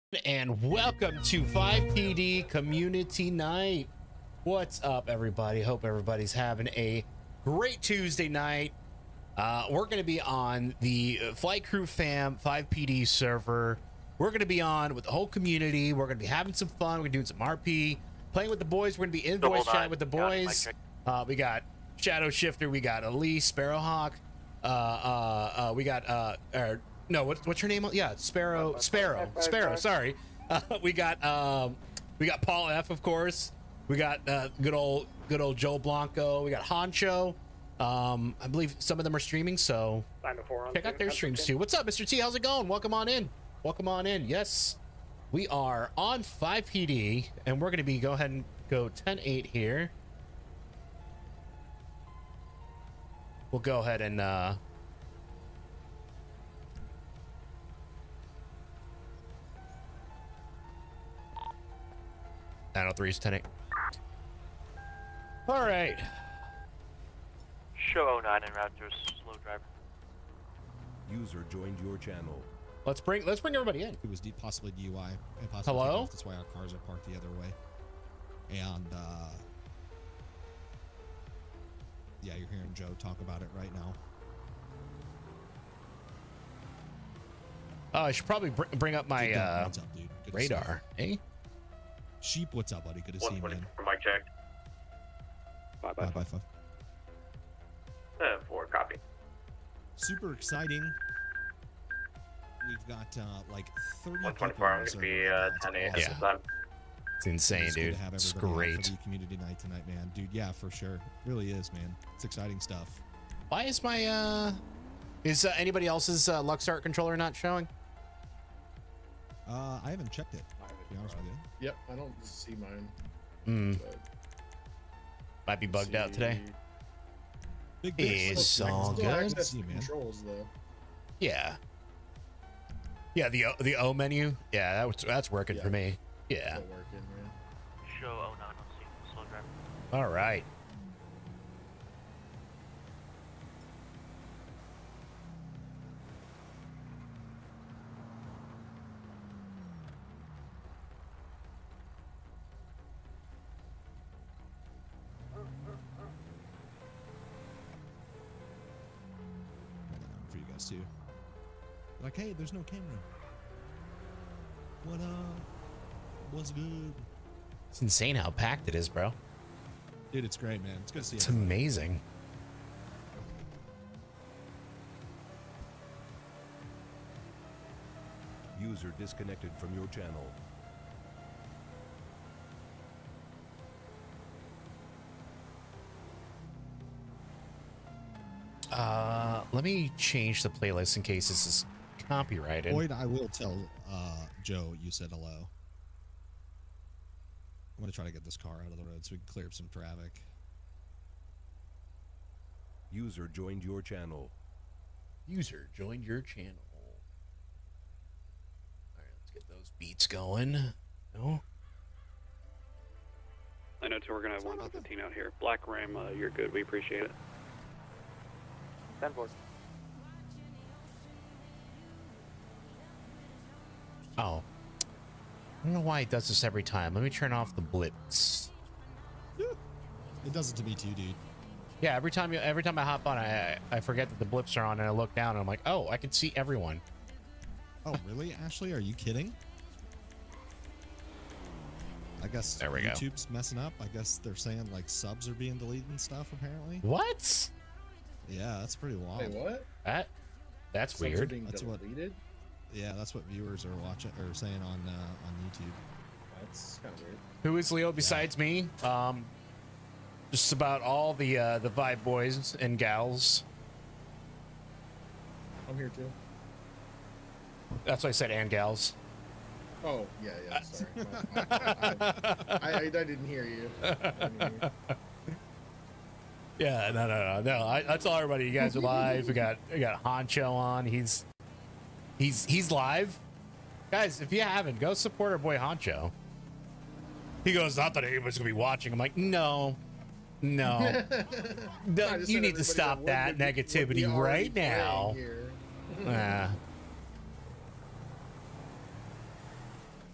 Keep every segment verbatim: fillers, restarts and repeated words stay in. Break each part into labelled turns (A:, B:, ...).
A: And welcome to Five P D Community Night. What's up, everybody? Hope everybody's having a great Tuesday night. Uh, we're going to be on the Flight Crew Fam Five P D server. We're going to be on with the whole community. We're going to be having some fun. We're going to be doing some R P, playing with the boys. We're going to be in voice chat with the boys. Uh, we got Shadow Shifter. We got Elise, Sparrowhawk. Uh, uh, uh, we got uh, er, no, what, what's her name? Yeah, Sparrow, Sparrow, Sparrow. Sorry. Uh, we got um, we got Paul F, of course. We got uh, good old good old Joe Blanco. We got Honcho. Um, I believe some of them are streaming, so check out their streams too. What's up, Mister T? How's it going? Welcome on in. Welcome on in. Yes, we are on Five P D, and we're going to be go ahead and go ten eight here. We'll go ahead and uh, nine oh three is ten eight. All right.
B: Show oh nine and route to a slow driver.
C: User joined your channel.
A: Let's bring let's bring everybody in.
D: It was deep, possibly D U I. And possibly
A: Hello?
D: That's why our cars are parked the other way. And uh, yeah, you're hearing Joe talk about it right now.
A: Oh, I should probably br bring up my uh,
D: what's up, dude? Good
A: radar. Eh?
D: Sheep, what's up, buddy? Good to see you, man.
B: For mic check.
D: Bye bye. Bye bye. Five.
B: Uh, four, copy.
D: Super exciting. We've got uh, like thirty
B: one
D: people.
B: twenty-four, I'm going to be uh, ten a m
A: Yeah.
B: time.
A: It's insane,
D: It's good
A: dude.
D: to have
A: It's
D: everybody out
A: great.
D: for the community night tonight, man. Dude, yeah, for sure. It really is, man. It's exciting stuff.
A: Why is my uh is uh, anybody else's uh, Luxart controller not showing?
D: Uh, I haven't checked it. To be honest with you.
E: Yep, I don't see mine.
A: Hmm.
E: but
A: Might be bugged out today.
D: Big
A: It's
D: Still-
A: all
D: still
A: good.
D: access to you, man.
E: Controls though.
A: Yeah. Yeah, the O- the O menu. Yeah, that was, that's working
E: Yeah.
A: for me. Yeah.
E: Still working, man.
B: Show oh nine on scene, slow driver.
A: All right.
D: For you guys too. Like, hey, there's no camera. What up? What's good?
A: It's insane how packed it is, bro.
D: Dude, it's great, man. It's good to see
A: It's
D: you.
A: amazing.
C: User disconnected from your channel.
A: Uh, let me change the playlist in case this is copyrighted.
D: Boyd, I will tell uh, Joe you said hello. I'm going to try to get this car out of the road so we can clear up some traffic.
C: User joined your channel.
A: User joined your channel. All right, let's get those beats going. No.
F: I know too, we're gonna have one fifteen out here. Black Ram, uh, you're good. We appreciate it.
B: ten four.
A: Oh. I don't know why it does this every time. Let me turn off the blips.
D: It does it to me too, dude.
A: Yeah, every time you, every time I hop on, I I forget that the blips are on, and I look down, and I'm like, oh, I can see everyone.
D: Oh, really, Ashley? Are you kidding? I guess
A: There we go.
D: YouTube's messing up. I guess they're saying like subs are being deleted and stuff. Apparently.
A: What?
D: Yeah, that's pretty wild.
E: Wait, what?
A: That that's
E: Subs are
A: weird.
E: being
D: That's what-
E: deleted?
D: Yeah, that's what viewers are watching or saying on uh, on YouTube.
E: That's kind of weird.
A: Who is Leo besides me? Um, just about all the uh, the Vibe boys and gals.
E: I'm here too.
A: That's why I said and gals.
E: Oh, yeah, yeah, sorry. My- my- I, I, I, I didn't hear you. I didn't hear you.
A: Yeah, no, no, no, no. I, I tell everybody, you guys are live. We got we got Honcho on. He's he's he's live, guys. If you haven't, go support our boy Honcho. He goes, not that anybody's gonna be watching. I'm like, no, no,
E: I
A: no
E: just
A: you
E: said
A: need to
E: everybody
A: stop
E: that
A: that
E: would be- would be
A: negativity
E: already
A: right now.
E: playing here.
A: Ah.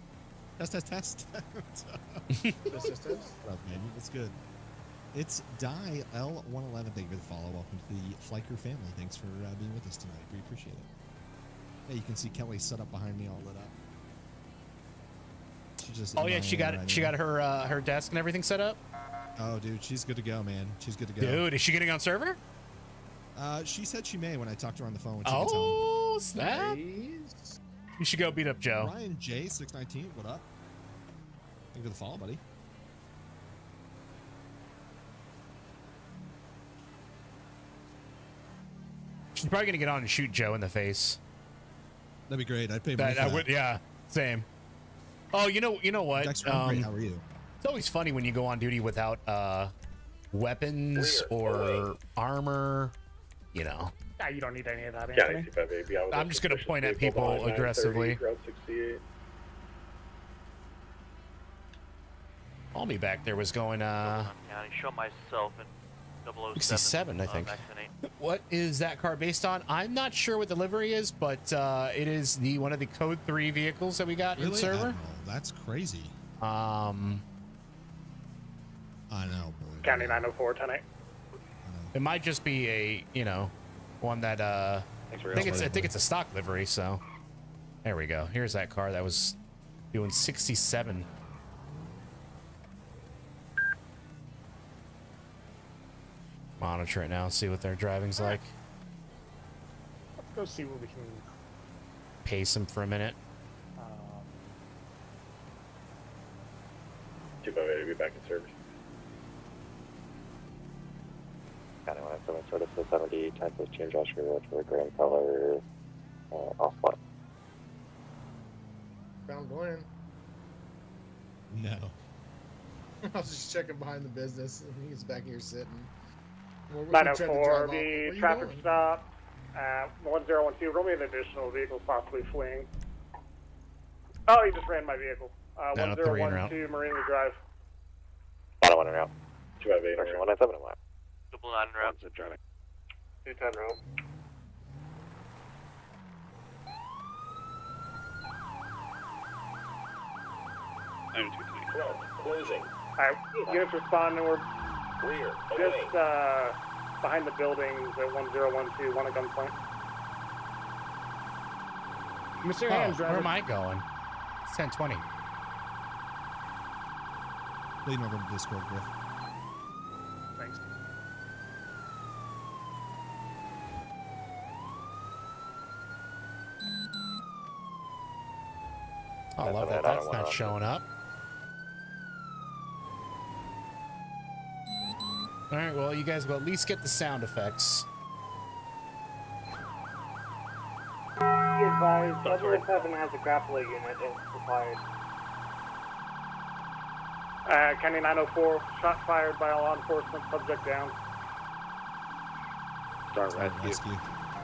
D: Test, test, test.
E: Test, test, test.
D: What up, man? It's good. It's Die L one eleven. Thank you for the follow. Welcome to the Flyker family. Thanks for uh, being with us tonight. We appreciate it. Hey, you can see Kelly set up behind me, all lit up. She just
A: Oh yeah, she got
D: right
A: she
D: now.
A: got her uh, her desk and everything set up.
D: Oh, dude, she's good to go, man. She's good to go.
A: Dude, is she getting on server?
D: Uh, she said she may when I talked to her on the phone. When she gets home.
A: Oh snap!
E: Nice.
A: You should go beat up Joe.
D: Ryan J six nineteen, what up? Thank you for the follow, buddy.
A: She's probably gonna get on and shoot Joe in the face.
D: That'd be great. I'd pay money
A: That,
D: for
A: I
D: that.
A: would, yeah, same. Oh, you know, you know what?
D: Dexter, I'm great.
A: Um,
D: How are you?
A: it's always funny when you go on duty without uh, weapons or armor. You know,
G: Yeah, you don't need any of that,
F: Yeah,
G: Anthony.
F: baby. I was
A: I'm just gonna
F: suspicious
A: point at
F: vehicle
A: people
F: behind
A: aggressively.
F: nine thirty, Route sixty-eight.
A: All me back there was going. Uh,
B: County, show myself in double oh seven.
A: sixty-seven, I
B: uh,
A: think.
B: vaccinate.
A: What is that car based on? I'm not sure what the livery is, but uh, it is the one of the Code three vehicles that we got in
D: Really?
A: server.
D: Admiral, that's crazy.
A: Um,
D: I know, boy.
G: County nine oh four, ten eight.
D: I know.
A: it might just be a, you know, one that uh,
F: Thanks for
A: I think
F: your
A: it's I
F: help.
A: think it's a stock livery. So there we go. Here's that car that was doing sixty-seven. Monitor it now, see what their driving's like.
G: Let's go see what we can.
A: Pace them for a minute.
G: Um,
F: two five eight, be back in service.
B: County one seven, service to seventy, ten foot change Oscar Road for green color, uh, off white.
E: Found Glenn.
D: No.
E: I was just checking behind the business, and he's back here sitting. We're- we
G: nine
E: tried
G: oh
E: to drive
G: four,
E: off. Where
G: the
E: you
G: traffic
E: going?
G: stop. Uh, one zero one two, roll me an additional vehicle possibly fleeing. Oh, he just ran my vehicle. Uh,
A: nine oh three en route.
G: one zero one two, Marina Drive.
B: Bottom one route.
F: two five eight,
B: Direction one nine seven, left. Double nine route.
F: Zip traffic.
B: two ten route.
F: nine two twenty.
H: Closing.
G: Alright, units responding, we're
H: Rear.
G: just uh, behind the buildings at one zero one two, one at gunpoint. Mister
A: Oh,
G: Hands,
A: where
G: driver.
A: am I going? It's ten twenty.
D: Lean over to Discord, Griff.
G: Thanks.
A: Oh, I love
B: That's
A: that.
B: all right, I
A: That's
B: don't
A: not
B: wanna-
A: showing up. All right, well, you guys will at least get the sound effects.
G: Be advised, double seven has a grappler unit if required. Uh, County nine oh four, shot fired by law enforcement, subject down.
F: Start
D: Start
F: rescue.
D: rescue.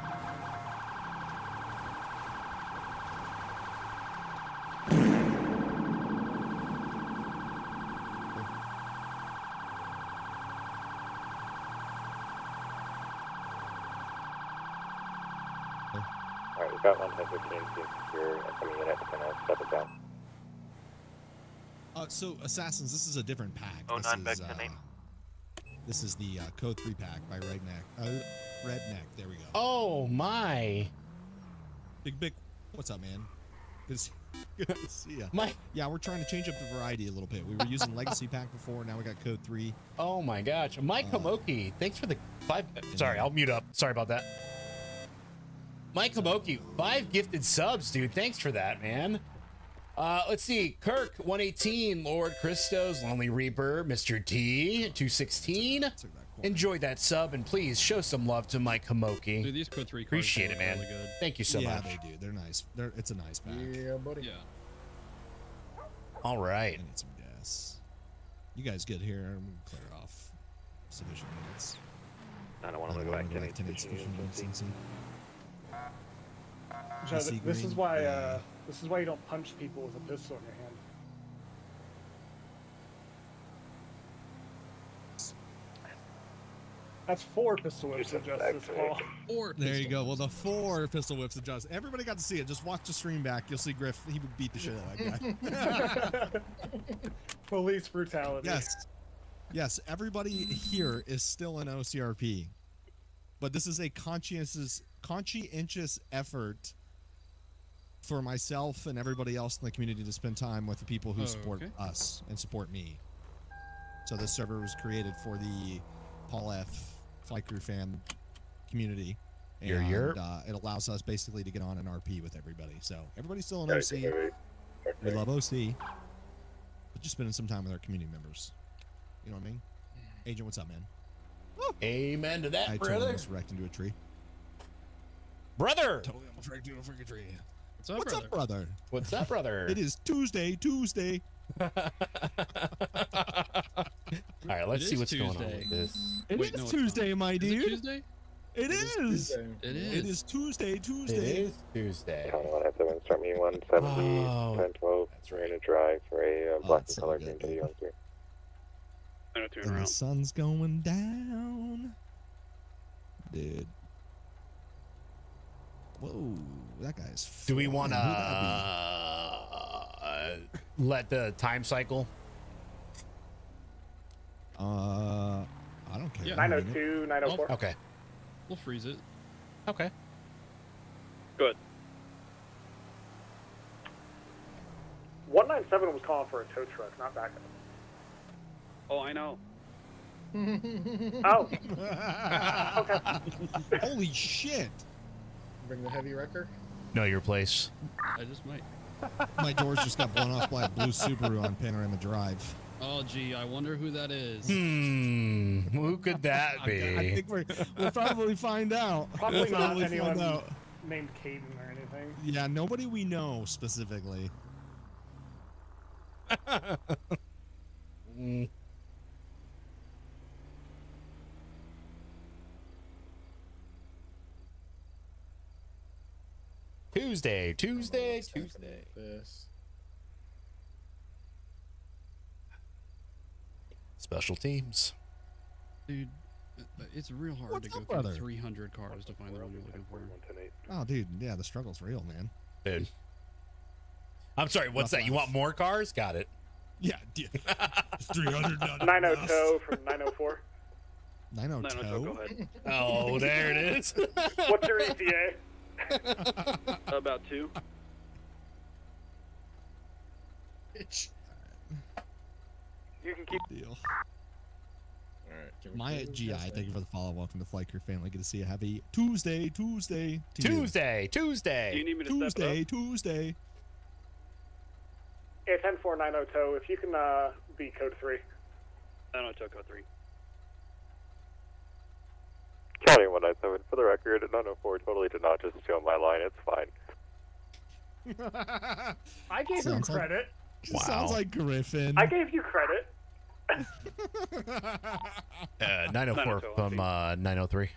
B: Alright, we've got one ten fifteen secure, incoming unit, gonna step it down.
D: Uh, so, Assassins, this is a different pack.
B: Oh,
D: this
B: nine back
D: is,
B: to
D: uh,
B: name.
D: This is the uh, Code three pack by Redneck. Uh, Redneck, there we go.
A: Oh, my.
D: Big Big, what's up, man? Good to see, good to see ya.
A: My,
D: Yeah, we're trying to change up the variety a little bit. We were using Legacy Pack before, now we got Code three.
A: oh, my gosh. Mike
D: Uh,
A: Komoki, thanks for the five. Sorry, I'll mute up. Sorry about that. Mike Komoki, five gifted subs, dude. Thanks for that, man. Uh, let's see. Kirk, one eighteen. Lord Christos, Lonely Reaper, Mister T, two sixteen.
D: Took that corner.
A: Enjoy that sub, and please show some love to Mike Komoki.
I: Dude, these Code three cards
A: Appreciate
I: are
A: it, man.
I: Really good.
A: Thank you so
D: yeah,
A: much.
D: they do. They're nice. They're, it's a nice pack.
E: Yeah, buddy.
I: Yeah.
A: All
D: I
A: right.
D: need some gas. You guys get here, I'm gonna clear off sufficient units.
B: I don't want
D: I
B: to
D: don't
B: go
D: wanna
B: back
D: go
B: to
D: back to
B: any
D: need sufficient units.
B: sufficient.
D: Cincy.
G: Joe,
D: P C
G: th- this is
D: green,
G: why
D: yeah.
G: uh, this is why you don't punch people with a pistol in your hand. That's four pistol whips of justice, Paul.
H: Four.
D: There you go. Well, the four pistol whips of justice. Everybody got to see it. Just watch the stream back. You'll see Griff. He would beat the shit out of that guy.
G: Police brutality.
D: Yes. Yes. Everybody here is still an O C R P, but this is a conscientious, conscientious effort for myself and everybody else in the community to spend time with the people who
H: Oh,
D: support
H: okay.
D: us and support me. So this server was created for the Paul F. Flight Crew fan community. And
A: You're- you're-
D: Uh, it allows us basically to get on an R P with everybody. So everybody's still an O C. We love O C. But just spending some time with our community members. You know what I mean? Agent, what's up, man?
A: Amen to that,
D: I totally
A: brother.
D: almost wrecked into a tree.
A: Brother.
D: Totally almost wrecked into a freaking tree.
H: What's up,
D: What's
H: brother?
D: up, brother?
A: What's up, brother?
D: It is Tuesday, Tuesday.
A: All right, let's
H: It
A: see
H: is
A: what's going on
H: Tuesday.
A: with this.
D: It
H: Wait,
D: is
H: no, it's
D: Tuesday, my
H: Is it
D: dude.
H: Tuesday?
D: It is.
H: It is.
D: It is Tuesday,
A: It
D: Tuesday.
A: is Tuesday.
B: County one nine seven, start me one seventy,
A: Oh,
B: ten twelve,
A: that's
B: Marina Drive for a uh,
D: Oh,
B: black
D: it's
B: and
D: so
B: color
D: good,
B: green
D: dude.
B: W one three.
F: nine oh two and
D: And the
F: around.
D: sun's going down. Dude. Whoa, that guy's.
A: Do we want to
D: flying. Who'd that
A: uh, let the time cycle?
D: be? Uh, I don't care.
H: Yeah.
G: nine oh two, nine oh four.
A: Okay.
H: We'll freeze it.
A: Okay.
F: Good.
G: one nine seven was calling for a tow truck, not backup.
F: Oh, I know.
G: Oh, okay.
D: Holy shit!
E: Bring the heavy wrecker.
A: Know your place.
H: I just might.
D: My doors just got blown off by a blue Subaru on Panorama Drive.
H: Oh, gee, I wonder who that is.
A: Hmm. Who could that
D: I,
A: be?
D: I think we're, we'll probably find out.
G: Probably
D: We'll
G: not
D: probably find
G: anyone
D: out.
G: named Caden or anything.
D: Yeah, nobody we know specifically.
A: Mm. Tuesday, Tuesday, Tuesday.
E: This.
A: Special teams.
H: Dude, uh, it's real hard
D: What's
H: to go
D: up,
H: through
D: brother?
H: three hundred cars to find the one you're looking for.
D: Oh, dude, yeah, the struggle's real, man.
A: Dude. I'm sorry, what's
D: Rough
A: that? You
D: life.
A: want more cars? Got it.
D: Yeah, dude. three hundred.
G: nine oh two from nine oh four.
D: nine oh
F: nine oh two, go
D: two.
F: ahead.
A: Oh, there it is.
G: What's your E T A?
F: About two.
E: Bitch.
F: You can keep.
D: Deal.
E: Alright. can we
D: My
E: close
D: G I,
E: this
D: thank
E: thing?
D: you for the follow. Welcome to Flight Crew family. Good to see you. Happy Tuesday, Tuesday. to you.
A: Tuesday,
F: Do you
A: Tuesday.
F: need me to step
D: Tuesday,
F: up?
D: Tuesday.
G: Yeah, ten four nine oh two. If you can uh, be code three.
F: nine oh two, code three.
B: County one nine seven, for the record, nine oh four totally did not just steal my line, it's fine.
G: I gave him
D: Sounds like-
G: credit.
D: Sounds
A: Wow.
D: like Griffin.
G: I gave you credit.
A: Uh, nine oh four from uh, nine oh three.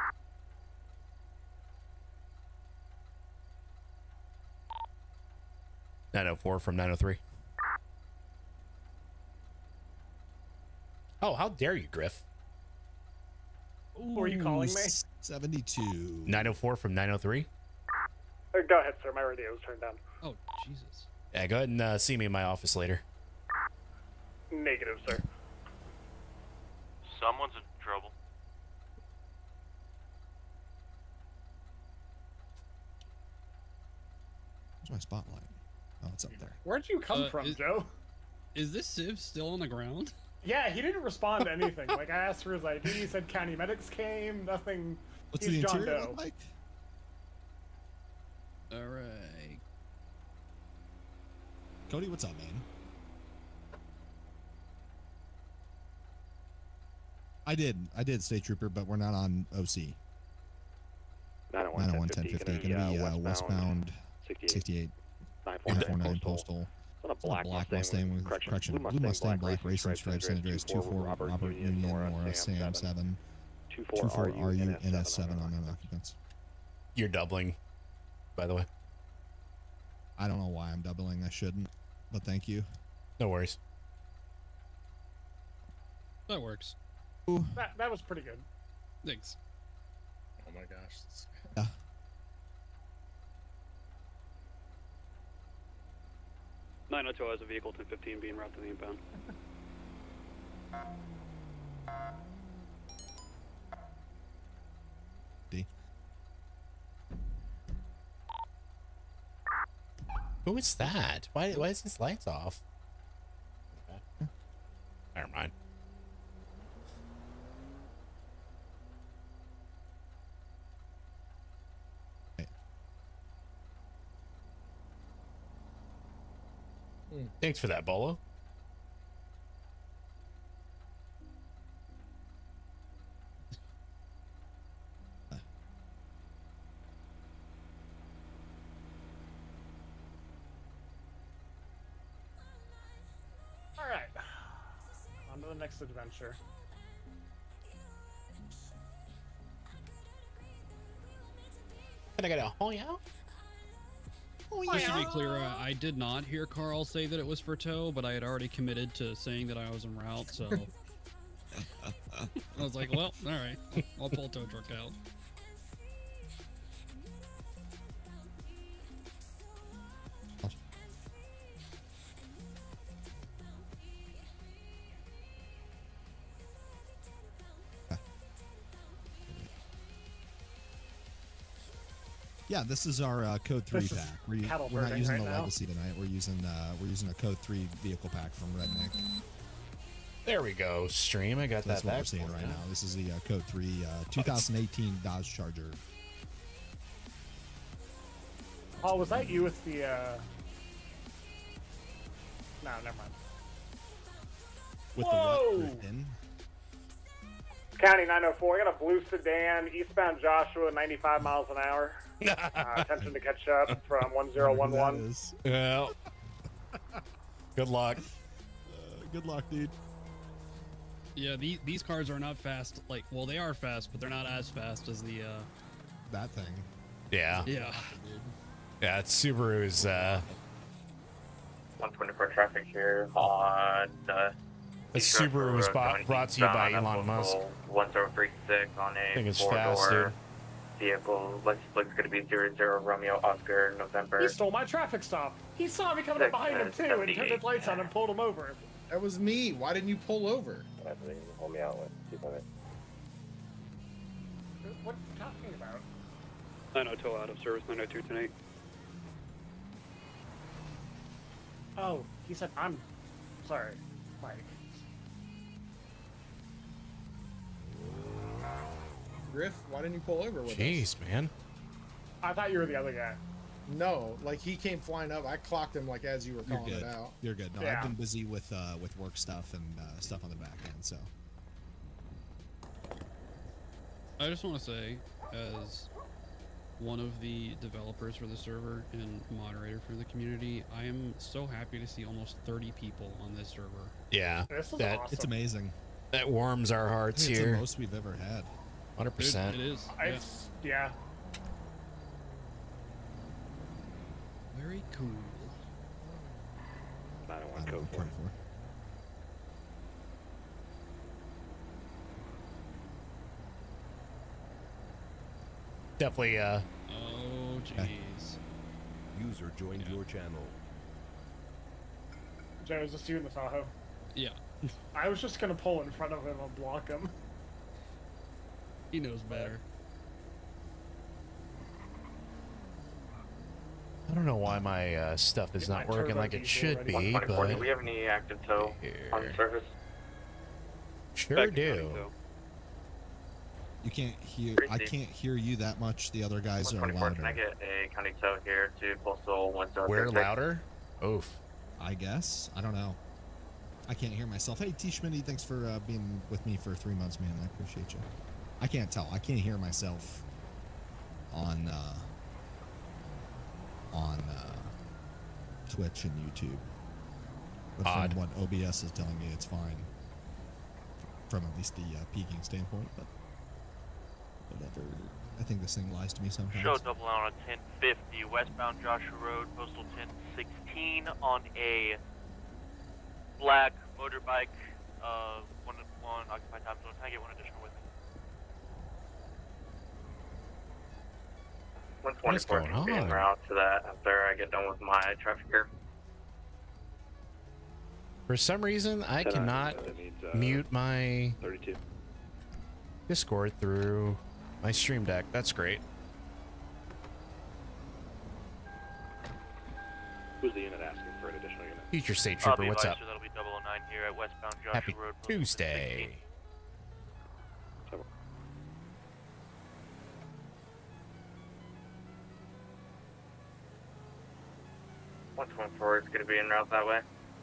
A: nine oh four from nine oh three. Oh, how dare you, Griff?
G: Who are you calling me?
D: seventy-two.
A: nine oh four from nine oh three.
G: Uh, go ahead, sir. My radio was turned down.
H: Oh, Jesus.
A: Yeah, go ahead and uh, see me in my office later.
G: Negative, sir.
B: Someone's in trouble.
D: Where's my spotlight? Oh, it's up there.
G: Where'd you come
H: Uh,
G: from,
H: is-
G: Joe?
H: Is this Civ still on the ground?
G: Yeah, he didn't respond to anything. Like, I asked for his I D. He said county medics came. Nothing.
D: What's
G: He's
D: the
G: John
D: interior
G: Doe.
D: look like?
H: All right.
D: Cody, what's up, man? I did. I did, State Trooper, but we're not on O C.
B: nine oh one,
D: nine oh one,
B: ten
D: ten
B: fifty,
D: fifty. Gonna be uh, westbound
B: sixty-eight,
D: sixty-eight,
B: nine
D: nine
B: four
D: four nine
B: postal.
D: postal.
B: On a
D: It's on a
B: black,
D: black Mustang with correction. Blue Mustang, black racing stripes, and address two four Robert Union, Nora, Sam seven.
B: two
D: two
B: four
D: four R U N S seven on non-occupants.
A: You're doubling, by the way.
D: I don't know why I'm doubling. I shouldn't, but thank you.
A: No worries.
H: That works.
G: That, that was pretty good.
H: Thanks.
E: Oh my gosh. It's-
D: Yeah.
F: nine oh two has a vehicle ten fifteen being routed to the impound.
D: D.
A: Who is that? Why, why is his lights off? Okay. Never mind. Thanks for that, Bolo.
G: All right. On to the next adventure.
A: Can I get a oh yeah?
H: Just to be clear, uh, I did not hear Carl say that it was for tow, but I had already committed to saying that I was en route, so I was like, well, all right, I'll pull tow truck out.
D: Yeah, this is our uh, code three
G: This is
D: pack. We're,
G: cattle
D: we're not
G: herding
D: using
G: right
D: the
G: now.
D: legacy tonight. We're using uh, we're using a code three vehicle pack from Redneck.
A: There we go. Stream. I got
D: So that's
A: that
D: what
A: back.
D: we're seeing
A: for
D: right
A: you.
D: now. This is the uh, code three uh, twenty eighteen Dodge Charger.
G: Oh, was that you with the? uh... No, never mind.
D: With
G: Whoa!
D: the what? Griffin?
G: County nine oh four. I got a blue sedan, eastbound Joshua, ninety-five miles an hour. Uh, attempting to catch up from one zero one
D: Whatever that
G: one.
D: is.
A: Well, good luck.
D: Uh, good luck, dude.
H: Yeah, these these cars are not fast. Like, well, they are fast, but they're not as fast as the. uh
D: That thing.
A: Yeah.
H: Yeah.
A: Yeah, it's Subaru's. Uh,
B: one twenty-four traffic here on uh,
A: the
B: East Road
A: Subaru was
B: Road
A: bought,
B: going
A: brought to you by
B: eastbound on
A: Elon Musk.
B: postal one zero three six on
A: I
B: a
A: think it's fast,
B: four-door
A: dude.
B: vehicle. License plate's going to be zero zero Romeo Oscar November.
G: He stole my traffic stop. He saw me coming up behind him too, and turned his lights on and pulled him over.
E: That was me. Why didn't you pull over?
B: I think you hold me out with two minutes.
G: What are you talking about?
F: nine oh two out of service, nine oh two tonight.
G: Oh, he said I'm sorry, Mike.
E: Griff, why didn't you pull over with us?
A: Jeez, man.
G: I thought you were the other guy.
E: No, like he came flying up. I clocked him like as you were
D: You're
E: calling
D: good.
E: it out.
D: You're good. No,
G: Yeah.
D: I've been busy with uh, with work stuff and uh, stuff on the back end. So
H: I just want to say, as one of the developers for the server and moderator for the community, I am so happy to see almost thirty people on this server.
A: Yeah,
G: This is
A: that
G: awesome.
D: it's amazing.
A: that warms our
D: I
A: hearts
D: think it's the
A: here.
D: most we've ever had.
A: Hundred
H: It,
A: percent.
H: it is. Yeah.
G: It's yeah.
H: Very cool.
F: nine oh
D: I
F: one
D: don't know,
F: code four.
D: twenty-four.
A: Definitely. Uh,
H: Oh, jeez.
C: User joined
H: Yeah.
C: your channel.
G: Joe, is this you in the Tahoe?
H: Yeah,
G: I was just gonna pull in front of him and block him.
H: he knows better.
A: I don't know why my uh, stuff is
G: Get
A: not
G: my
A: working
G: turbo
A: like it
G: diesel
A: should
G: ready.
A: be,
B: one twenty-four,
A: but
B: do we have any active tow on
A: Here.
B: service?
A: sure
F: Back to
A: do.
F: county tow.
D: You can't hear. I
B: Pretty.
D: can't hear you that much. The other guys
B: one
D: are
B: twenty-four, can I
D: louder.
B: get a county tow here to postal one zero three
A: We're
B: six?
A: louder. Oof.
D: I guess. I don't know. I can't hear myself. Hey, T. Schmitty, thanks for uh, being with me for three months, man. I appreciate you. I can't tell. I can't hear myself on uh, on uh, Twitch and YouTube. But
A: Odd.
D: from what O B S is telling me, it's fine. From at least the uh, peaking standpoint, but whatever. I think this thing lies to me sometimes.
I: Show double out on ten fifty, westbound Joshua Road, postal ten sixteen on a black motorbike, uh, one, one occupied time zone. Can I get one additional with me? one
A: What is
I: twenty-four
A: going
I: can be en
A: on?
I: route to that after I get done with my traffic here.
A: For some reason, I
F: ten
A: cannot
F: uh, needs, uh,
A: mute my
F: thirty-two.
A: Discord through my stream deck. That's great.
F: Who's the unit asking for an additional unit?
A: Future State
I: I'll
A: Trooper,
I: be
A: what's up?
I: advised, that'll be double oh nine here at westbound Joshua
A: Happy
I: Road. postal
A: Tuesday.
F: Seven.
I: one twenty-four is going to be en route that way.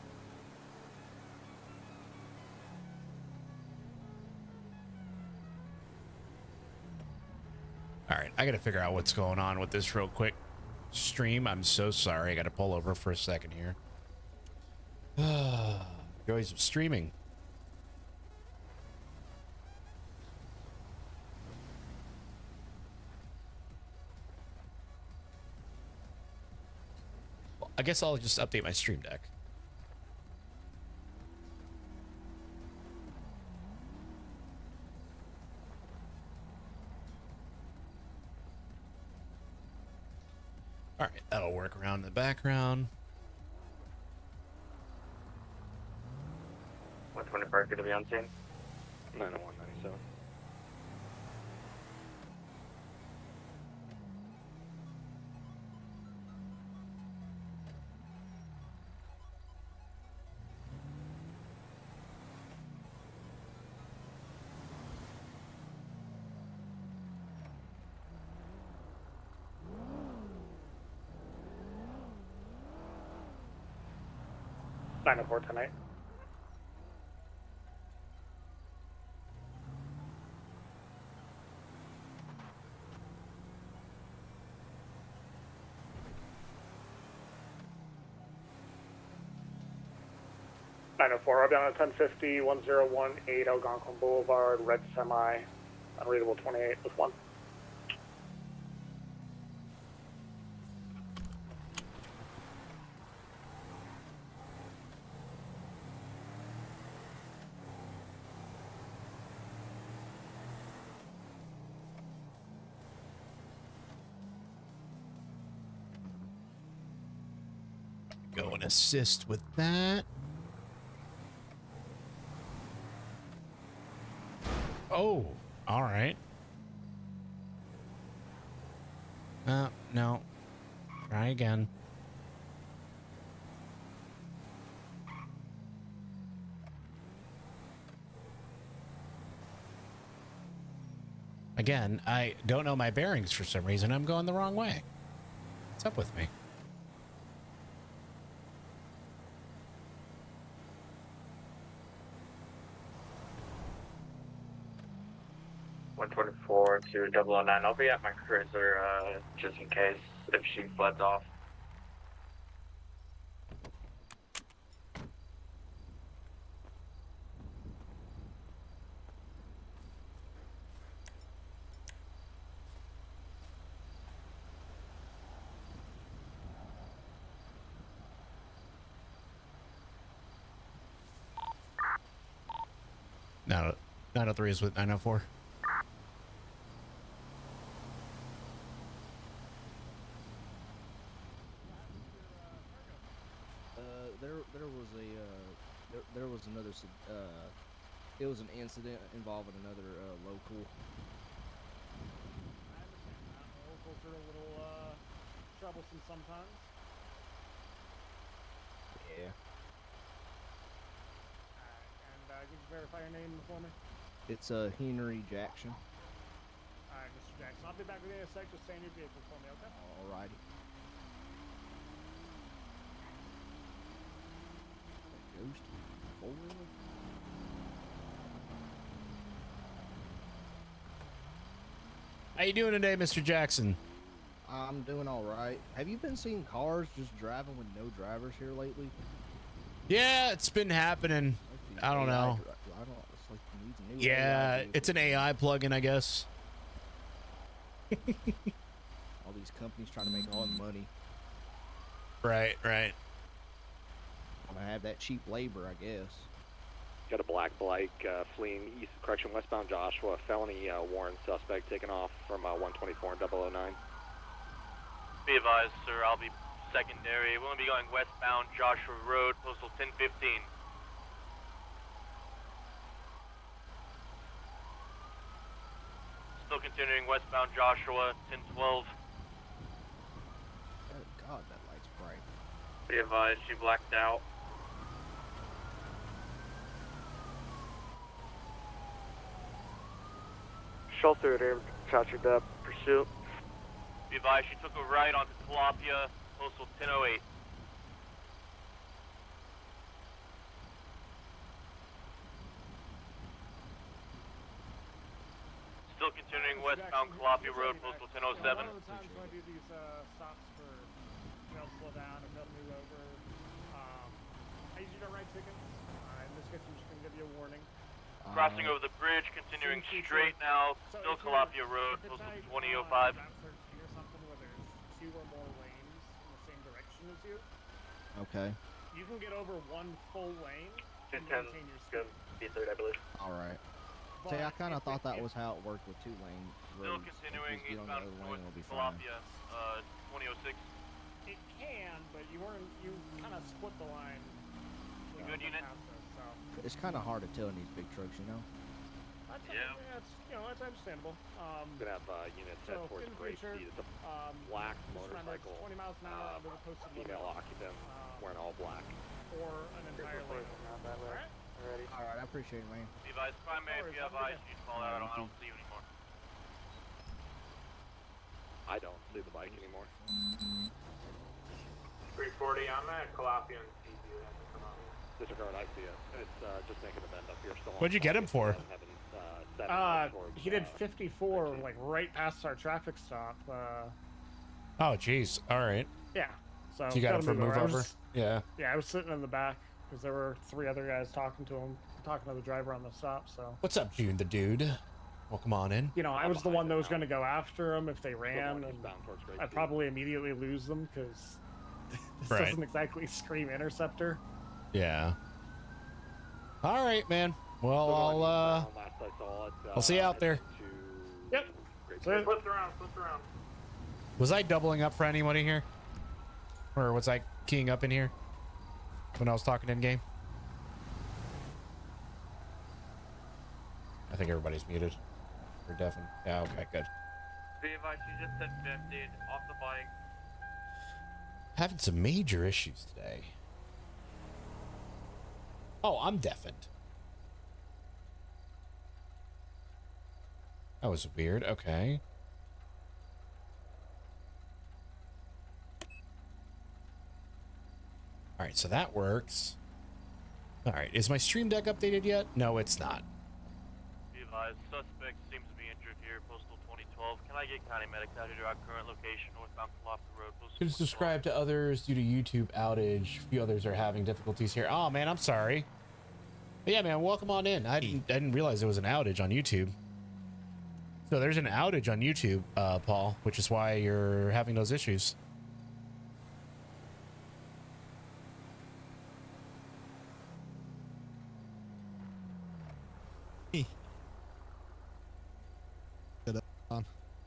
A: All right, I got to figure out what's going on with this real quick. Stream, I'm so sorry. I got to pull over for a second here. Joys of streaming. Well, I guess I'll just update my stream deck. All right, that'll work around in the background.
I: one twenty-four is going to be on scene.
F: nine oh one ninety-seven.
G: nine oh four tonight. nine oh four, I'll be on a ten fifty, one oh one eight Algonquin Boulevard, red semi, unreadable twenty-eight with one.
A: Go and assist with that. Oh, all right. Uh, no. Try again. Again, I don't know my bearings for some reason. I'm going the wrong way. What's up with me?
I: one twenty-four to double oh nine. I'll be at my cruiser uh, just in case if she floods off.
A: No, nine oh three is with nine oh four.
J: There, there was a, uh, there, there was another, uh, it was an incident involving another uh, local.
K: I understand that. Locals are a little uh, troublesome sometimes.
J: Yeah.
K: Alright, and uh, could you verify your name for me?
J: It's uh, Henry Jackson.
K: Alright, Mister Jackson. I'll be back with you in a sec. Just stay in your vehicle for me, okay?
J: Alrighty. Ghost four-wheeler?
A: How you doing today, Mister Jackson?
J: I'm doing all right. Have you been seeing cars just driving with no drivers here lately?
A: Yeah, it's been happening.
J: Like
A: I don't
J: A I
A: know.
J: dri- I don't. It's like it needs a new
A: Yeah,
J: A I vehicle.
A: it's an A I plugin, I guess.
J: All these companies trying to make all the money.
A: Right, right.
J: I'm gonna have that cheap labor, I guess.
F: Got a black bike uh, fleeing east, correction, westbound Joshua. Felony uh, warrant suspect taken off from uh, one twenty-four and double oh nine.
I: Be advised, sir, I'll be secondary. We'll be going westbound Joshua Road, postal ten fifteen. Still continuing westbound Joshua, ten twelve.
J: Oh God, that light's bright.
I: Be advised, she blacked out.
L: Shelter at air, captured that pursuit.
I: Be advised, she took a right onto Tilapia, postal ten oh eight. Still continuing westbound Tilapia Road, postal ten oh seven.
K: A lot of the times when I do these uh, stops for, you know, slow down, if they'll move over, um, I usually don't write tickets. Uh, in this case, I'm just going to give you a warning.
I: Crossing over the bridge, continuing straight now,
K: So
I: still
K: if you're-
I: Tilapia Road,
K: if it's
I: postal
K: like,
I: twenty oh
K: uh,
I: five.
K: Route thirteen or something where there's two or more lanes in the same direction as you,
J: Okay.
K: you can get over one full lane and
L: ten,
K: maintain your speed.
L: B third, I believe.
J: All right.
K: But
J: See, I kind of
K: if
J: thought
K: it-
J: that
K: if-
J: was how it worked with two lane
I: Still
J: roads.
I: continuing
J: Just get on the
I: eastbound
J: other lane,
I: north
J: it'll be fine.
I: Tilapia, uh, twenty oh six.
K: It can, but you weren't. You kind of split the line. You know,
I: Good unit.
K: past us, so
J: It's kind of hard to tell in these big trucks, you know.
K: that's
I: Yeah.
K: yeah, it's you know that's understandable. Um,
L: Gonna have uh, units head
K: so
L: towards
K: in the
L: Grape
K: future,
L: Seed. It's a
K: um,
L: black
K: just remember it's
L: motorcycle,
K: twenty miles an hour
L: uh,
K: under the posted limit,
L: female occupant,
K: um,
L: wearing all black.
K: or an entire lane. Alright.
L: Already.
J: All right, I appreciate it, man.
I: Be advised, primary, if you have eyes, you fall out. I don't, I don't see you anymore.
L: I don't see the bike anymore.
G: three forty on that, Calapian C D.
L: Disregard, I see it. It's uh, just making a bend up here. Still on
A: What'd you get him for?
L: Heaven, uh, seven
K: Uh,
L: towards,
K: he did
L: uh,
K: fifty-four, like right past our traffic stop. Uh,
A: Oh, jeez. All right.
K: yeah. So
A: You got him for move
K: I
A: over?
K: was-
A: Yeah.
K: Yeah, I was sitting in the back because there were three other guys talking to him, talking to the driver on the stop. So
A: What's up, June the dude? Welcome on in.
K: you know, I was the one that was going to go after him if they ran, and
L: eastbound towards Grape
K: I'd
L: Seed.
K: probably immediately lose them because this
A: Right.
K: doesn't exactly scream interceptor.
A: Yeah. All right, man. Well,
L: Still
A: I'll
L: going
A: uh,
L: eastbound, last I saw it, uh,
A: I'll see you out there.
L: to
K: Yep.
L: Grape
K: So-
L: Seed.
G: Flips around, flips around.
A: was I doubling up for anybody here, or was I keying up in here when I was talking in game? I think everybody's muted. We're deafened. Yeah. Okay. Good.
I: Be advised, you just said fifty off the bike.
A: Having some major issues today. Oh, I'm deafened. That was weird. Okay. All right, so that works. All right, is my stream deck updated yet? No, it's not.
I: Be advised, suspect seems to be injured here, postal twenty twelve. Can I get county medics out here to our current location, northbound Tilapia Road, postal
A: It's described to others due to YouTube outage. A few others are having difficulties here. Oh man, I'm sorry. But yeah, man, welcome on in. I didn't, I didn't realize there was an outage on YouTube. So there's an outage on YouTube, uh, Paul, which is why you're having those issues.
D: Um,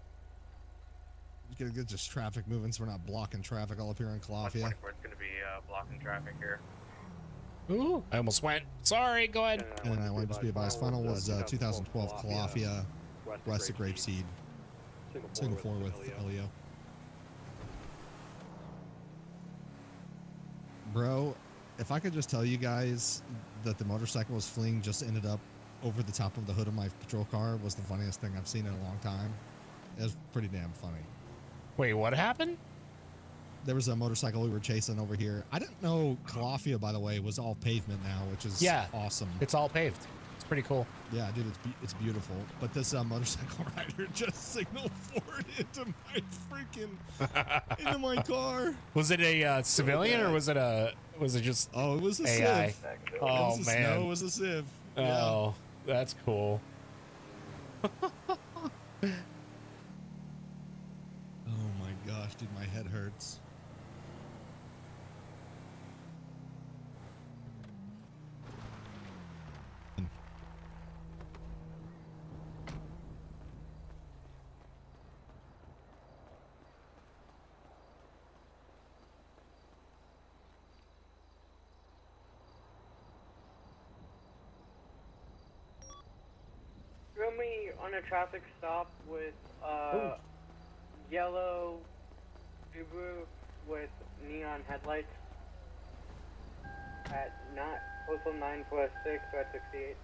D: Get, get just traffic moving so we're not blocking traffic all up here in Calafia.
I: twenty-four, it's going to be uh, blocking traffic here.
A: Ooh, I almost went. Sorry, go ahead.
D: And I want to just be advised, final was uh, two thousand twelve Calafia, west of Grapeseed, single four with Elio. Bro, if I could just tell you guys that the motorcycle was fleeing just ended up over the top of the hood of my patrol car was the funniest thing I've seen in a long time. It was pretty damn funny.
A: Wait, what happened?
D: There was a motorcycle we were chasing over here. I didn't know Calafia, by the way, was all pavement now, which is
A: Yeah,
D: awesome.
A: It's all paved. It's pretty cool.
D: Yeah, dude, it's be- it's beautiful. But this uh, motorcycle rider just signaled forward into my freaking into my car.
A: Was it a uh, civilian or was it a was it just
D: Oh, it was a
A: A I?
D: Civ.
A: Oh
D: it was a,
A: man,
D: no, it was a Civ.
A: Oh, that's cool.
D: Oh my gosh, dude, my head hurts.
M: on a traffic stop with uh, yellow Subaru with neon headlights at not postal nine four six or at sixty-eight.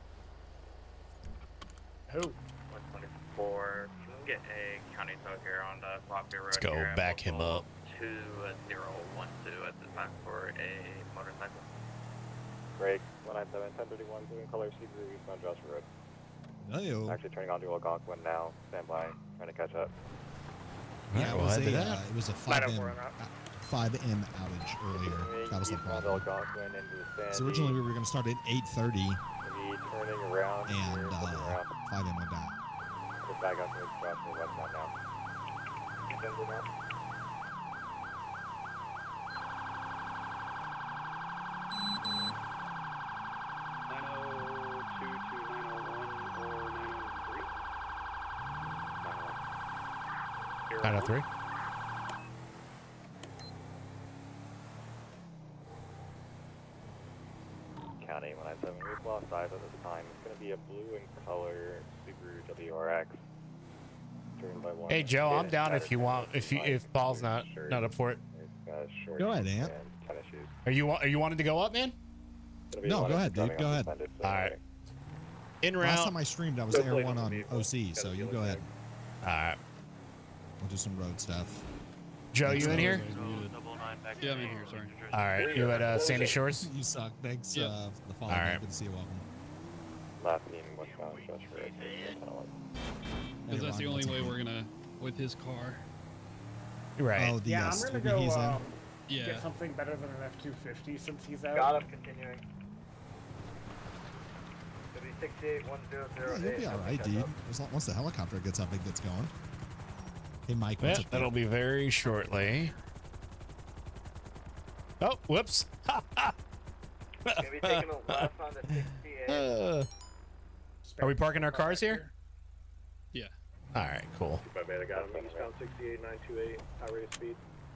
K: Who?
N: one twenty-four. Can we get a county tow here on the Floppy Road?
A: Let's go
N: here at
A: back him
N: local
A: up.
N: two zero one two at this time for a motorcycle.
B: Break one nine seven, ten thirty-one, blue and color, Subaru, eastbound Joshua Road.
D: Hey-o.
B: Actually turning onto Algonquin now. Stand by. Trying to catch up.
D: Yeah, it
A: well,
D: was
A: I
D: a
A: did
D: uh,
A: that.
D: it was a five M five M outage earlier. That was the
B: Eastbound
D: problem.
B: Algonquin into the
D: So originally we were going to start at eight thirty,
B: Maybe turning around.
D: and
B: here,
D: uh,
B: turning around.
D: five M went down.
B: Get back up towards Joshua westbound now. Extend it now.
F: nine oh two to nine oh one or nine oh three?
A: nine oh three.
B: County one nine seven, we've lost eyes at this time. It's going to be a blue in color Subaru W R X. Driven by one.
A: Hey Joe, I'm down if you want. If you if Paul's not not up for it.
D: Go ahead, Ant.
A: Are you wa- are you wanting to go up, man?
D: No, go ahead, dude. Go ahead.
A: All right. In
D: Last
A: route.
D: time I streamed, I was Air One on O C, so you go ahead.
A: All right.
D: We'll do some road stuff.
A: Joe, you in here?
H: Yeah, I'm in here. Sorry.
A: All right. You at uh, Sandy Shores?
D: You suck. Thanks
H: Yeah.
D: uh, for the follow.
A: All right.
D: Good to see you. Welcome.
B: Last team westbound Joshua Road.
H: Because that's the only way we're gonna with his car.
A: Right.
D: Oh, the
K: Yeah,
D: uh,
K: I'm gonna
D: student
K: go
D: he's in.
K: um,
H: Yeah.
K: get something better than an F two fifty since he's out.
M: Got him, continuing. W sixty-eight one zero zero
D: Yeah,
M: eight.
D: you'll be all right, dude. As long, once the helicopter gets up, it gets going. Hey, Mike.
A: Yeah,
D: What's up?
A: that'll be very shortly. Oh, whoops.
M: Gonna be taking a left on the sixty-eight.
A: Uh, are we parking our cars here?
H: Yeah.
A: All right, cool.
L: By Beta got him. Eastbound sixty-eight nine two eight. High rate of speed.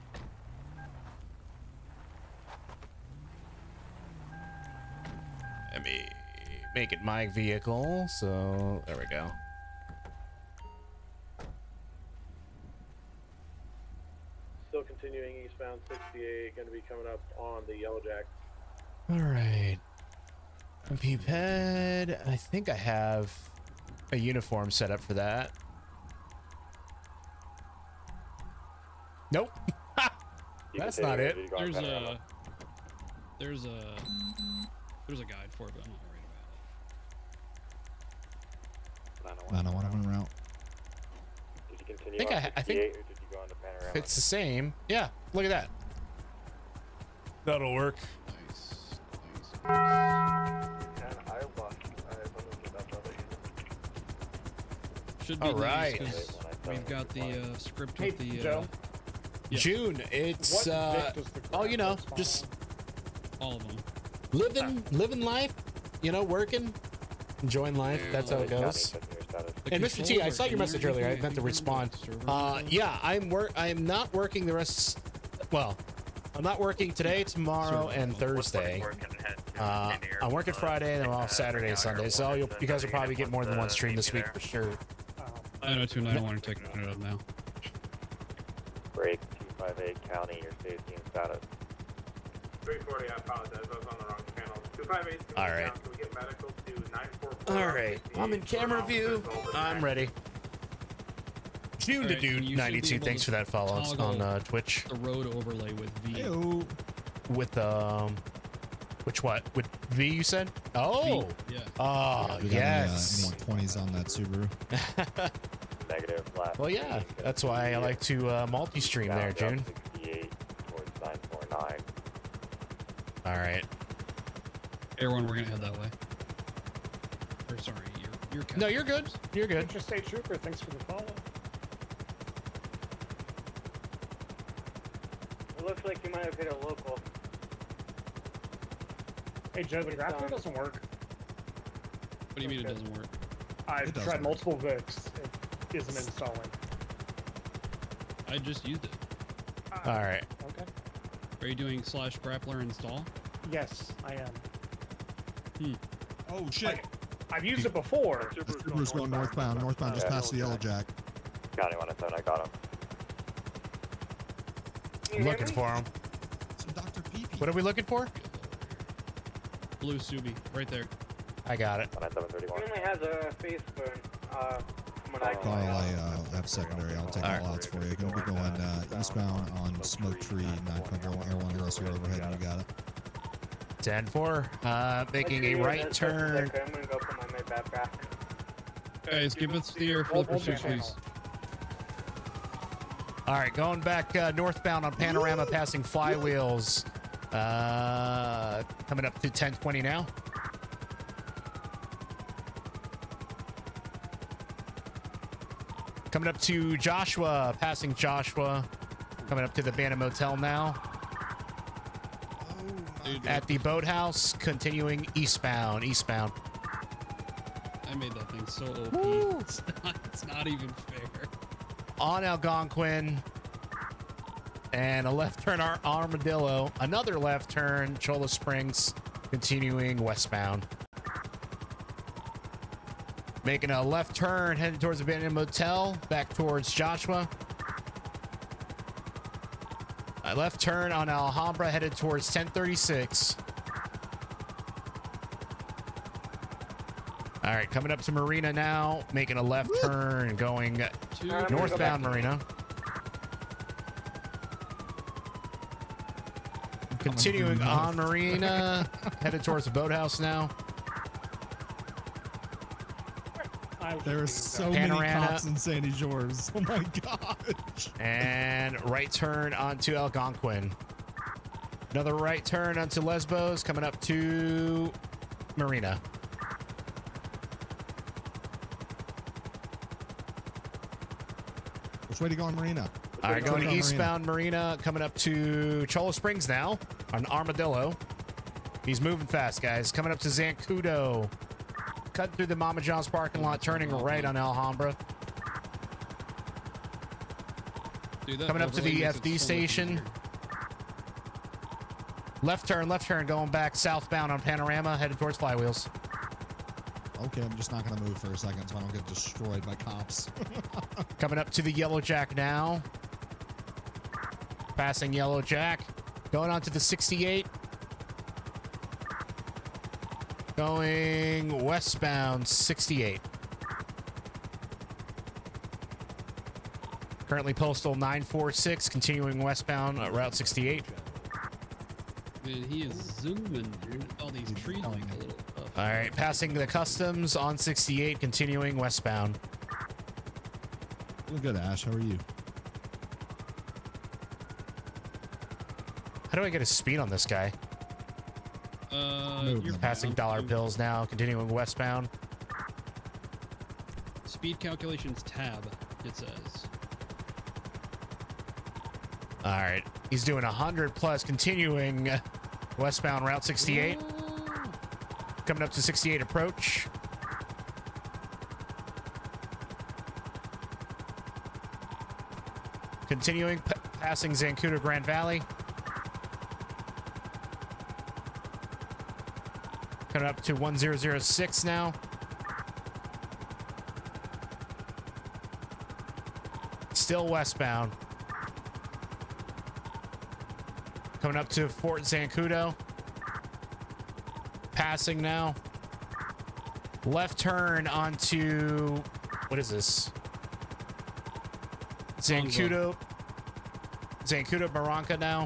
A: Let me make it my vehicle. So there we go.
L: Still continuing eastbound sixty-eight. Going to be coming up on the Yellow Jack.
A: All right. P-pad. I think I have a uniform set up for that. Nope. That's not it.
H: There's a there's a there's a guide for it, but I'm not worried about it.
D: nine oh one en route.
B: Did you continue
A: I think
B: on
A: I- I think
B: sixty-eight, or did you go on to Panorama?
A: If it's the same. Yeah, look at that. That'll work.
H: Nice, nice.
B: And I lost eyes on this without brother either.
H: Should be
A: All
H: nice
A: right.
H: 'cause we've got the uh, script
K: Hey,
H: with the uh,
K: Joe.
H: yeah,
A: June. It's
K: What
A: uh,
K: Vic does the
A: oh, you know,
K: graphics follow?
A: just
H: all of them.
A: living, living life. You know, working, enjoying life. That's how it goes.
H: The
A: And Mister T, I
H: controls
A: saw
H: are
A: your message
H: in
A: earlier. I
H: everything.
A: meant to
H: think
A: respond.
H: they're server
A: Uh,
H: controls.
A: yeah, I'm work. I am not working the rest. Well, I'm not working today, tomorrow, and Thursday. Uh, I'm working Friday, and I'm off Saturday and Sunday. So you'll, you guys will probably get more than one stream this week for sure.
H: I know two nine one are taking it up now.
B: Break two five eight County, your safety and status.
O: three forty, I apologize. I was on the wrong channel. two five eight,
A: All right.
O: can we get medical to nine four four?
A: All right, I'm in camera view. I'm ready. June to
H: Alright, and
A: dude
H: you should be
A: ninety-two.
H: able
A: Thanks
H: to
A: for that follow on
H: toggle
A: uh, Twitch.
H: The road overlay with V.
D: Hey-o.
A: With um, which what? With V you said? Oh,
H: Yeah.
A: oh
D: We got
A: yes.
D: Any, uh, any twenties on that Subaru?
B: Negative last.
A: Well, yeah, that's why I like to uh, multi-stream there, June.
B: sixty-eight towards nine four nine.
A: All right.
H: Everyone, we're gonna head that way. Or sorry, you're you're.
A: No, you're good. You're good.
K: Interstate Trooper, thanks for the follow.
M: It looks like you might have hit a local.
K: Hey Joe, the
M: It's,
K: grappler
M: um,
K: doesn't work.
H: What do you mean it doesn't work?
K: I've
D: It does
K: tried
D: work.
K: multiple Vics. It isn't installing.
H: I just used it.
A: All right.
K: Okay.
H: Are you doing slash grappler install?
K: Yes, I am.
H: Hmm.
D: Oh shit!
K: Like, I've used it before.
D: The Subaru's going northbound, northbound, just past the Yellow Jack.
B: County one oh seven, I got him.
A: I'm looking for him. What are we looking for?
H: Blue Subi, right there.
A: I got it.
B: one oh seven thirty-one.
M: He only has a face burn. Uh, when I
D: Carl, I uh, have secondary. I'll take all outs for you. Going to be going uh, eastbound on Smoke Tree, nine five one Air one Aero overhead. You got it.
A: ten four, uh, making a right turn.
M: I'm gonna go put my mid back.
H: Guys, give us the air for the pursuit, please.
A: All right, going back uh, northbound on Panorama, passing Flywheels. Uh, coming up to ten twenty now. Coming up to Joshua, passing Joshua. Coming up to the Banner Motel now. At the boathouse, continuing eastbound, eastbound.
H: I made that thing so O P. It's not, it's not even fair.
A: On Algonquin. And a left turn Ar Armadillo. Another left turn, Cholla Springs, continuing westbound. Making a left turn, headed towards the Abandoned Motel, back towards Joshua. A left turn on Alhambra, headed towards ten thirty-six. All right, coming up to Marina now, making a left Woo! turn, going to northbound Marina. Continuing on Marina, headed towards the boathouse now.
D: There are so
A: Panorama.
D: many cops in Sandy Shores. Oh my god.
A: And right turn onto Algonquin. Another right turn onto Lesbos, coming up to Marina.
D: Which way to go on Marina?
A: All right, going eastbound Marina. Marina, coming up to Cholla Springs now on Armadillo. He's moving fast, guys. Coming up to Zancudo. Cutting through the Mama John's parking lot, turning right on Alhambra.
H: Dude,
A: coming up to the F D station. Left turn, left turn, going back southbound on Panorama, headed towards Flywheels.
D: Okay, I'm just not going to move for a second so I don't get destroyed by cops.
A: Coming up to the Yellow Jack now. Passing Yellow Jack. Going on to the sixty-eight. Going westbound sixty-eight. Currently postal nine four six, continuing westbound uh, Route sixty-eight.
H: Man, he is zooming through all these trees like a little puff.
A: All right, passing the customs on sixty-eight, continuing westbound.
D: Doing good, Ash. How are you?
A: How do I get a speed on this guy?
H: Uh, you're
A: passing
H: fine.
A: dollar
H: I'm-
A: bills now, continuing westbound.
H: Speed calculations tab, it says.
A: All right, he's doing one hundred plus, continuing westbound Route sixty-eight. Coming up to sixty-eight approach. Continuing, p passing Zancudo Grand Valley. Coming up to one zero zero six now. Still westbound. Coming up to Fort Zancudo. Passing now. Left turn onto, what is this? Zancudo. Zancudo Barranca now.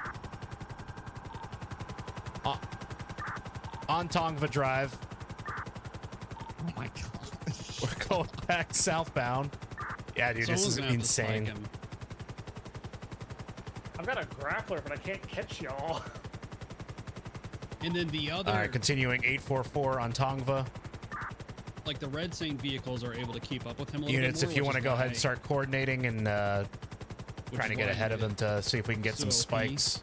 A: Uh, on Tongva Drive.
D: Oh my god.
A: We're going back southbound. Yeah, dude,
H: Someone's
A: this is
H: gonna have to spike
A: insane.
H: him.
K: I've got a grappler, but I can't catch y'all.
H: And then the other,
A: All right, continuing eight four four on Tongva.
H: like the Red Saint vehicles are able to keep up with him a little
A: Units,
H: bit more,
A: if you
H: which
A: want to
H: is
A: go
H: why-
A: ahead and start coordinating and uh,
H: Which
A: trying to
H: is
A: get
H: why
A: ahead
H: I
A: of them
H: did
A: to see if we can get some
H: so O P.
A: spikes.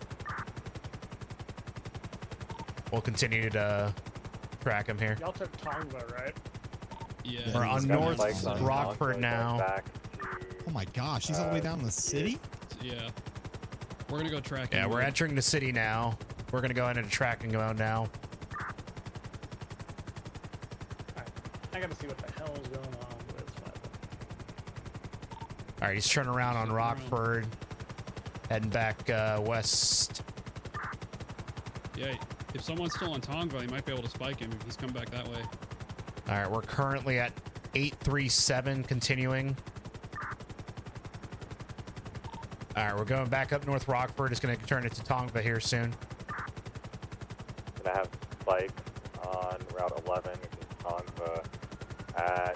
A: We'll continue to track him here.
K: Y'all took Tongva, right?
H: Yeah.
A: We're on
B: Got
A: North
B: spikes on
A: Rockford
B: Tongva,
A: now.
B: going back
D: Oh my gosh, he's all the way down in the city?
H: Yeah. We're gonna go track
A: Yeah,
H: him.
A: we're entering the city now. We're gonna go into tracking mode now.
K: I gotta see what the hell is going on with my.
A: All right, he's turning around on Rockford, heading back uh, west.
H: Yeah, if someone's still on Tongva, you might be able to spike him if he's come back that way.
A: All right, we're currently at eight three seven, continuing. All right, we're going back up North Rockford. It's going to turn into Tongva here soon.
B: Gonna have spikes on Route eleven, which is Tongva at.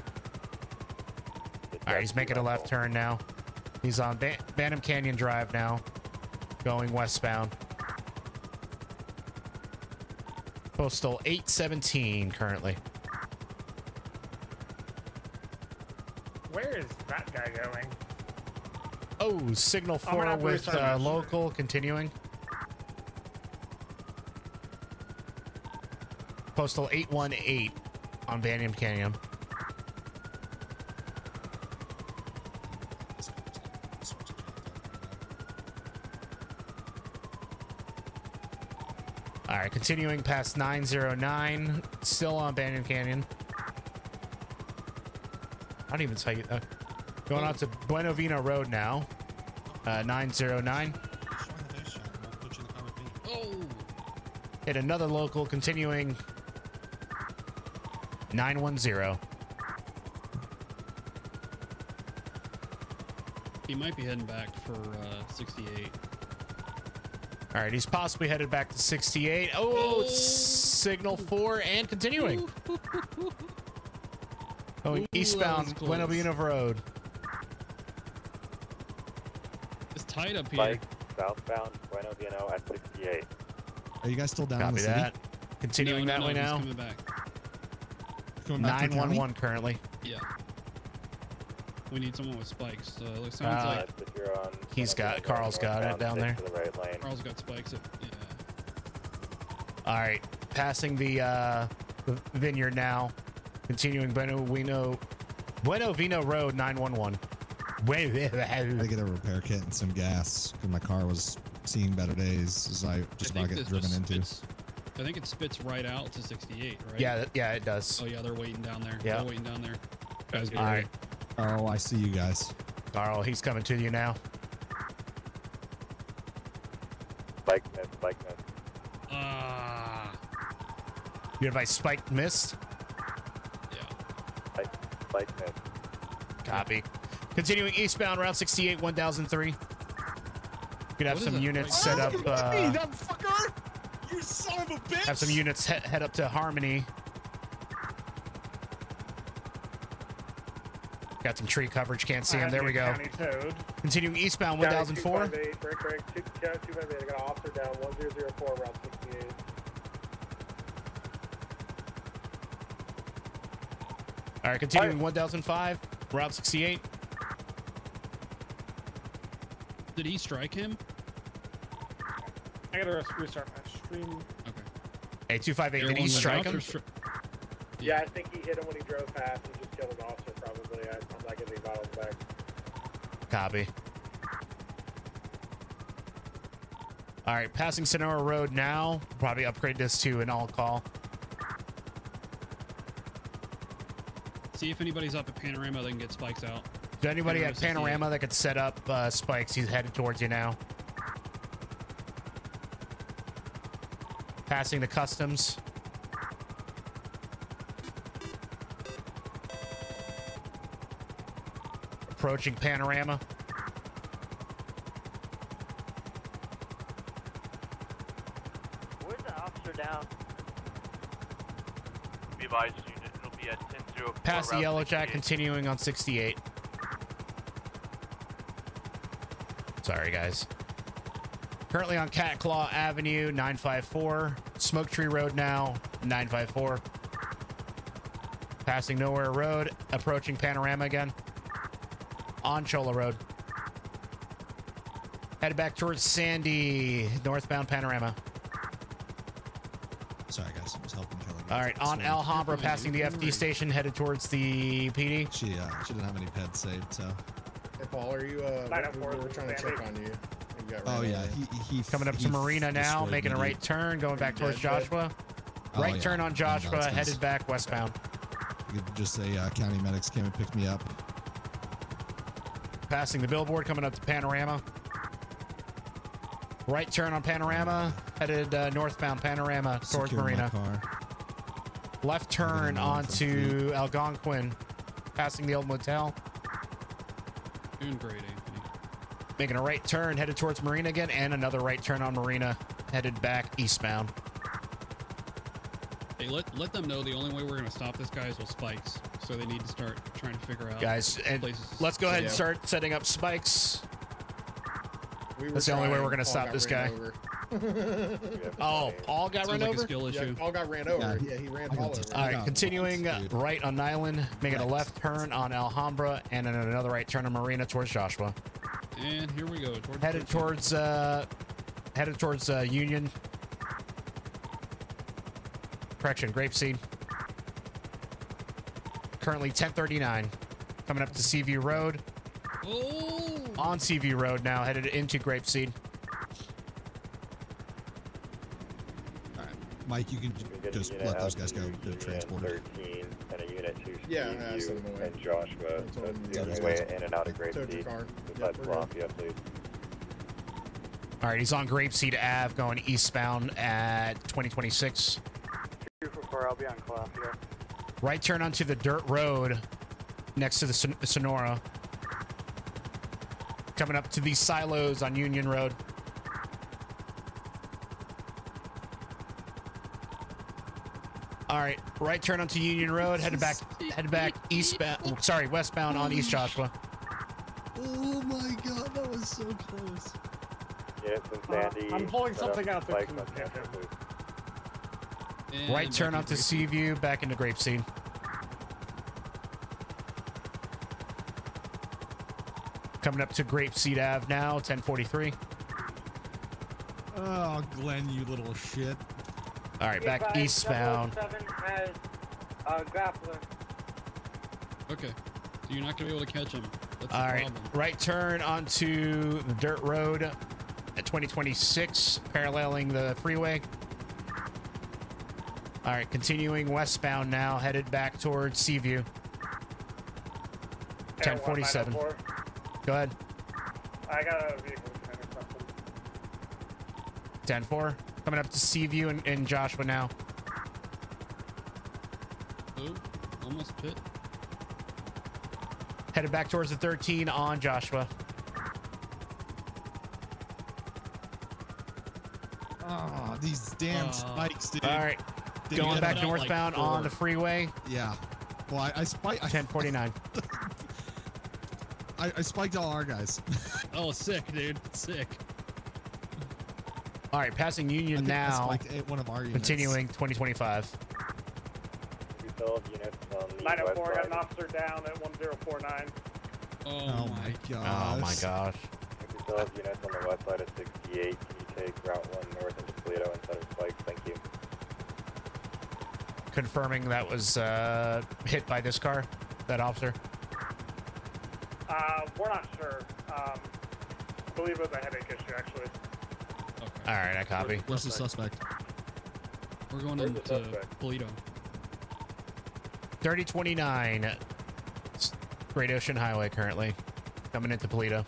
A: All right, he's making a left turn now. He's on Ban Bantam Canyon Drive now, going westbound. Postal eight seventeen currently.
K: Where is that guy going?
A: Oh, signal
K: I'm gonna
A: four
K: have to
A: with
K: restart
A: uh,
K: my
A: local continuing. Postal eight one eight on Bantam Canyon. All right, continuing past nine zero nine, still on Bantam Canyon. I don't even tell you. Uh, going out to Bueno Vino Road now. Uh, nine zero nine.
H: Oh!
A: Hit another local, continuing nine one zero.
H: He might be heading back for uh, sixty-eight.
A: All right, he's possibly headed back to sixty-eight. Oh, oh. Signal four and continuing. Going Ooh, eastbound Bueno Vino Road.
H: It's tight up here.
B: Spike southbound Bueno Vino at sixty-eight.
D: Are you guys still down in
A: Copy
D: the city?
A: that. Continuing
H: no,
A: that
H: no,
A: way
H: he's
A: now.
H: Coming back.
D: Coming back to
A: nine one one currently.
H: Yeah. We need someone with spikes. So it sounds
A: Uh,
H: like
B: If you're on
A: He's got, Carl's got it down there.
B: to the right lane.
H: Carl's got spikes. At, yeah.
A: All right, passing the uh, vineyard now. Continuing Bueno Vino, Bueno Vino Road nine one one.
D: I get a repair kit and some gas because my car was seeing better days as I just
H: I
D: about
H: think
D: get
H: this
D: driven
H: just
D: into.
H: spits- I think it spits right out to sixty-eight, right?
A: Yeah, th- yeah, it does.
H: Oh yeah, they're waiting down there.
A: Yeah.
H: They're waiting down there. Guys, get
A: All
H: ready.
A: right,
D: Oh, I see you guys.
A: Carl, he's coming to you now.
B: Spike miss, spike miss.
H: Ah.
A: You advice spiked missed.
B: Spike, spike miss.
A: Copy. Continuing eastbound Route sixty-eight, one thousand three. Could have
H: What is
A: some
H: that
A: units
H: right
A: set
H: there?
A: up.
D: Hey,
A: Uh,
D: that fucker! You son of a bitch!
A: have some units he head up to Harmony. Got some tree coverage. Can't see him. There we go.
K: County Toad.
A: Continuing eastbound one thousand four.
L: Break, break, two, County two five eight, I got an officer down, one zero zero four, Route sixty-eight.
A: All right, continuing one thousand five, Route sixty-eight.
H: Did he strike him?
K: I gotta res- restart my stream.
H: Okay.
A: Hey, two five eight,
H: Air
A: did he
H: one
A: strike
H: without
A: him?
H: or stri-
L: Yeah, I think he hit him when he drove past and just killed an officer, probably. I, I'm not getting any violence back.
A: Copy. All right, passing Sonora Road now. Probably upgrade this to an all call.
H: See if anybody's up at Panorama, they can get spikes out.
A: Is there anybody
H: Panorama
A: at Panorama
H: sixty-eight.
A: that could set up uh, spikes? He's headed towards you now. Passing the customs. Approaching Panorama.
I: Where's the officer down? Be advised, unit. It'll be at ten zero four.
A: Past the Yellow Jack, continuing on sixty-eight. Sorry, guys. Currently on Cat Claw Avenue, nine five four. Smoke Tree Road now, nine five four. Passing Nowhere Road, approaching Panorama again. On Chola Road. Headed back towards Sandy, northbound Panorama.
D: Sorry, guys. I was helping Kelly.
A: All right, on Alhambra, passing the F D station, headed towards the P D.
D: She, uh, she didn't have any peds saved, so.
E: Hey, Paul, are you, uh,
K: Line up
E: we,
K: for
E: we were
K: it,
E: trying to
K: Sandy.
E: check on you. You got
D: Oh,
E: ran
D: yeah.
E: over.
D: He, he,
A: Coming up
D: he
A: to Marina now,
D: destroyed
A: making a
D: me,
A: right
D: dude.
A: turn, going back
E: you
A: towards
E: dead, bud?
A: Joshua.
D: Oh,
A: Right
D: yeah.
A: turn on
D: I'm
A: Joshua,
D: Johnston's.
A: headed back westbound.
D: You could just say uh, county medics came and picked me up.
A: Passing the billboard, coming up to Panorama. Right turn on Panorama, headed uh, northbound Panorama towards
D: Secure my
A: Marina.
D: car.
A: Left turn onto Algonquin, passing the old motel.
H: Doing great, Anthony.
A: Making a right turn, headed towards Marina again, and another right turn on Marina, headed back eastbound.
H: Hey, let let them know the only way we're gonna stop this guy is with spikes. So they need to start trying to figure out
A: Guys, and
H: places.
A: let's go ahead and
E: Yeah.
A: start setting up spikes.
E: We were
A: That's the only way
E: trying,
A: we're gonna
E: Paul
A: stop
E: got
A: this
E: ran
A: guy.
E: over.
A: Oh, Paul got
H: Sounds
A: run
H: like a
A: over?
H: skill
E: Yeah,
H: issue.
E: Paul got ran over.
D: Yeah,
E: Yeah, he ran
D: I
E: Paul
D: got
E: over.
D: to-
A: All right,
D: got
A: continuing
D: lost, dude.
A: right on Island, making a
D: Right.
A: left turn on Alhambra, and then another right turn on Marina towards Joshua.
H: And here we go. Towards
A: Headed
H: Churchill.
A: towards uh, headed towards uh, Union. Correction, Grapeseed. Currently ten thirty-nine. Coming up to Seaview Road.
H: Oh!
A: On Seaview Road now, headed into Grapeseed.
D: All right, Mike, you can j-
B: We get a
D: just
B: unit
D: let
B: out
D: those guys
B: to
D: go. They're
B: Union
D: transported.
B: thirteen and a unit to
E: Yeah, I asked
B: Seaview
E: them away.
B: and Joshua.
E: I told
B: That's
E: them
B: the
E: to
B: only
D: go.
B: way in and out of
E: Towed your
B: Grapeseed.
E: car.
B: Besides
E: Yep, we're good.
B: Lafayette, please.
A: All right, he's on Grapeseed Ave going eastbound at twenty twenty-six.
F: two four four, I'll be on Calafia.
A: Right turn onto the dirt road next to the Son- Sonora. Coming up to these silos on Union Road. All right, right turn onto Union Road, headed back, headed back eastbound. oh, Sorry, westbound on East Joshua.
D: Oh my god, that was so close.
B: Units in
K: Uh,
B: Sandy.
K: I'm pulling
B: set up
K: something out that
B: spikes
K: can
B: on
K: get
B: Sandy,
K: him.
B: please.
H: And
A: Right turn
H: back
A: onto
H: to Grapeseed.
A: Seaview, back into Grapeseed. Coming up to Grapeseed Ave now, ten forty-three.
D: Oh, Glenn, you little shit.
A: All right, back eastbound.
M: Seven has uh, grappler.
H: Okay. So you're not gonna be able to catch him. That's
A: All
H: the
A: right,
H: problem.
A: right turn onto the dirt road at twenty twenty-six, paralleling the freeway. All right, continuing westbound now, headed back towards Seaview. ten forty-seven. Go ahead.
G: I got a vehicle command or something.
A: ten four. Coming up to Seaview and, and Joshua now.
H: Oh, almost pit.
A: Headed back towards the thirteen on Joshua.
D: Oh, these damn
H: Uh,
D: spikes, dude.
A: All right,
D: Did
A: going
D: you
A: back
D: get it?
A: northbound
H: like
A: on the
H: four.
A: freeway.
D: Yeah. Well, I, I spiked. I,
A: ten forty-nine.
D: I, I spiked all our guys.
H: Oh, sick, dude. Sick.
A: All right, passing
D: I
A: Union
D: think I
A: now.
D: spiked eight- one of our units.
A: Continuing twenty twenty-five.
B: We still have units on the
G: nine oh
B: west
G: four, got an
B: side.
G: officer down at one zero four nine.
H: Oh,
D: Oh my gosh.
A: Oh my gosh.
B: We still have units on the west side of sixty-eight. Can you take Route one north into Toledo instead of spikes? Thank you.
A: Confirming that was uh, hit by this car, that officer.
G: Uh, we're not sure. Um, I believe it was a headache issue, actually.
H: Okay.
A: All right, I copy.
D: Where's the suspect?
H: We're going
B: Where's the
H: into
B: suspect?
H: Polito.
A: thirty twenty-nine, Great Ocean Highway currently. Coming into Polito.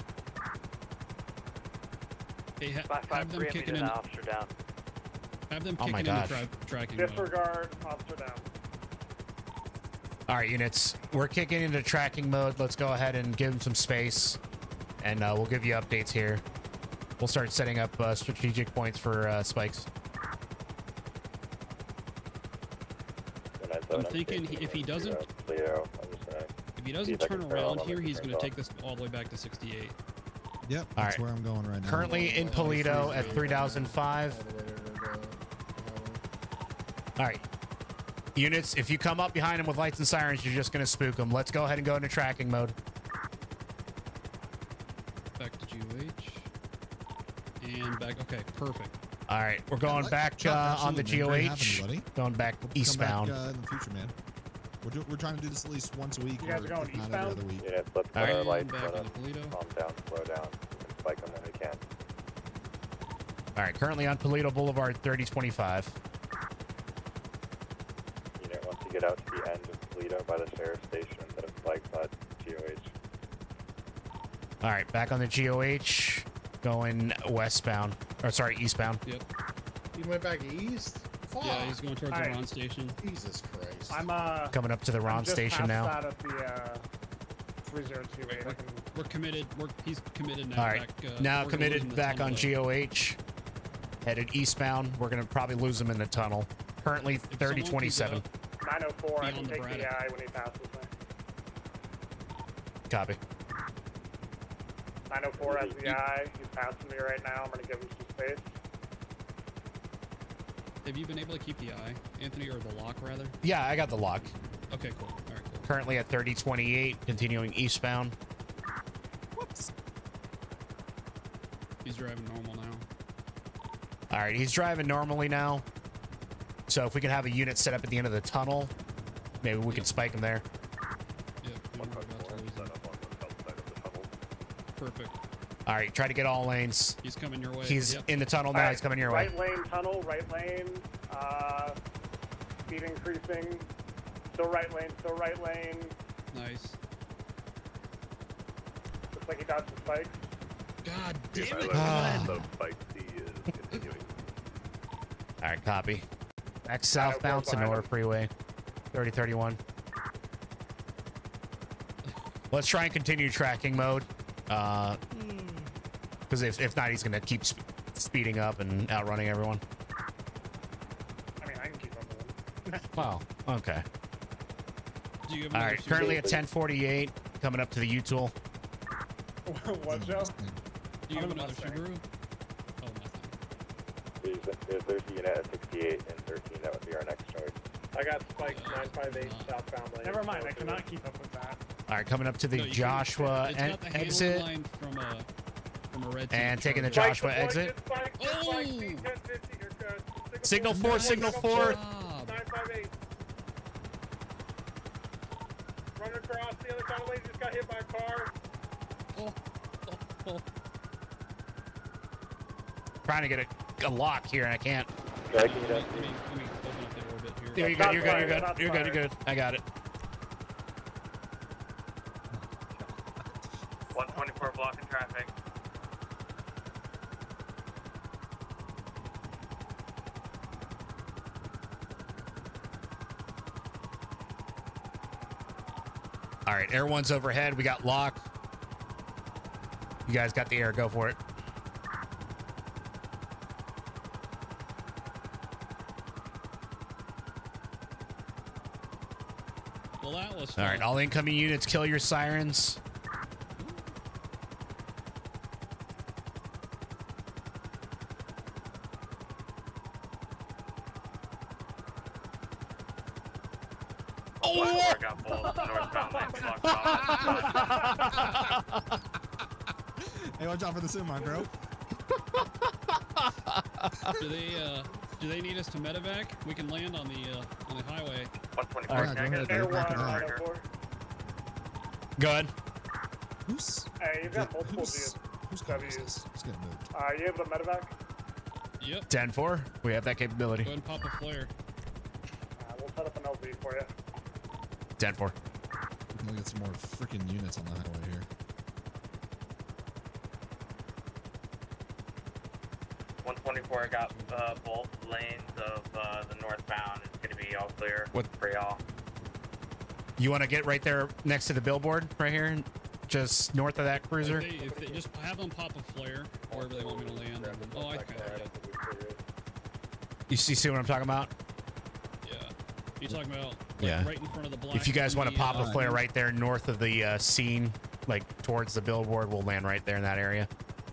H: Hey, ha-
I: Five
H: have
I: five
H: them
I: three, I'm
H: kicking
I: needing
H: in.
I: an officer down.
H: Have them
A: Oh
H: kicking
A: my
H: in
A: gosh.
H: the tra- tracking mode.
G: Disregard, officer down.
A: All right, units. We're kicking into tracking mode. Let's go ahead and give them some space, and uh, we'll give you updates here. We'll start setting up uh, strategic points for uh, spikes.
H: I'm thinking he- if he doesn't-
B: Toledo, I'm just gonna
H: If he
B: See
H: doesn't
B: if I
H: turn
B: can turn
H: around
B: on
H: here,
B: the
H: he's going to
B: turns
H: take this all the way back to sixty-eight.
D: Yep,
A: All
D: that's
A: right.
D: where I'm going right now.
A: Currently in Polito at three thousand five.
E: All the way to the, uh,
A: All right. Units, if you come up behind him with lights and sirens, you're just going to spook them. Let's go ahead and go into tracking mode.
H: Back to G O H. And back. Okay, perfect.
A: All right, we're going
D: like-
A: back
D: Chuck,
A: uh, on the
D: absolutely, man. Great having
A: G O H.
D: you, buddy.
A: Going back
D: Hope to come
A: eastbound.
D: Back, uh, in the future, man. We're, do, we're trying to do this at least once a week.
G: You guys
D: or
G: are going
D: if not
G: eastbound?
D: every other week.
B: Units, let's put
A: All right.
B: our lights,
H: Back
B: let
H: into
B: them
H: Polito.
B: calm down, slow down, and spike them when we can.
A: All right, currently on Polito Boulevard, thirty twenty-five.
B: Unit, once you get out to the end of Toledo by the sheriff's station instead of spikes at G O H.
A: All right, back on the G O H, going westbound, or sorry, eastbound.
H: Yep.
E: He went back east? Fuck.
H: Yeah, he's going towards
K: All
H: the
K: right.
H: Ron station.
E: Jesus Christ.
K: I'm uh
A: Coming up to the
K: I'm
A: Ron
K: just
A: station
K: past
A: now.
K: That at the uh, three zero two eight. I can
H: We're committed. We're he's committed now.
A: All right,
H: Back, uh,
A: now
H: we're gonna lose him
A: committed
H: in the
A: back
H: tunnel,
A: on
H: though.
A: G O H, headed eastbound. We're gonna probably lose him in the tunnel. Currently thirty twenty-seven.
K: nine oh four. I
H: Beyond
K: can
H: the
K: take the
H: Braddock.
K: eye when he passes me.
A: Copy.
K: nine oh four has the eye. He's passing me right now. I'm gonna give him some space.
H: Have you been able to keep the eye, Anthony, or the lock rather?
A: Yeah, I got the lock.
H: Okay, cool. All right, cool.
A: Currently at thirty twenty-eight, continuing eastbound.
H: Whoops. He's driving normal now.
A: All right, he's driving normally now. So if we can have a unit set up at the end of the tunnel, maybe we can spike him there.
H: Yeah. we're about to lose him. Perfect.
A: All right, try to get all lanes.
H: He's coming your way.
A: He's
H: Yep.
A: in the tunnel now.
K: All right,
A: He's coming your way.
K: Right lane tunnel. Right lane. Uh, speed increasing. Still right lane. Still right lane.
H: Nice.
K: Looks like he dodged the spikes.
H: God damn it!
A: Ah.
B: So spike C is continuing.
A: All right, copy. Back southbound Sonora Freeway, thirty thirty-one. Let's try and continue tracking mode. Uh, because if, if not, he's going to keep sp speeding up and outrunning everyone.
K: I mean, I can keep up with him.
A: Wow. Okay.
H: Do you have
A: All
H: another
A: right. Currently at
H: Subaru?
A: ten forty-eight, coming up to the U-Tool.
K: What, Joe?
H: Do you have
K: I'm
H: another
K: Mustang.
H: Subaru? Oh, nothing.
B: There's, there's, there's a unit at sixty-eight and thirteen. That would be our next charge.
L: I got spikes nine five eight southbound lane.
K: Never mind. I cannot keep up with that.
A: All right, coming up to the
H: No, you
A: Joshua
H: can, it's
A: en
H: got the handling
A: exit
H: line from a from a red
A: and
H: team
A: taking the
H: Charger.
A: Joshua exit.
H: Oh!
A: Signal four, signal four.
H: Job.
L: nine five eight. Run across. The other side of the lane just got hit by a car.
H: Oh, oh, oh.
A: Trying to get a, a lock here, and I can't.
B: Yeah, I can
H: Let me, let me, let me open up the orbit here.
A: Yeah, you're good, you're good, you're good, you're good, you're good. I got it.
N: one twenty-four blocking traffic.
A: All right, air one's overhead. We got lock. You guys got the air. Go for it.
H: Well, that was
A: All
H: fun.
A: right, all incoming units, kill your sirens.
N: Oh! I got both northbound lanes blocked off.
D: Hey, watch out for the semi, bro.
H: Do they uh do they need us to medevac? We can land on the uh on the highway.
N: one twenty-four,
D: All right,
N: can I
D: go
N: get
D: ahead,
N: a
D: dude, knock it out.
N: right here?
A: Go ahead.
D: Who's
K: Hey, you've got multiple
D: who's,
K: Gs.
D: who's
K: W's.
D: Who's getting moved?
K: Uh, you able to medevac?
H: Yep.
A: ten four. We have that capability.
H: Go ahead and pop a flare.
K: Uh, we'll set up an L Z for you.
A: ten four.
D: We can get some more freaking units on the highway here.
N: one twenty-four, I got uh, both lanes of uh, the northbound. It's going to be all clear
A: What-
N: for y'all.
A: You want to get right there next to the billboard, right here, just north of that cruiser?
H: If they, if they just have them pop a flare wherever they want me to land. Oh, I kind of get.
A: You see, see what I'm talking about?
H: Yeah. You're talking about like,
A: Yeah.
H: right in front of the black.
A: If you guys want to pop a
H: uh,
A: flare right there north of the uh, scene, like towards the billboard, we'll land right there in that area.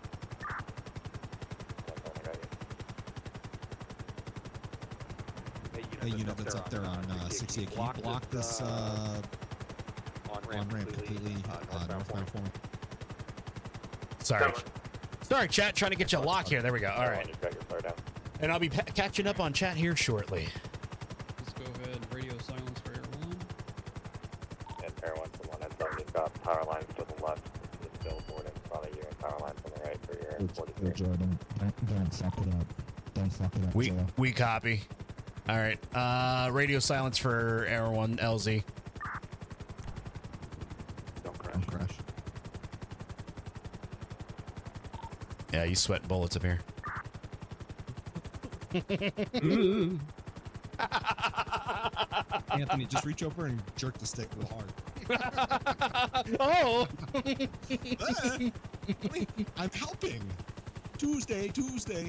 D: A unit that's up there on uh, sixty-eight. Can you block this uh, on ramp completely uh, northbound for me?
A: Sorry. Sorry, chat. Trying to get you a lock here. There we go. All right.
B: Just got your fire down.
A: And I'll be pa catching up on chat here shortly.
H: Let's go ahead. Radio silence for Air One.
B: And Air one to one and seven. You've got power lines to the left. This billboard in front of you, and power lines on the right for your forty-three.
P: Jordan, don't, don't fuck it up. Don't fuck it up.
A: We
P: Joe.
A: we copy. All right. Uh, radio silence for Air One L Z.
D: Don't crash.
A: Yeah, you sweat bullets up here.
D: Anthony, just reach over and jerk the stick real hard.
A: Oh!
D: I'm helping. Tuesday, Tuesday.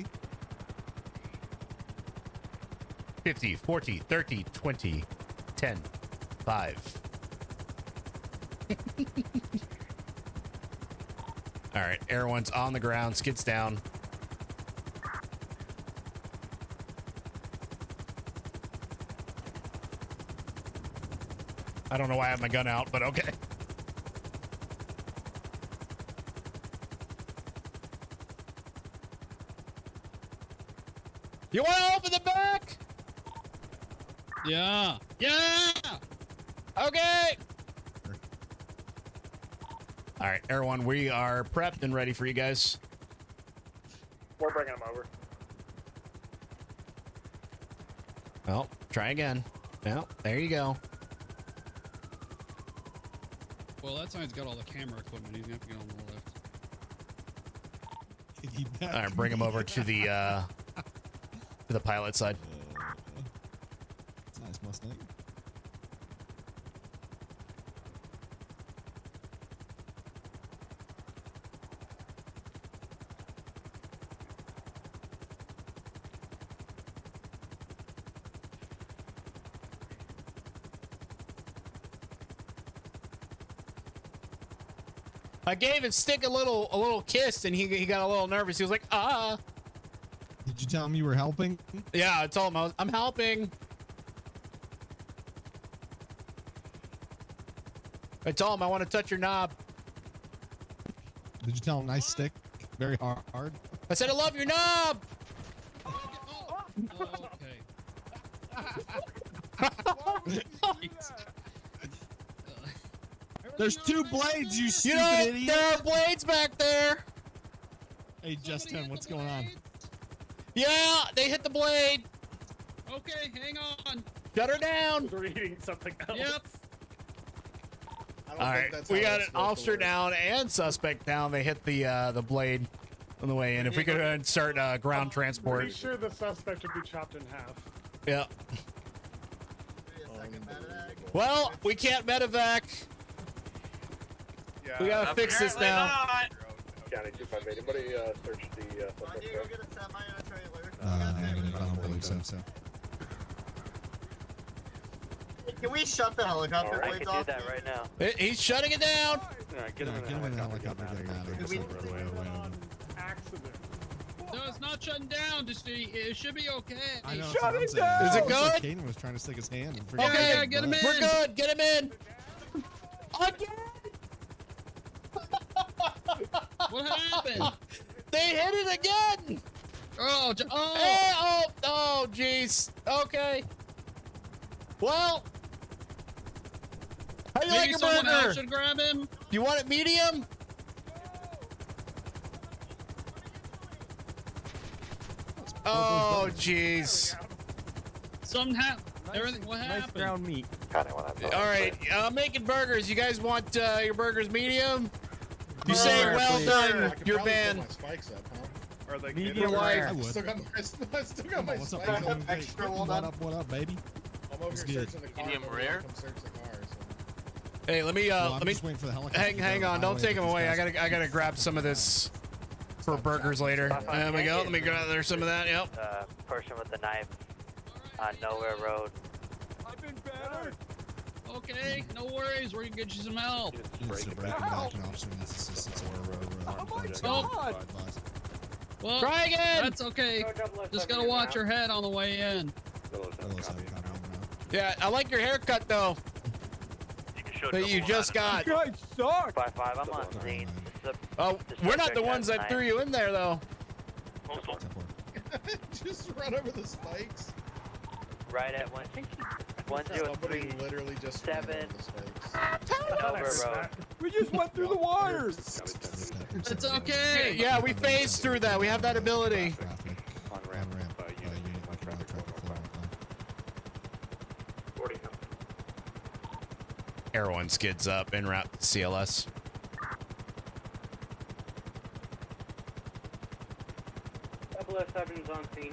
A: fifty, forty, thirty, twenty, ten, five. All right, everyone's on the ground, skids down. I don't know why I have my gun out, but okay. You want to open the back?
H: Yeah. Yeah.
A: Okay. All right, everyone, we are prepped and ready for you guys.
G: We're bringing them over.
A: Well, try again. Well, there you go.
H: Well, that sign's got all the camera equipment. He's gonna have to get on the lift.
A: All right, bring him over to the uh, to the pilot side.
D: It's a nice Mustang.
A: I gave his stick a little a little kiss, and he he got a little nervous. He was like, "Ah."
D: Did you tell him you were helping?
A: Yeah, I told him I was, I'm helping. I told him I want to touch your knob.
D: Did you tell him nice stick? Very hard. hard.
A: I said I love your knob.
D: There's two blades, you
A: You
D: stupid
A: know,
D: idiot.
A: there are blades back there.
D: Hey, Justin, what's going on?
A: Yeah, they hit the blade.
H: Okay, hang on.
A: Shut her down.
K: We're eating something else.
H: Yep.
A: All right, we got an officer down and suspect down. They hit the uh, the blade on the way in. If we could uh, start uh, ground transport.
K: Pretty sure the suspect would be chopped in half.
A: Yeah. Well, we can't medevac.
L: Yeah.
A: We gotta fix this now.
L: County two five eight. Anybody uh, search the uh, suspect?
D: Uh, I don't believe so. so.
Q: Can we shut the helicopter
B: I
Q: blades
B: can do
Q: off?
B: that right now.
A: He- He's shutting it down.
L: Alright, get
D: No,
L: him
D: get him in the helicopter. Get him out of here.
Q: We-
D: Just let him go.
K: Accident.
H: No, it's not shutting down. Just it should be okay.
D: I know.
K: Shut
D: that's
K: it
D: what I'm saying.
K: down!
A: Is it
D: It's like
A: good?
D: Caden was trying to stick his hand. And
A: Okay,
H: yeah, get him in.
A: We're good. Get him in. Again.
H: What happened?
A: They hit it again.
H: Oh, j- oh.
A: Hey, oh, oh, jeez. Okay. Well, how do you
H: Maybe
A: like your
H: someone else
A: burger?
H: should grab him.
A: You want it medium? Oh, jeez.
H: Something happened. Everything. What happened?
B: Ground meat. Kind of what I
A: All right, I'm making burgers. You guys want uh, your burgers medium? You say well done. You're banned.
E: Spikes up, huh?
O: Are they
A: Medium
D: I
A: rare.
D: would.
E: Still got my, I still got my
D: What's up,
E: spikes
D: man?
E: up.
D: Hey,
Q: Extra well
D: what
Q: done.
D: up? What up, baby?
E: I'm over
D: It's
E: here
D: good.
E: searching the car.
I: Medium
E: nobody
I: rare?
E: Come search the car. So.
A: Hey, let me uh,
D: Well, I'm
A: let me
D: just waiting for the helicopter.
A: hang
D: to
A: hang
D: go
A: on. Don't
D: highway
A: take them
D: because
A: away. I
D: that's-
A: gotta I gotta grab some of this for burgers later. There we go. Let me grab there's some of that. Yep.
B: Uh, person with the knife on Nowhere Road.
H: I've been battered. Okay, no worries. We're gonna get you some help.
D: It's a breaking back and officer needs assistance or or or.
H: God. Well,
A: Try again.
H: that's okay. Just gotta watch your head on the way in.
A: Yeah, I like your haircut though.
I: You can show
A: That you
I: double
A: just
I: line.
A: got.
K: guys suck.
B: Five five. I'm on scene. The sub-
A: Oh,
B: the
A: we're not the
B: suspect
A: ones
B: has
A: that
B: knife.
A: threw you in there though.
I: Postal.
E: Just run over the spikes.
B: Right at one. One zero
E: Somebody
B: three
E: literally just ran over
B: seven.
E: the spikes.
B: Nowhere Road.
K: We just went through the wires.
H: It's okay.
A: Yeah, we phased through that. We have that ability.
D: Traffic.
O: On
D: On
O: ramp.
D: ramp.
O: Uh,
D: Uh,
O: unit
D: unit
O: one
D: control
O: traffic
D: traffic
O: four
D: flow.
O: forty.
A: Air One skids up en route to C L S.
M: double oh seven's on scene.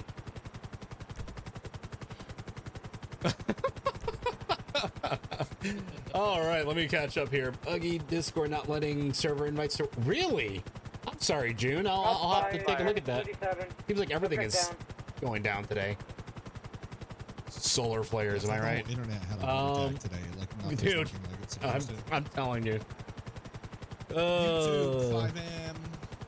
A: All right, let me catch up here. Buggy Discord not letting server invites to. Really? I'm sorry, June. I'll, I'll have to take a look at that. Seems like everything is going down today. Solar flares, am I right?
D: Internet had a
A: um,
D: attack today, like nothing's
A: dude,
D: working like it's
A: I'm,
D: supposed to.
A: I'm telling you.
D: YouTube,
A: Uh,
D: five M,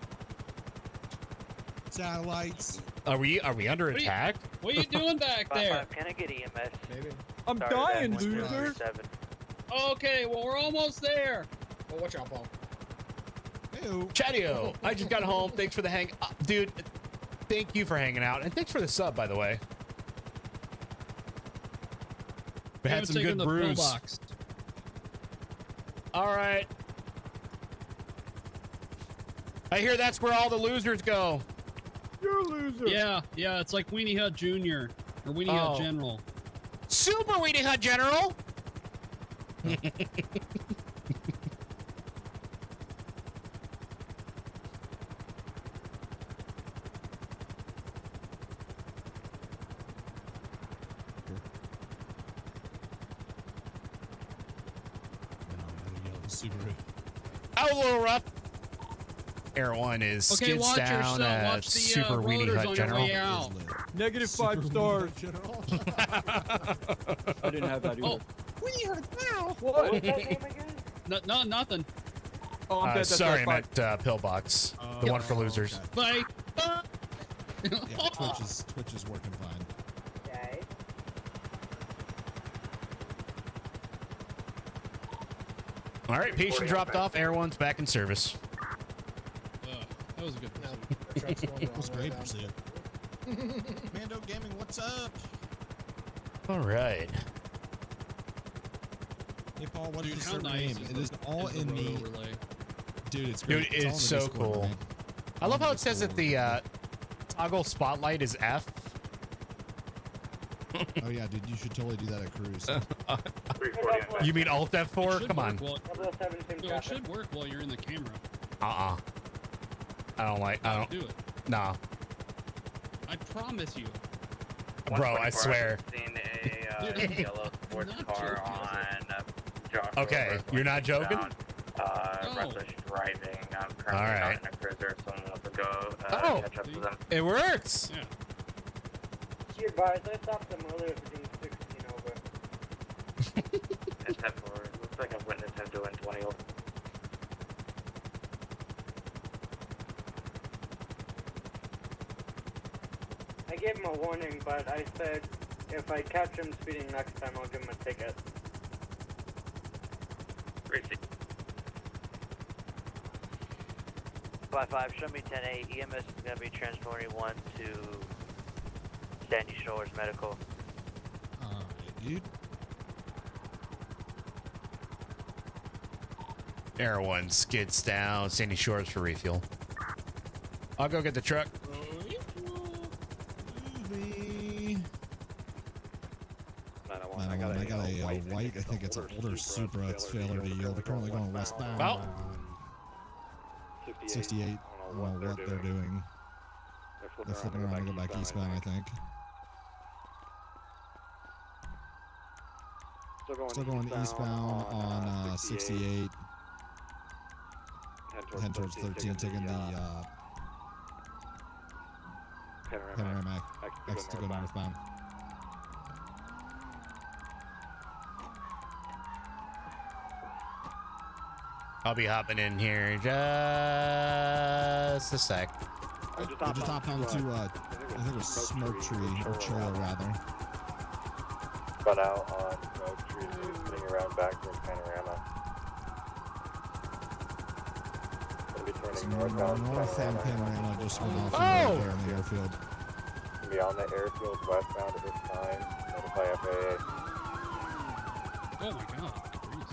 D: satellites.
A: Are we are we under
H: What are you-
A: attack?
H: What are you doing back there?
I: Can I get E M S?
E: Maybe.
H: I'm
I: Sorry,
H: dying,
I: that one
H: loser.
I: seven.
H: Okay, well, we're almost there.
E: Oh, watch out, Paul.
A: Chatio, I just got home. Thanks for the hang, uh, dude. Thank you for hanging out, and thanks for the sub, by the way. We had
H: Haven't
A: some
H: taken
A: good
H: the
A: brews.
H: pillbox.
A: All right. I hear that's where all the losers go.
H: You're a loser. Yeah, yeah, it's like Weenie Hut Junior or Weenie Hut
A: Oh.
H: General.
A: Super Weenie Hut General.
D: Subaru.
A: Oh, a little rough. Air One is
H: Okay,
A: skids
H: watch
A: down
H: yourself.
A: at
H: Watch the
A: Super
H: uh,
A: Weenie
H: rotors
A: Hut
H: on
A: General.
H: your way out.
R: Negative five stars. I didn't have that either.
H: Oh,
R: We heard now.
M: What
R: What?
M: was that name again?
H: no, no, nothing.
R: Oh, I'm
A: Uh,
R: dead. That's
A: sorry, I
R: right,
A: meant uh, Pillbox, the one for losers.
H: Bye.
D: Yeah, Twitch is Twitch is working fine.
M: Okay.
A: All right, patient dropped off. Air One's back in service.
H: Uh, that was a good pursuit.
D: That was great pursuit. Mando Gaming, what's up?
A: All right.
D: Hey Paul, what is
H: Dude,
D: the
H: how
D: server
H: nice
D: name?
H: is
D: It
H: the-
D: is all
H: is the
D: in
H: road
D: me.
H: overlay?
D: Dude, it's
A: Dude,
D: great. It's all
A: it's
D: in
A: so
D: the Discord,
A: cool.
D: man.
A: I love how it says that the uh, toggle spotlight is F.
D: Oh yeah, dude, you should totally do that at cruise.
A: You mean Alt F four?
H: It should
A: Come
H: work
A: on.
H: While,
M: double oh seven Tim
H: no, it
M: traffic.
H: should work while you're in the camera.
A: Uh-uh. I don't like. I don't.
H: Do it.
A: Nah,
H: I promise you.
A: bro. I swear.
N: Seen a uh,
H: Dude,
N: yellow sports
H: not
N: car
H: joking.
N: on uh, Joshua
A: Okay,
N: Road
A: you're not joking?
N: eastbound. Uh,
H: No.
N: reckless driving. I'm currently
A: All right.
N: not in a cruiser. Someone wants to go uh,
A: Oh.
N: catch up to them.
A: It works.
H: Yeah.
M: She advised I stopped them earlier for doing sixteen over.
N: It's ten four. Looks like I've witnessed him doing twenty over.
M: I gave him a warning, but I said if I catch him speeding next time, I'll give him a ticket.
N: Receipt.
I: five five, show me ten eight. E M S is going to be transporting one to Sandy Shores Medical.
D: Alright, dude.
A: Air One skids down Sandy Shores for refuel. I'll go get the truck.
D: I got, I got a, uh, white, I think it's an older Supra. It's failure to yield. They're currently going westbound.
A: Oh.
D: sixty-eight. I don't know what they're doing. They're flipping around to go back eastbound, I think. Still going eastbound on uh, sixty-eight. Head towards thirteen, taking the uh, Panoramic exit to go northbound.
A: I'll be hopping in here just a sec.
D: They just hopped onto, uh, I think it was Smoke Tree, or Trailer rather.
B: Spun out on Smoke Tree, spinning around back towards Panorama. Gonna be turning
D: So
B: northbound.
D: northbound Panorama just went off
A: Oh!
D: right there in the airfield.
B: Gonna be on the airfield westbound at this time. Notify F A A.
H: Oh my god. Grease.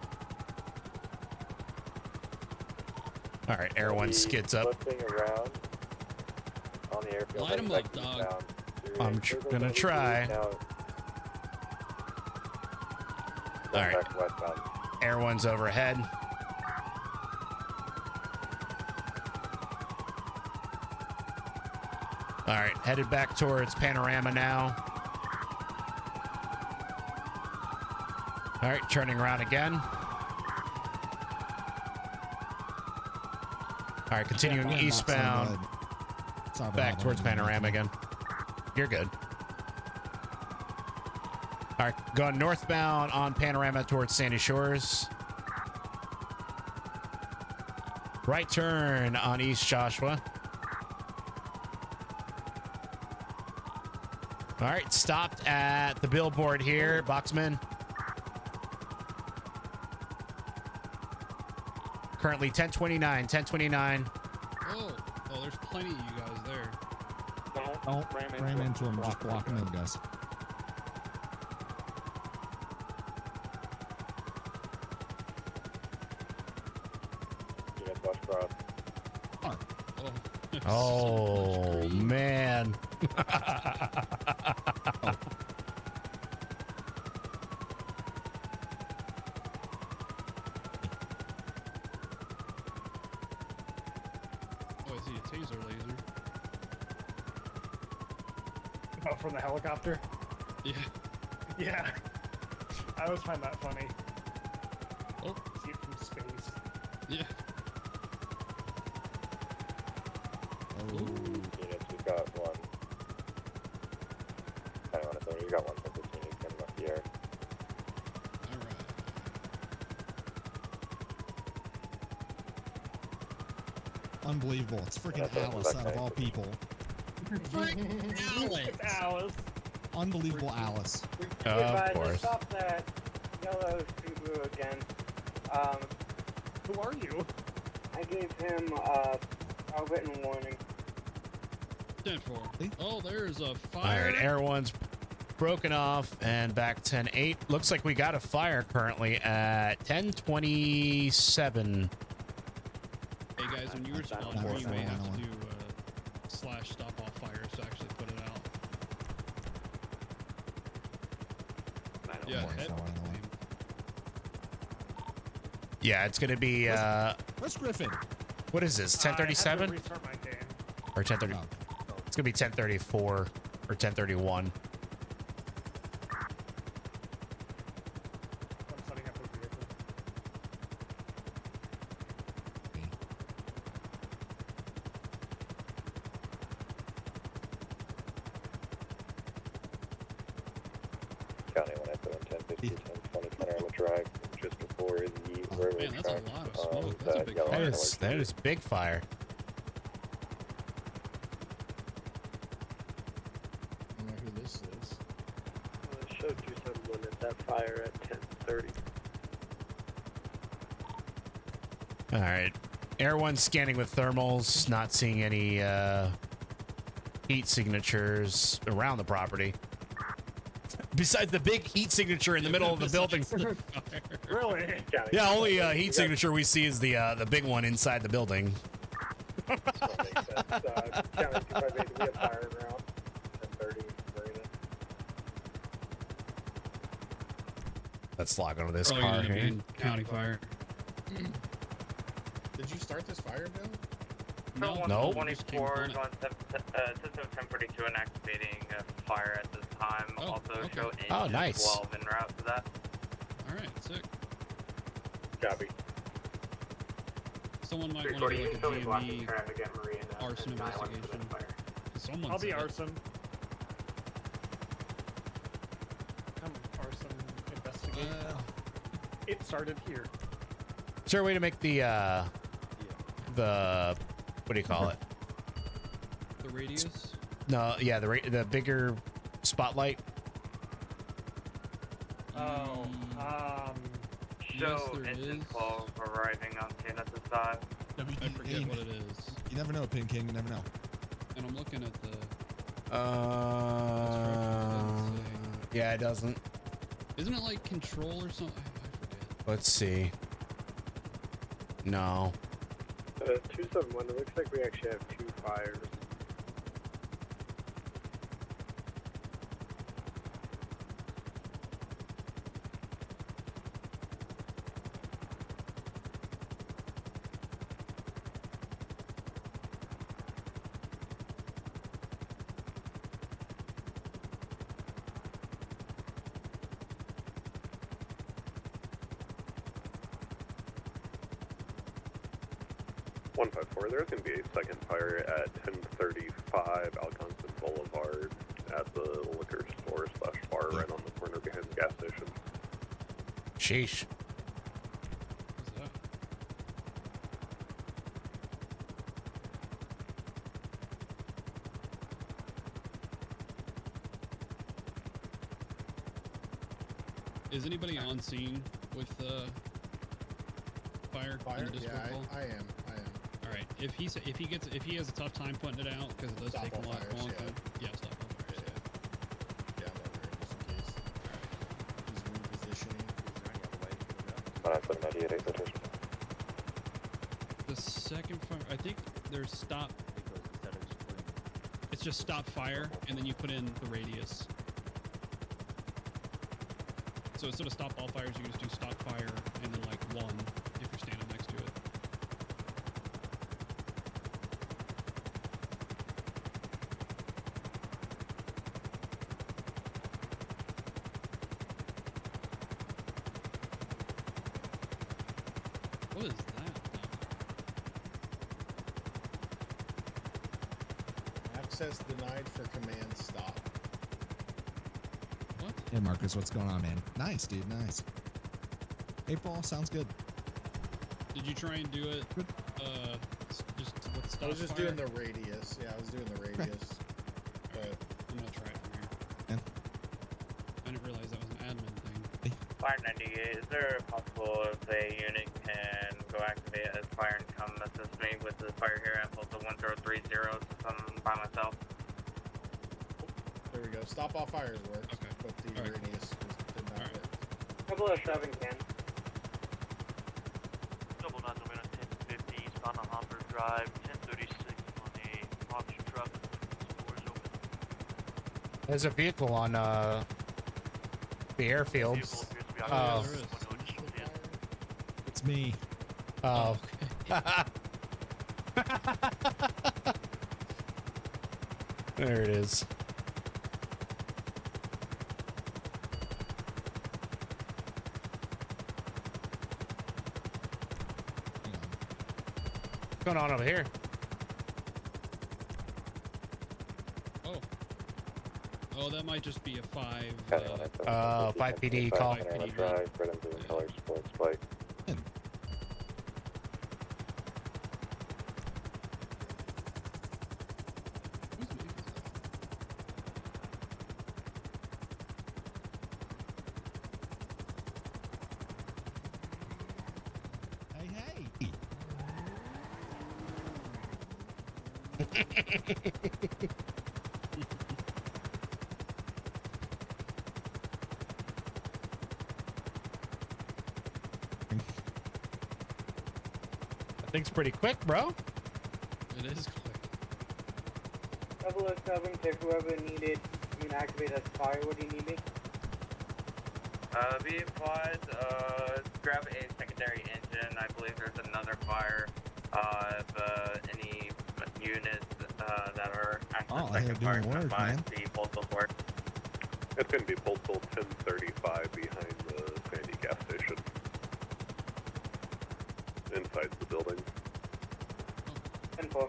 A: All right, Air One skids up.
B: Flipping around on the airfield.
H: Light 'em
B: heading
H: up,
B: back
H: dog.
B: eastbound.
A: I'm tr-
B: Circle
A: gonna
B: over
A: try.
B: Now,
A: All right.
B: back westbound.
A: Air One's overhead. All right, headed back towards Panorama now. All right, turning around again. All right, continuing
D: Yeah,
A: eastbound,
D: not so good. It's not
A: back
D: bad.
A: towards Panorama again. You're good. All right, going northbound on Panorama towards Sandy Shores. Right turn on East Joshua. All right, stopped at the billboard here, Boxman. Currently ten twenty-nine, ten twenty-nine.
H: Oh, oh, there's plenty of you guys there.
D: Don't ram into him. Just block him in, guys.
B: You guys watch cross.
A: Oh, oh man.
H: Oh, I see a taser laser.
K: Oh, from the helicopter?
H: Yeah.
K: Yeah. I always find that funny.
H: Oh.
K: See it from space.
H: Yeah.
B: Units, we've got one. I don't want to you got one from this unit coming up the air.
D: Unbelievable. It's freaking
B: That's what
D: Alice
B: I'm
D: out of all people.
K: Alice. Alice.
D: Unbelievable Alice.
M: If I just stop that yellow Subaru again, um,
K: who are you?
M: I gave him uh, a written warning.
H: ten four. Oh, there's a
A: All
H: fire.
A: right, Air One's broken off and back ten eight. Looks like we got a fire currently at ten twenty-seven.
H: Hey guys, when you respond, you may have to do uh, slash stop all fires to actually put it out. Yeah, head,
A: Yeah, it's gonna be uh
D: Where's Griffin?
A: what is this? ten thirty-seven?
K: Restart my game.
A: Or ten thirty? It's gonna be ten thirty-four or ten thirty-one.
K: I'm setting up a vehicle.
B: County one at seven ten fifty ten twenty Panorama Drive, just before the railroad
H: man, that's a
B: track.
H: lot of smoke.
B: um,
H: That's a
B: that
H: big
B: yellow
A: That
B: color
A: is that is big fire.
E: I don't know who this is.
L: I showed you someone at that fire at ten thirty.
A: All right. Air One scanning with thermals, not seeing any uh, heat signatures around the property. Besides the big heat signature in the middle of the building.
K: Really?
A: Yeah, only uh, heat signature we see is the uh, the big one inside the building.
L: That makes sense. Uh, County two five eight, we have fire around ten thirty Marina.
A: Let's log onto this
H: Probably
A: car
H: gonna be
A: here.
H: in county fire.
E: Did you start this fire, Bill?
H: No,
A: No.
N: twenty-four is on uh, system ten forty-two and activating uh, fire at this time.
H: Oh,
N: also
H: okay.
N: show engine
A: Oh, nice.
N: twelve en route to that.
H: All right, sick.
L: Copy.
H: Someone might
O: three
H: want
O: forty,
H: to
O: you
H: do
O: can still
H: like
O: be
H: a
O: blocking
H: G M E
O: traffic at Marina.
H: arson
O: and nine one for
H: investigation.
O: the fire.
H: Someone
K: I'll be
H: said it.
K: arson. I'm arson investigation.
H: Uh,
K: It started here.
A: Is there a way to make the uh, the what do you call it?
H: The radius.
A: No, yeah, the ra- the bigger spotlight.
K: Oh, um,
N: Show
H: there
N: engine
H: is.
N: twelve arriving on scene at this time.
H: I forget what it is.
D: You never know, Pin King. You never know.
H: And I'm looking at the.
A: Uh, yeah, it doesn't.
H: Isn't it like control or something? I forget.
A: Let's see. No.
L: Uh, two seven one, it looks like we actually have two fires.
B: one five four, there's going to be a second fire at ten thirty-five Algonquin Boulevard at the liquor store slash bar right on the corner behind the gas station.
A: Sheesh.
H: Is anybody on scene with uh, fire?
E: Fire?
H: In the district
E: Yeah,
H: hall?
E: I, I am. I am.
H: All right. If he's if he gets if he has a tough time putting it out because it does
E: Stop
H: take
E: all
H: a lot
E: fires,
H: a long
E: yeah.
H: time. Yeah, stop all fires.
E: Yeah, I'm over here just in case. He's repositioning.
B: five seven ninety-eight, expectation.
H: The second fire, I think there's stop. It's just stop fire, and then you put in the radius. So instead of stop all fires, you just do stop fire and then like one if you're standing next to it. What is that?
E: Access denied for command stop.
H: What?
D: Hey Marcus, what's going on, man? Nice, dude. Nice. April sounds good.
H: Did you try and do it? Uh, s- just with stop
E: I was just
H: fire?
E: doing the radius. Yeah, I was doing the radius. But
H: I'm gonna try it from here.
D: And?
H: I didn't realize that was an admin thing.
N: Fire ninety-eight, is there possible if a unit can go activate as fire and come assist me with the fire here at Postal one zero three zero since I'm by myself?
E: there we go. Stop all fires works.
H: Okay.
E: But the
H: All right.
E: radius was, did not work.
M: Couple of seven can.
I: Double nine to win on ten fifty, eastbound on Hopper Drive, ten thirty-six on a box truck. Doors open.
A: There's a vehicle on uh the airfield.
I: Vehicle appears to be
A: Oh.
I: occupied.
H: there is.
I: No additional vehicles.
D: It's me.
A: Oh. There it is. What's going on over here?
H: Oh. Oh, that might just be a five.
B: County
H: Uh,
B: one nine seven,
A: Uh, five P D call.
H: Five P D,
B: Drive, red and blue in color, sports bike.
H: who's making that?
D: Hey, hey.
A: That thing's pretty quick, bro.
H: It is quick.
M: Couple of seven, if whoever needed, you can activate as fire. What do you need me?
N: Uh, be advised, uh, grab a secondary engine. I believe there's another fire. Uh, if, uh, any units, uh, that are actually
D: Oh, I
N: second
D: hear
N: fire
D: doing
N: come
D: work,
N: by
D: man.
N: the postal force.
B: It's going to be postal ten thirty-five behind the Sandy gas station. Inside the building.
M: ten four.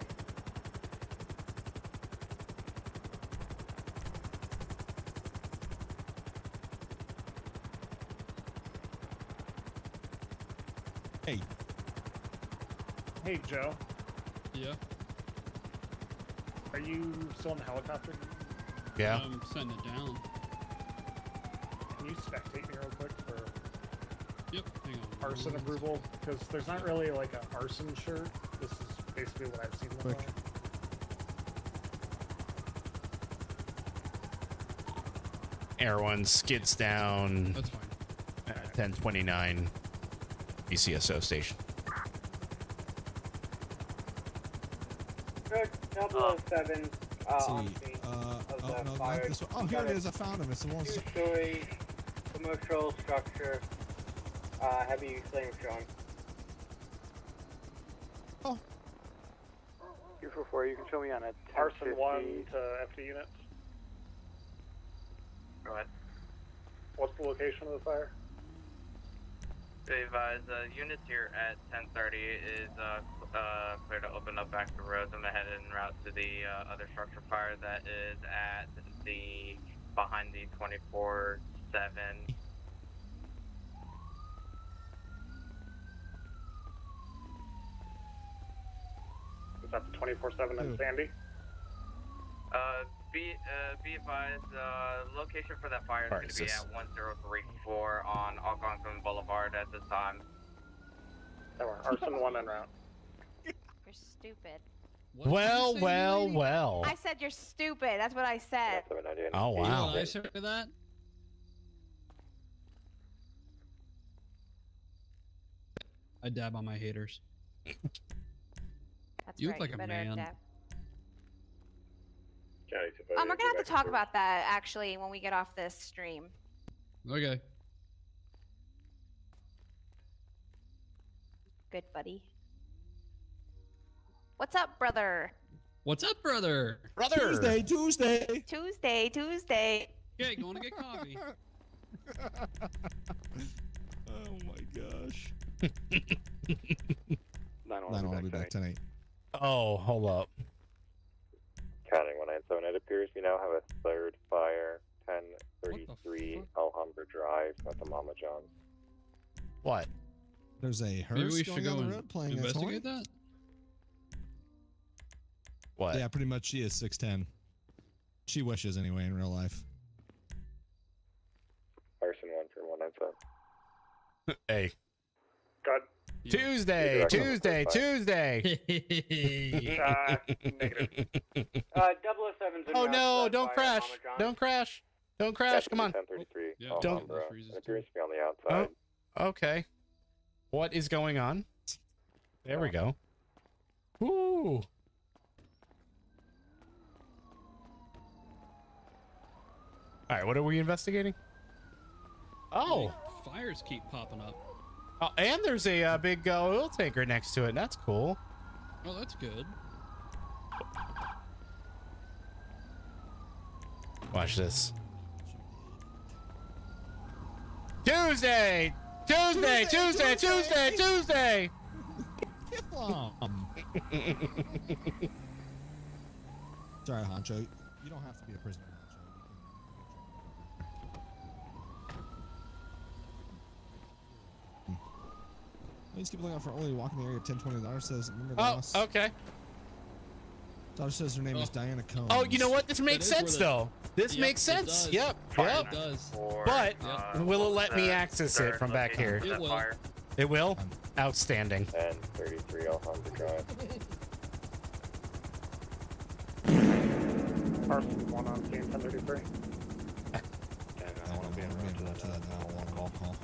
D: Hey.
K: Hey, Joe.
H: Yeah.
K: Are you still in the helicopter?
A: Yeah.
H: I'm setting it down.
K: Can you spectate me real quick for
H: Yep. Hang on.
K: arson
H: one
K: approval? Because there's not really like an arson shirt. This is basically what I've seen in the
D: Quick.
K: file.
A: Air one skids down
H: That's fine.
A: at ten twenty-nine B C S O station.
M: Good. Couple of seven. Uh,
D: Let's
M: on
D: see.
M: scene
D: Uh,
M: of
D: oh,
M: the
D: no, not
M: fire.
D: this one. Oh, here
M: Got
D: it
M: a
D: is. I found him. It's the one.
M: Two-story commercial structure. Uh, heavy flame showing.
D: Oh.
F: Two four four, you can show me on a ten
G: Arson
F: fifty.
G: one to F D units.
N: Go ahead.
G: What's the location of the fire?
N: Be advised, uh, units here at ten thirty is uh, uh, clear to open up back to roads. I'm headed en route to the uh, other structure fire that is at the behind the twenty-four seven.
G: Is that the twenty-four seven in Sandy?
N: Uh, be uh, be advised, uh, location for that fire is going to be at one zero three four on Algonquin Boulevard at this time.
G: There were arson one en route.
S: You're stupid.
A: Well, well, well.
S: I said you're stupid. That's what I said.
A: Oh, wow.
H: Did I say that? I dab on my haters.
S: That's
H: You
S: right.
H: look like a
S: better
H: man.
S: adapt. Um, we're gonna have to talk about that actually when we get off this stream.
H: Okay.
S: Good buddy. What's up, brother?
H: What's up, brother?
A: Brother.
D: Tuesday, Tuesday.
S: Tuesday, Tuesday.
H: Okay, going to get coffee.
D: Oh my gosh.
B: nine
D: Nine will be back tonight.
A: Oh, hold up.
B: Counting one nine seven, it appears we now have a third fire, ten thirty-three Alhambra Drive at the Mama John's.
A: What?
D: There's a
H: Maybe
D: hearse
H: we
D: going
H: should go
D: down the
H: and
D: road playing its horn.
H: investigate that.
A: What?
D: Yeah, pretty much she is six ten. She wishes anyway in real life.
B: Arson one for one nine seven.
A: Hey.
G: Good.
A: Tuesday, Tuesday, Tuesday.
G: uh, negative.
M: Uh, double oh seven's
A: Oh no! Don't crash! Don't crash! Don't crash! Come on!
B: ten thirty-three
A: Don't.
B: Alhambra. It appears to be on the outside.
A: Oh, okay. What is going on? There we go. Woo! All right, what are we investigating? Oh,
H: Fires keep popping up.
A: oh and there's a uh, big uh, oil tanker next to it. That's cool.
H: Oh, that's good.
A: Watch this. Tuesday, Tuesday, Tuesday, Tuesday, Tuesday.
D: Sorry, Honcho. You don't have to be a prisoner, Honcho. Please keep looking out for only walking the area. ten twenty. Daughter says, remember the
A: Oh,
D: boss?
A: okay.
D: Daughter says her name is Diana Combs.
A: Oh, you know what? This makes
D: That is
A: sense,
D: where the-
A: though. This
D: Yep,
A: makes
D: it
A: sense.
D: does.
A: Yep,
D: It
A: yep.
H: does.
A: But
H: Yep.
A: will it let me access it from back here?
H: It will.
A: It will? Outstanding.
B: ten thirty-three Alhambra Drive.
G: Arson one on scene, ten thirty-three.
D: I want to be in room to that now. One call. Call.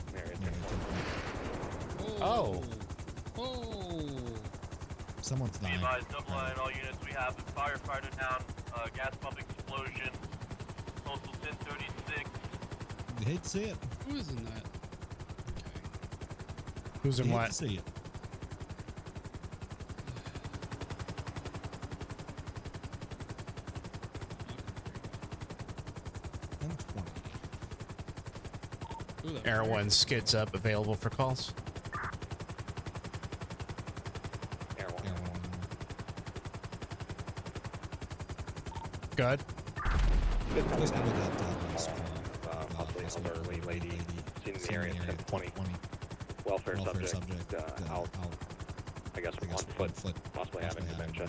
A: Oh.
H: Oh.
D: Someone's
I: Be
D: dying.
I: advised, double line all units. We have a firefighter down, uh, gas pump explosion. Postal ten thirty-six.
D: You hate to see it.
H: Who is in that?
A: Who's in
D: You hate
A: what?
D: to see it.
A: Air one skids up, available for calls.
B: Air one.
A: Good.
D: Just have that uh,
B: Uh, possibly elderly lady seen in the area at ten twenty. Welfare,
D: Welfare
B: subject,
D: subject,
B: uh,
D: uh,
B: out, I guess, on foot, possibly having dementia.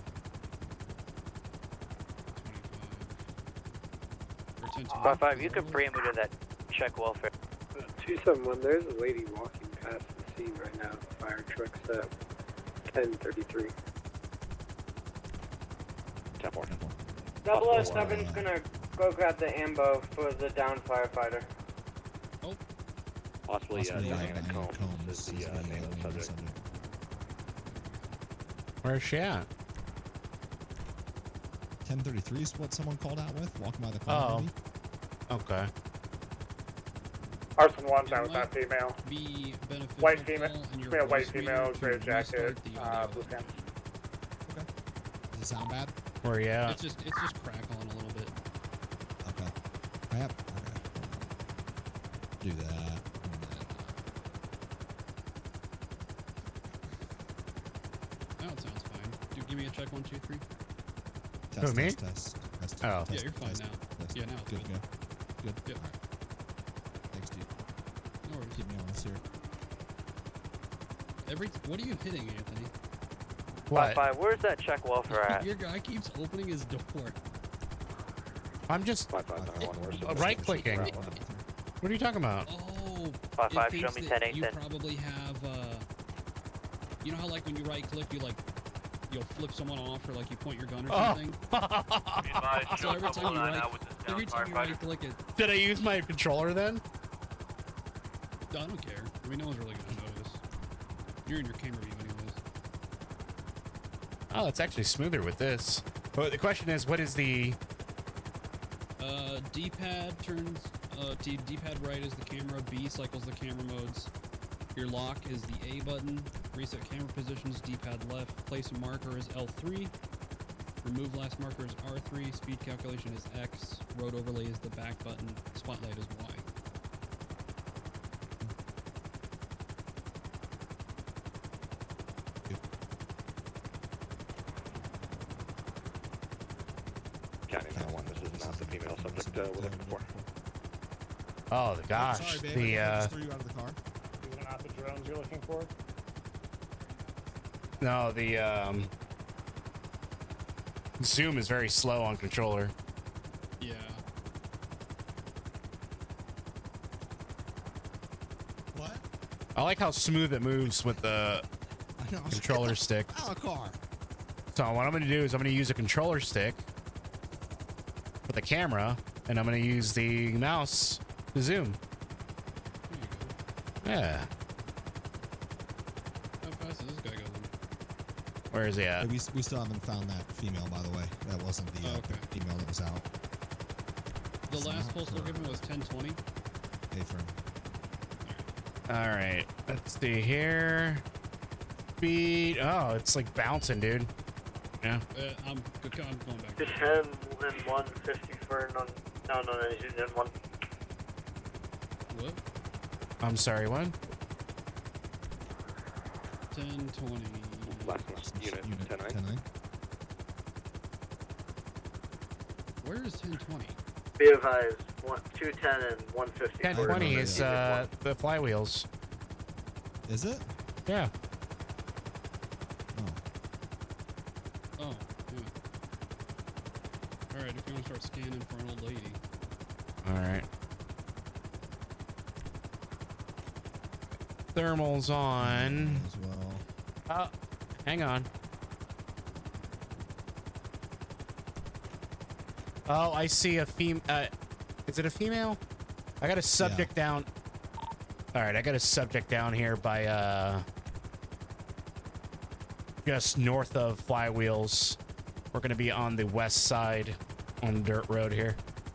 T: Five five, you can preamble to that check welfare.
U: two seven one, there's a lady walking past the scene right now. Fire truck's at ten thirty-three.
B: ten four.
M: double oh seven's gonna go grab the ambo for the down firefighter.
H: Oh.
B: Possibly, uh,
D: Possibly, uh,
B: Diana
D: Diana
B: Combs,
D: Combs
B: is the
D: is
B: uh,
D: the,
B: name of the
D: uh,
B: subject.
A: Where's she at?
D: ten thirty-three is what someone called out with, walking by the
A: Oh.
D: car. maybe?
A: Okay.
G: Arson one down with that female.
H: Be beneficial.
G: White female.
H: call in your
G: Female, white
H: voice
G: female,
H: reader
G: gray
H: to
G: jacket,
H: restart the
G: uh,
H: audio.
G: blue pants.
D: Does it sound bad?
A: Where you at?
H: It's just it's just crackling a little bit.
D: Okay. Yep. Okay. Do that.
H: Oh, it sounds fine. Do give me a check one, two, three.
D: Test,
A: Who, me?
D: test, test, test,
A: Oh.
H: Yeah,
D: test,
H: you're fine
D: test,
H: now.
D: test.
H: Yeah, now it's
D: Good,
H: good.
D: good. Good.
H: Yep.
D: All right. Thanks, dude.
H: No worries.
D: Keep me honest here.
H: Every what are you hitting, Anthony?
A: What?
T: Five, five, where's that check welfare at?
H: Your guy keeps opening his door.
A: I'm just
B: Five, five, nine, one, where's
A: uh, right clicking. What are you talking about?
H: Oh,
T: Five,
H: it
T: five,
H: thinks
T: show me
H: that
T: ten, eight,
H: you
T: ten.
H: probably have, uh, you know how like when you right click, you like, you'll flip someone off or like you point your gun or
A: Oh.
H: something? So every time you right, every time you right click it,
A: Did I use my controller then?
H: I don't care. I mean, no one's really gonna notice. You're in your camera view anyways.
A: Oh, it's actually smoother with this. But the question is, what is the...
H: Uh, D-pad turns, uh, D- D-pad right is the camera, B cycles the camera modes. Your lock is the A button, reset camera positions, D-pad left, place a marker is L three, remove last marker is R three, speed calculation is X, road overlay is the back button, spotlight is Y.
B: County nine one, this is not the female subject uh, we're looking for.
A: Oh, the gosh.
D: Sorry, babe.
A: the,
D: I
A: uh...
D: just threw you out of the car.
K: These are not the drones you're looking for?
A: No, the, um... zoom is very slow on controller.
H: Yeah.
D: What?
A: I like how smooth it moves with the
D: I know.
A: controller stick.
D: Out of the car.
A: So what I'm going to do is I'm going to use a controller stick with a camera, and I'm going to use the mouse to zoom. Yeah.
H: How fast is this guy going?
A: Where is he at?
D: Hey, we, we still haven't found that female, by the way. That wasn't the, uh,
H: Oh, okay.
D: the female that was out.
H: The
D: It's
H: last
D: not
H: postal
D: her.
H: given was ten twenty.
D: Hey, friend.
A: All right. Let's see here. Speed. Oh, it's like bouncing, dude. Yeah.
H: Uh, I'm, good, I'm going back.
L: Just ten and one fifty for non, no, no, no, he's in one.
H: What?
A: I'm sorry, what?
H: ten twenty.
B: Last one, unit,
D: Unit
B: ten nine.
D: ten nine.
H: Where is ten twenty?
L: Be advised, one, two ten and one fifty.
A: ten twenty is uh, the flywheels.
D: Is it?
A: Yeah.
H: Oh, yeah. Alright, if you want to start scanning for an old lady.
A: All right. Thermals on.
D: As well.
A: Oh, hang on. Oh, I see a fem. Uh, is it a female? I got a subject down. All right, I got a subject down here by uh, just north of Flywheels. We're gonna be on the west side on dirt road here.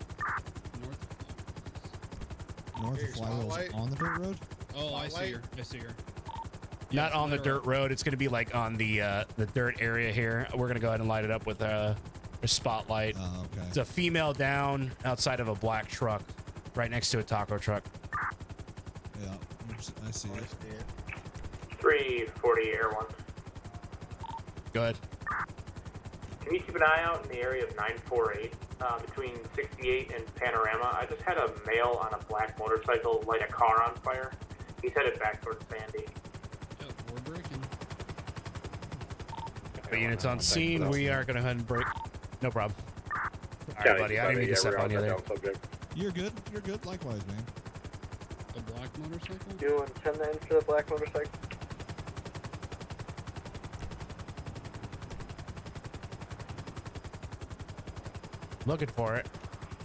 D: North of Flywheels on the dirt road?
H: Oh, I see her. I see her.
A: Not on the dirt road. It's gonna be like on the uh, the dirt area here. We're gonna go ahead and light it up with a, a spotlight.
D: Oh, okay.
A: It's a female down outside of a black truck, right next to a taco truck.
D: Yeah, I see it.
O: three forty Air one.
A: Good.
O: Can you keep an eye out in the area of nine four eight uh, between sixty-eight and Panorama? I just had a male on a black motorcycle light a car on fire. He's headed back towards Sandy.
H: Yep, we're breaking.
A: The units on scene. We are gonna go ahead and break. No problem. All
B: Yeah,
A: right, buddy. I didn't mean to step on you there.
D: You're good. You're good. Likewise, man.
H: A black motorcycle?
L: Doing ten nine for the black motorcycle.
A: Looking for it.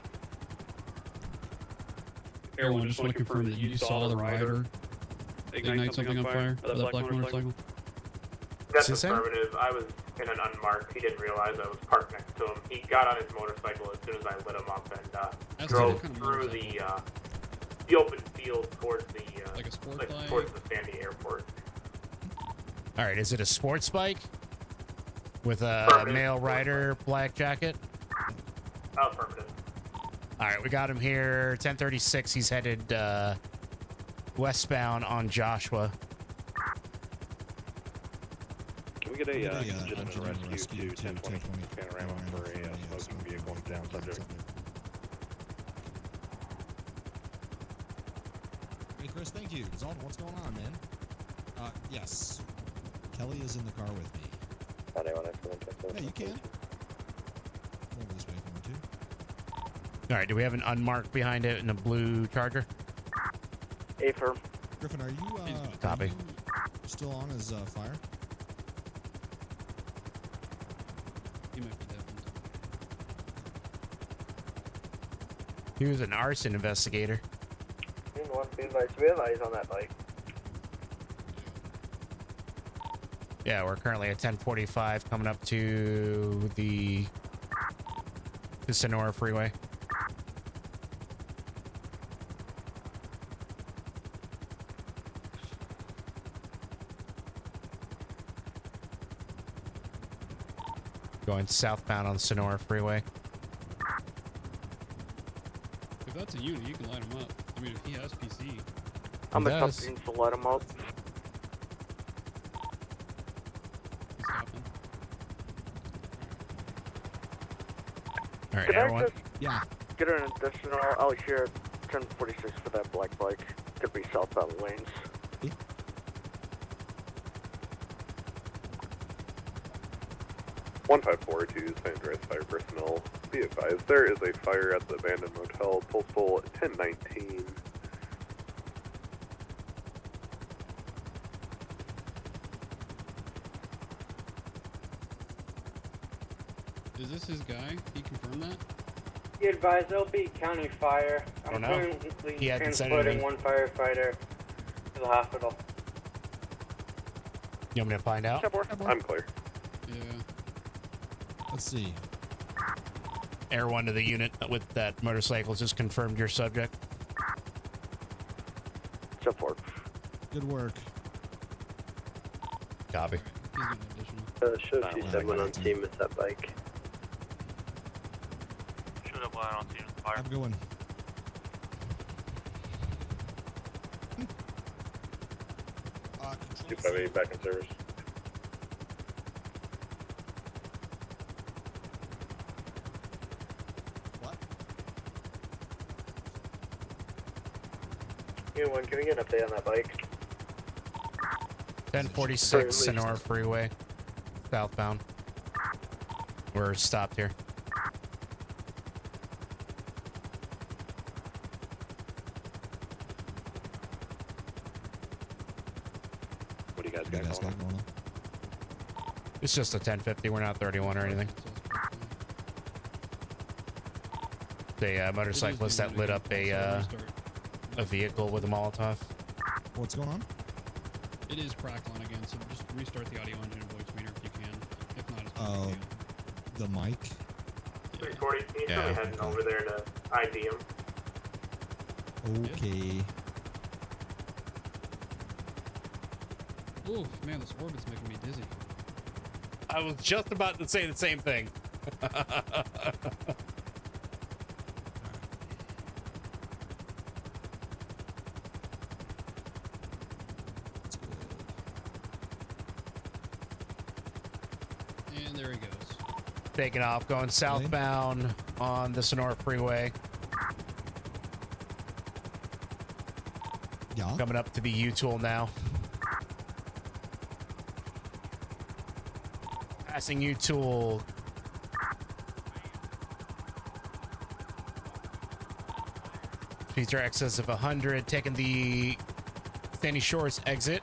H: Air one, just want to confirm that you saw the rider ignite something on fire. Or that black motorcycle?
O: That's
A: Is this him?
O: affirmative. I was in an unmarked. He didn't realize I was parked next to him. He got on his motorcycle as soon as I lit him up and uh,
H: That's
O: drove
H: what kind of
O: through
H: motorcycle?
O: the uh, the open field towards the uh,
H: Like a sport
O: like,
H: bike?
O: towards the Sandy Airport.
A: All right. Is it a sports bike with a
O: Affirmative.
A: male rider, black jacket?
O: Affirmative.
A: All right, we got him here. ten thirty-six. He's headed uh, westbound on Joshua.
B: Can we get a,
D: Can we
B: uh,
D: get a, uh,
B: engine and a
D: engine and a
B: rescue,
D: rescue
B: to ten twenty Panorama for a uh, smoking vehicle and down subject?
D: Hey, Chris, thank you. Zalton, what's going on, man? Uh, yes. Kelly is in the car with me. Yeah, you can. Over this way if you want to.
A: All right, do we have an unmarked behind it in a blue Charger?
C: A firm.
D: Griffin, are you, uh,
A: Copy.
D: are you still on as uh, fire?
H: He might be deafened.
A: He was an arson investigator.
C: One be advised. We have eyes on that bike.
A: Yeah, we're currently at ten forty-five coming up to the, the Sonora Freeway. Going southbound on Sonora Freeway.
H: If that's a unit, you can light him up. I mean, if he has P C.
C: I'm
A: He
C: a
A: does.
C: something to let him up.
H: He's stopping.
A: All right,
C: Could I
A: everyone.
C: just
D: Yeah.
C: get an additional out here at ten forty-six for that black bike? Could be southbound lanes.
B: one five four to San Andreas Fire Personnel. Be advised, there is a fire at the abandoned motel, postal ten nineteen.
H: Is this his guy? He confirmed that?
M: Be advised, there'll be county fire.
A: I
M: I'm
A: don't know.
M: currently
A: He hadn't said
M: transporting
A: anything.
M: one firefighter to the hospital.
A: You want me to find out?
B: I'm clear.
H: Yeah.
D: Let's see.
A: Air one to the unit with that motorcycle. Just confirmed your subject.
C: Support.
D: Good work.
A: Copy.
H: He's got an additional.
U: Uh, show if you
D: well,
U: said one
D: I
U: on
D: got
U: team with that bike.
I: Should have light on scene with fire.
D: Have a good one. Uh,
B: two
D: control
B: five eight back in service.
D: What?
U: Unit one, can we get an update on that bike?
A: ten forty-six Sonora Freeway, southbound. We're stopped here.
B: What do you guys
D: What do you
B: got
D: guys
B: going
D: got
B: on?
D: going on?
A: It's just a ten fifty. We're not thirty-one or anything. The uh, motorcyclist that lit up a uh, a vehicle with a Molotov.
D: What's going on?
H: It is crackling again, so just restart the audio engine and voice meter if you can. If not, it's
D: Oh,
H: uh,
D: the mic.
O: three forty, can you
A: Yeah,
O: tell me heading
D: okay.
O: over there to I D him?
D: Okay.
H: Oof, man, this orbit's making me dizzy.
A: I was just about to say the same thing.
H: And there he goes.
A: Taking off, going southbound on the Sonora Freeway.
D: Yeah.
A: Coming up to the U-Tool now. Passing U-Tool. Speeds are excess of one hundred. Taking the Sandy Shores exit.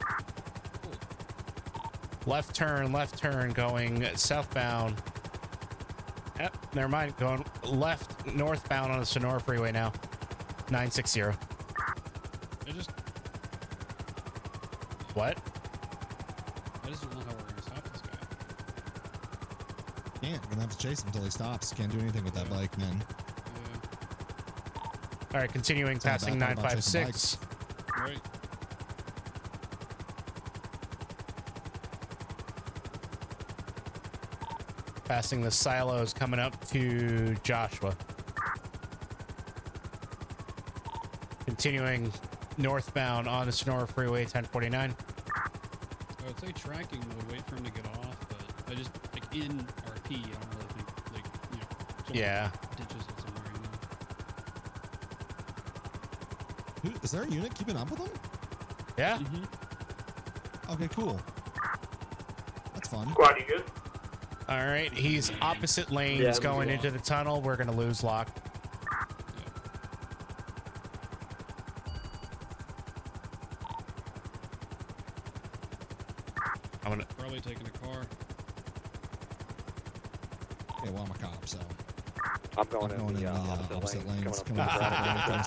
A: Left turn, left turn, going southbound. Yep, never mind. Going left, northbound on the Sonora Freeway now. nine sixty.
H: I just,
A: What?
H: I just don't know how we're gonna stop this guy.
D: Can't. Gonna have to chase him until he stops. Can't do anything with that bike, man.
A: All right, continuing,
D: It's not a
A: passing
D: bad
A: nine
D: part about
A: five
D: chasing
A: six.
H: Right.
A: Passing the silos, coming up to Joshua. Continuing northbound on the Sonora Freeway, ten forty-nine.
H: Oh, it's say tracking would wait for him to get off, but I just like in R P. I don't really think like you know. someone
A: Yeah.
H: Ditches it somewhere. You know?
D: Who, is there a unit keeping up with him?
A: Yeah.
H: Mm-hmm.
D: Okay, cool. That's fun.
O: Squad, you good?
A: All right, he's opposite lanes
R: Yeah, I'm
A: going
R: good.
A: into the tunnel. We're gonna lose lock. I'm gonna
H: Probably taking a car.
D: Yeah, well, I'm a cop, so.
R: I'm going,
D: I'm going
R: in the,
D: in
R: uh,
D: the, uh,
R: opposite,
D: opposite
R: lane,
D: lanes,
R: coming
D: coming
R: up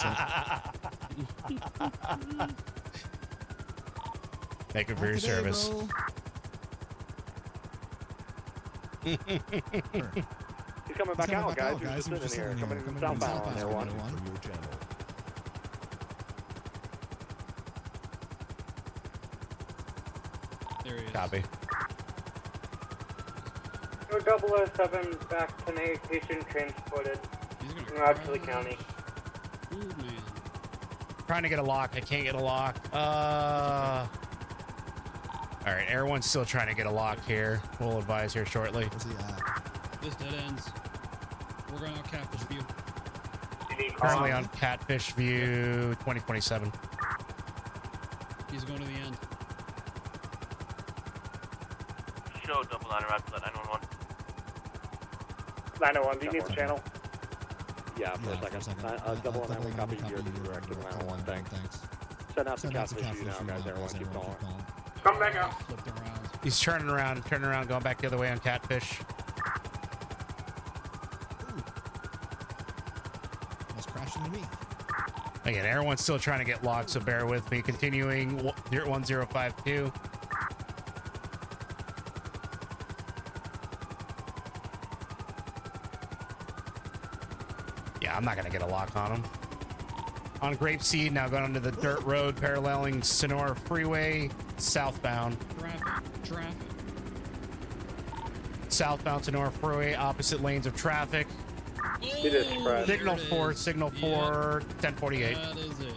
D: up the
A: Thank you for your service.
R: He's coming back out, guys. He's just sitting here. Coming in southbound, everyone.
H: There he is.
A: Copy.
M: double oh seven back to navigation transported. Out to the county.
H: Ooh, man.
A: Trying to get a lock. I can't get a lock. Uh. All right, everyone's still trying to get a lock here. We'll advise here shortly.
H: This dead ends. We're going out Catfish View.
A: Currently on Catfish View twenty twenty-seven.
H: He's going to the end.
I: Show double nine around to that nine one one.
G: nine oh one, do you need the channel?
R: Yeah, for
D: Yeah,
R: a second. Uh, uh, double nine, we copy your direct to nine one one, thanks. Send out the
D: Send out the
R: catfish view now,
D: catfish
R: guys.
D: view now,
R: Everyone
D: guys.
R: keep
D: Everyone
R: going.
O: Come back out.
H: Flipped around.
A: He's turning around, turning around, going back the other way on Catfish.
D: Almost crashed into me.
A: Again, everyone's still trying to get locked, so bear with me. Continuing one zero five two. Yeah, I'm not going to get a lock on him. On Grapeseed, now going onto the dirt road, paralleling Sonora Freeway, southbound.
H: Traffic. Traffic.
A: Southbound Sonora Freeway, opposite lanes of traffic.
R: It is fresh.
A: Signal four, signal four, ten forty-eight.
H: That is it.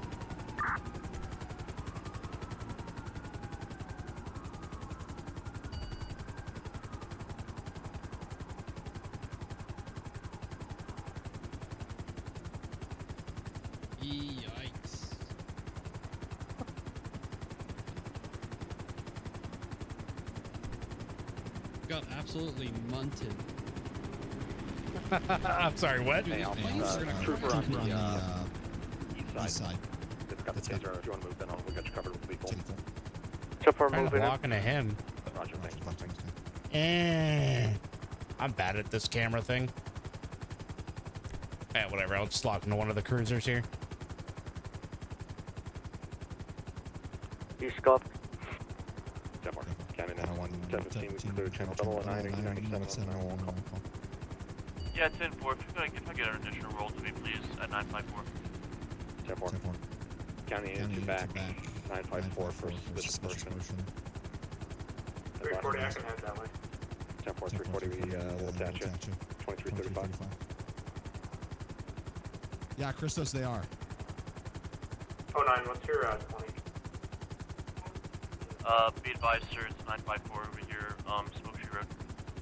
H: Yikes. Got absolutely munted.
A: I'm sorry, what?
R: Hey, Alpha, uh, trooper on the uh, east side. It's got the taser. If you want to move, then I'll, we got you covered with people.
M: So far,
A: Trying to
M: moving in.
A: walk into him.
R: Roger, thanks. thanks.
A: Eh. I'm bad at this camera thing. Eh, whatever. I'll just lock into one of the cruisers here.
M: You scuffed.
R: ten more. County nine one, ten fifteen, we clear channel double nine, eight ninety-seven, nine one call.
I: Yeah, ten four. If I if I get an additional roll to me, please, at nine five four.
R: ten four. County into back, nine five four for suspicious person.
O: three forty, I can head that way.
R: ten four, three forty, we uh, will attach you. twenty-three thirty-five.
D: Yeah, Christos, they are.
O: oh nine, what's your uh, twenty?
I: Uh, be advised, sir, it's nine five four over here, um, Smoke Tree Road.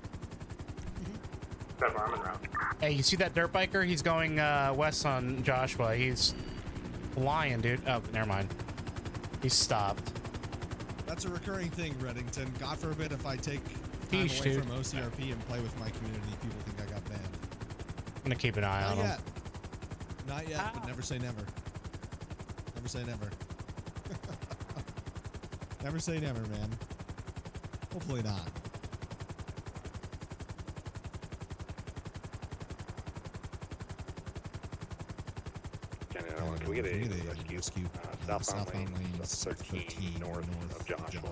O: Seven, I'm en route.
A: Hey, you see that dirt biker? He's going uh, west on Joshua. He's flying, dude. Oh, never mind. He's stopped.
D: That's a recurring thing, Reddington. God forbid if I take time
A: Yeesh,
D: away
A: dude.
D: from O C R P and play with my community, people think I got banned.
A: I'm gonna keep an eye
D: Not
A: on
D: yet.
A: him.
D: Not yet, but never say never. Never say never. Never say never, man. Hopefully not.
R: County nine one, can we get a rescue? Uh, southbound lane, thirteen, north of Joshua.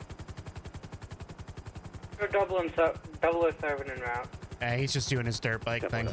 M: Go double and so, double oh seven en route.
A: Eh, he's just doing his dirt bike thing.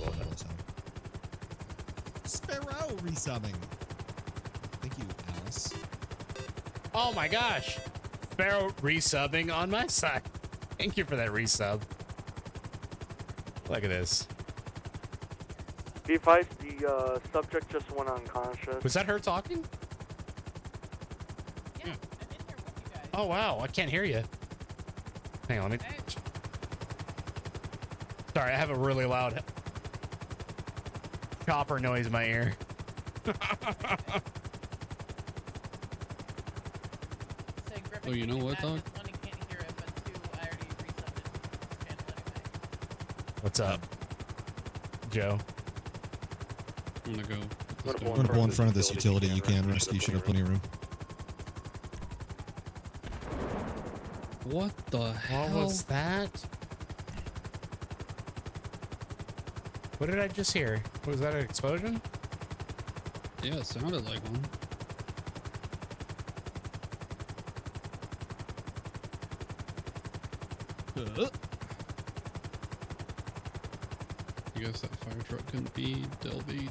D: Sparrow resubbing. Thank you, Alice.
A: Oh my gosh. Sparrow resubbing on my side. Thank you for that resub. Look at this.
C: Be advised, the uh, subject just went unconscious.
A: Was that her talking? Oh, wow. I can't hear you. Hang on, let me... Sorry, I have a really loud chopper noise in my ear.
H: Oh, you know what, dog?
A: What's up, Joe?
H: I'm gonna go.
D: I'm gonna pull in front of this utility. You can rescue. Should have plenty of room.
H: What the hell?
A: What was that? What did I just hear? Was that an explosion?
H: Yeah, it sounded like one. Uh. I guess that fire truck couldn't be Delvied.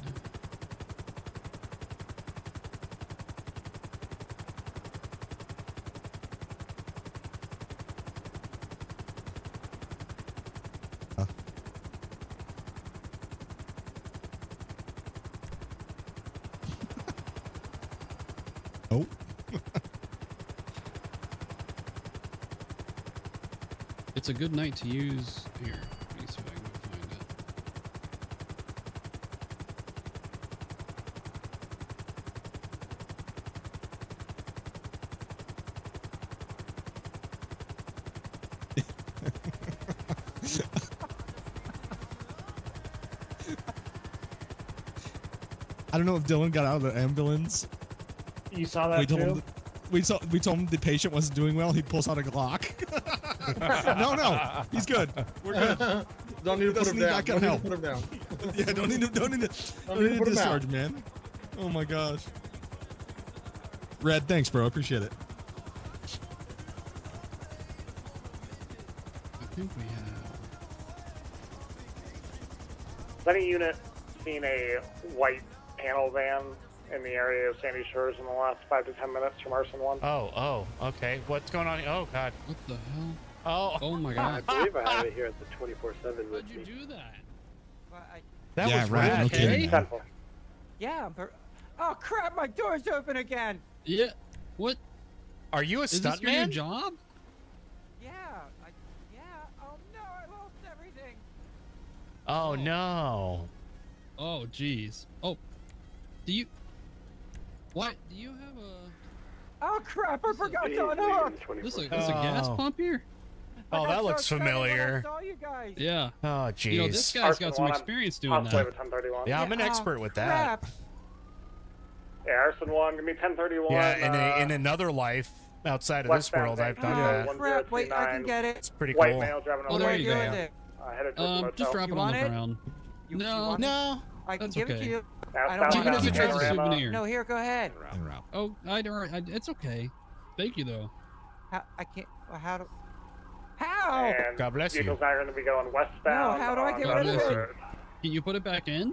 D: Oh.
H: It's a good night to use here. Let me see if I can find it.
D: I don't know if Dylan got out of the ambulance.
K: You saw that
D: we told
K: too?
D: Him, we, saw, we told him the patient wasn't doing well. He pulls out a Glock. no, no, he's good. We're good.
E: Don't need to put
D: Doesn't
E: him
D: need
E: down.
D: that kind
E: Don't
D: of
E: need
D: help.
E: to put him down.
D: Yeah, don't need to, don't need to,
E: Don't
D: don't
E: need to
D: need
E: put
D: to
E: him down.
D: discharge, man. Oh my gosh. Red, thanks, bro. Appreciate it.
H: I think we have.
G: Has any unit seen a white panel van in the area of Sandy Shores in the last five to ten minutes from Arson One?
A: Oh, oh, okay. What's going on? Oh, God.
H: What the hell?
A: Oh.
H: Oh my
U: I
H: God.
U: believe I have it here at the twenty-four seven with
H: How'd
U: me.
H: you do that?
A: That
D: yeah,
A: was
D: right.
A: rad.
D: No kidding, man.
J: Yeah, but oh crap, my door's open again.
H: Yeah. What?
A: Are you a
H: Is this your new
A: stuntman?
H: job?
J: Yeah, I, yeah. Oh no, I lost everything.
A: Oh, no.
H: Oh, jeez. Oh, do you? What? Do you have a?
J: Oh crap, I forgot
U: Hey,
J: to unhook.
H: This a, this a gas
A: Oh.
H: pump here?
J: I
A: Oh,
J: got
A: that
J: so
A: looks
J: excited when
A: familiar.
J: I saw you guys.
H: Yeah.
A: Oh,
H: You know, this
A: jeez.
H: guy's got
G: Arson
H: some
G: one,
H: experience doing
G: Hot Slave
H: that.
G: at ten thirty-one.
A: Yeah, I'm an
J: Yeah,
A: expert
J: oh,
A: with that.
J: crap.
G: Yeah, Arson One, give me ten thirty-one.
A: Yeah, in, a,
G: uh,
A: in another life outside of this
G: westbound
A: world, I've done
J: Oh
A: that.
J: crap, wait, I can get it.
A: It's pretty
G: White
A: cool.
G: male driving
H: Oh,
G: a
H: there
G: white
H: you go.
G: van,
J: it?
G: uh, headed towards the
H: Um,
G: motel.
H: just drop
J: You
H: it on
J: want
H: the
J: it?
H: ground.
J: You,
H: No.
J: you want it?
A: No.
J: I can
H: That's
J: give it
H: okay.
J: to you.
G: Now,
J: I don't
H: Keep it
J: want
H: as a
J: it.
H: treasure
G: Panorama.
H: souvenir.
J: No, here, go ahead.
D: En route.
H: Oh, I don't. I, it's okay. Thank you though.
J: How, I can't. well, How do? How?
G: And
A: God bless you.
G: vehicles now are going to be going westbound.
J: No, how do I
G: on
J: get
H: rid of
G: West
H: it?
G: Road.
H: Can you put it back in?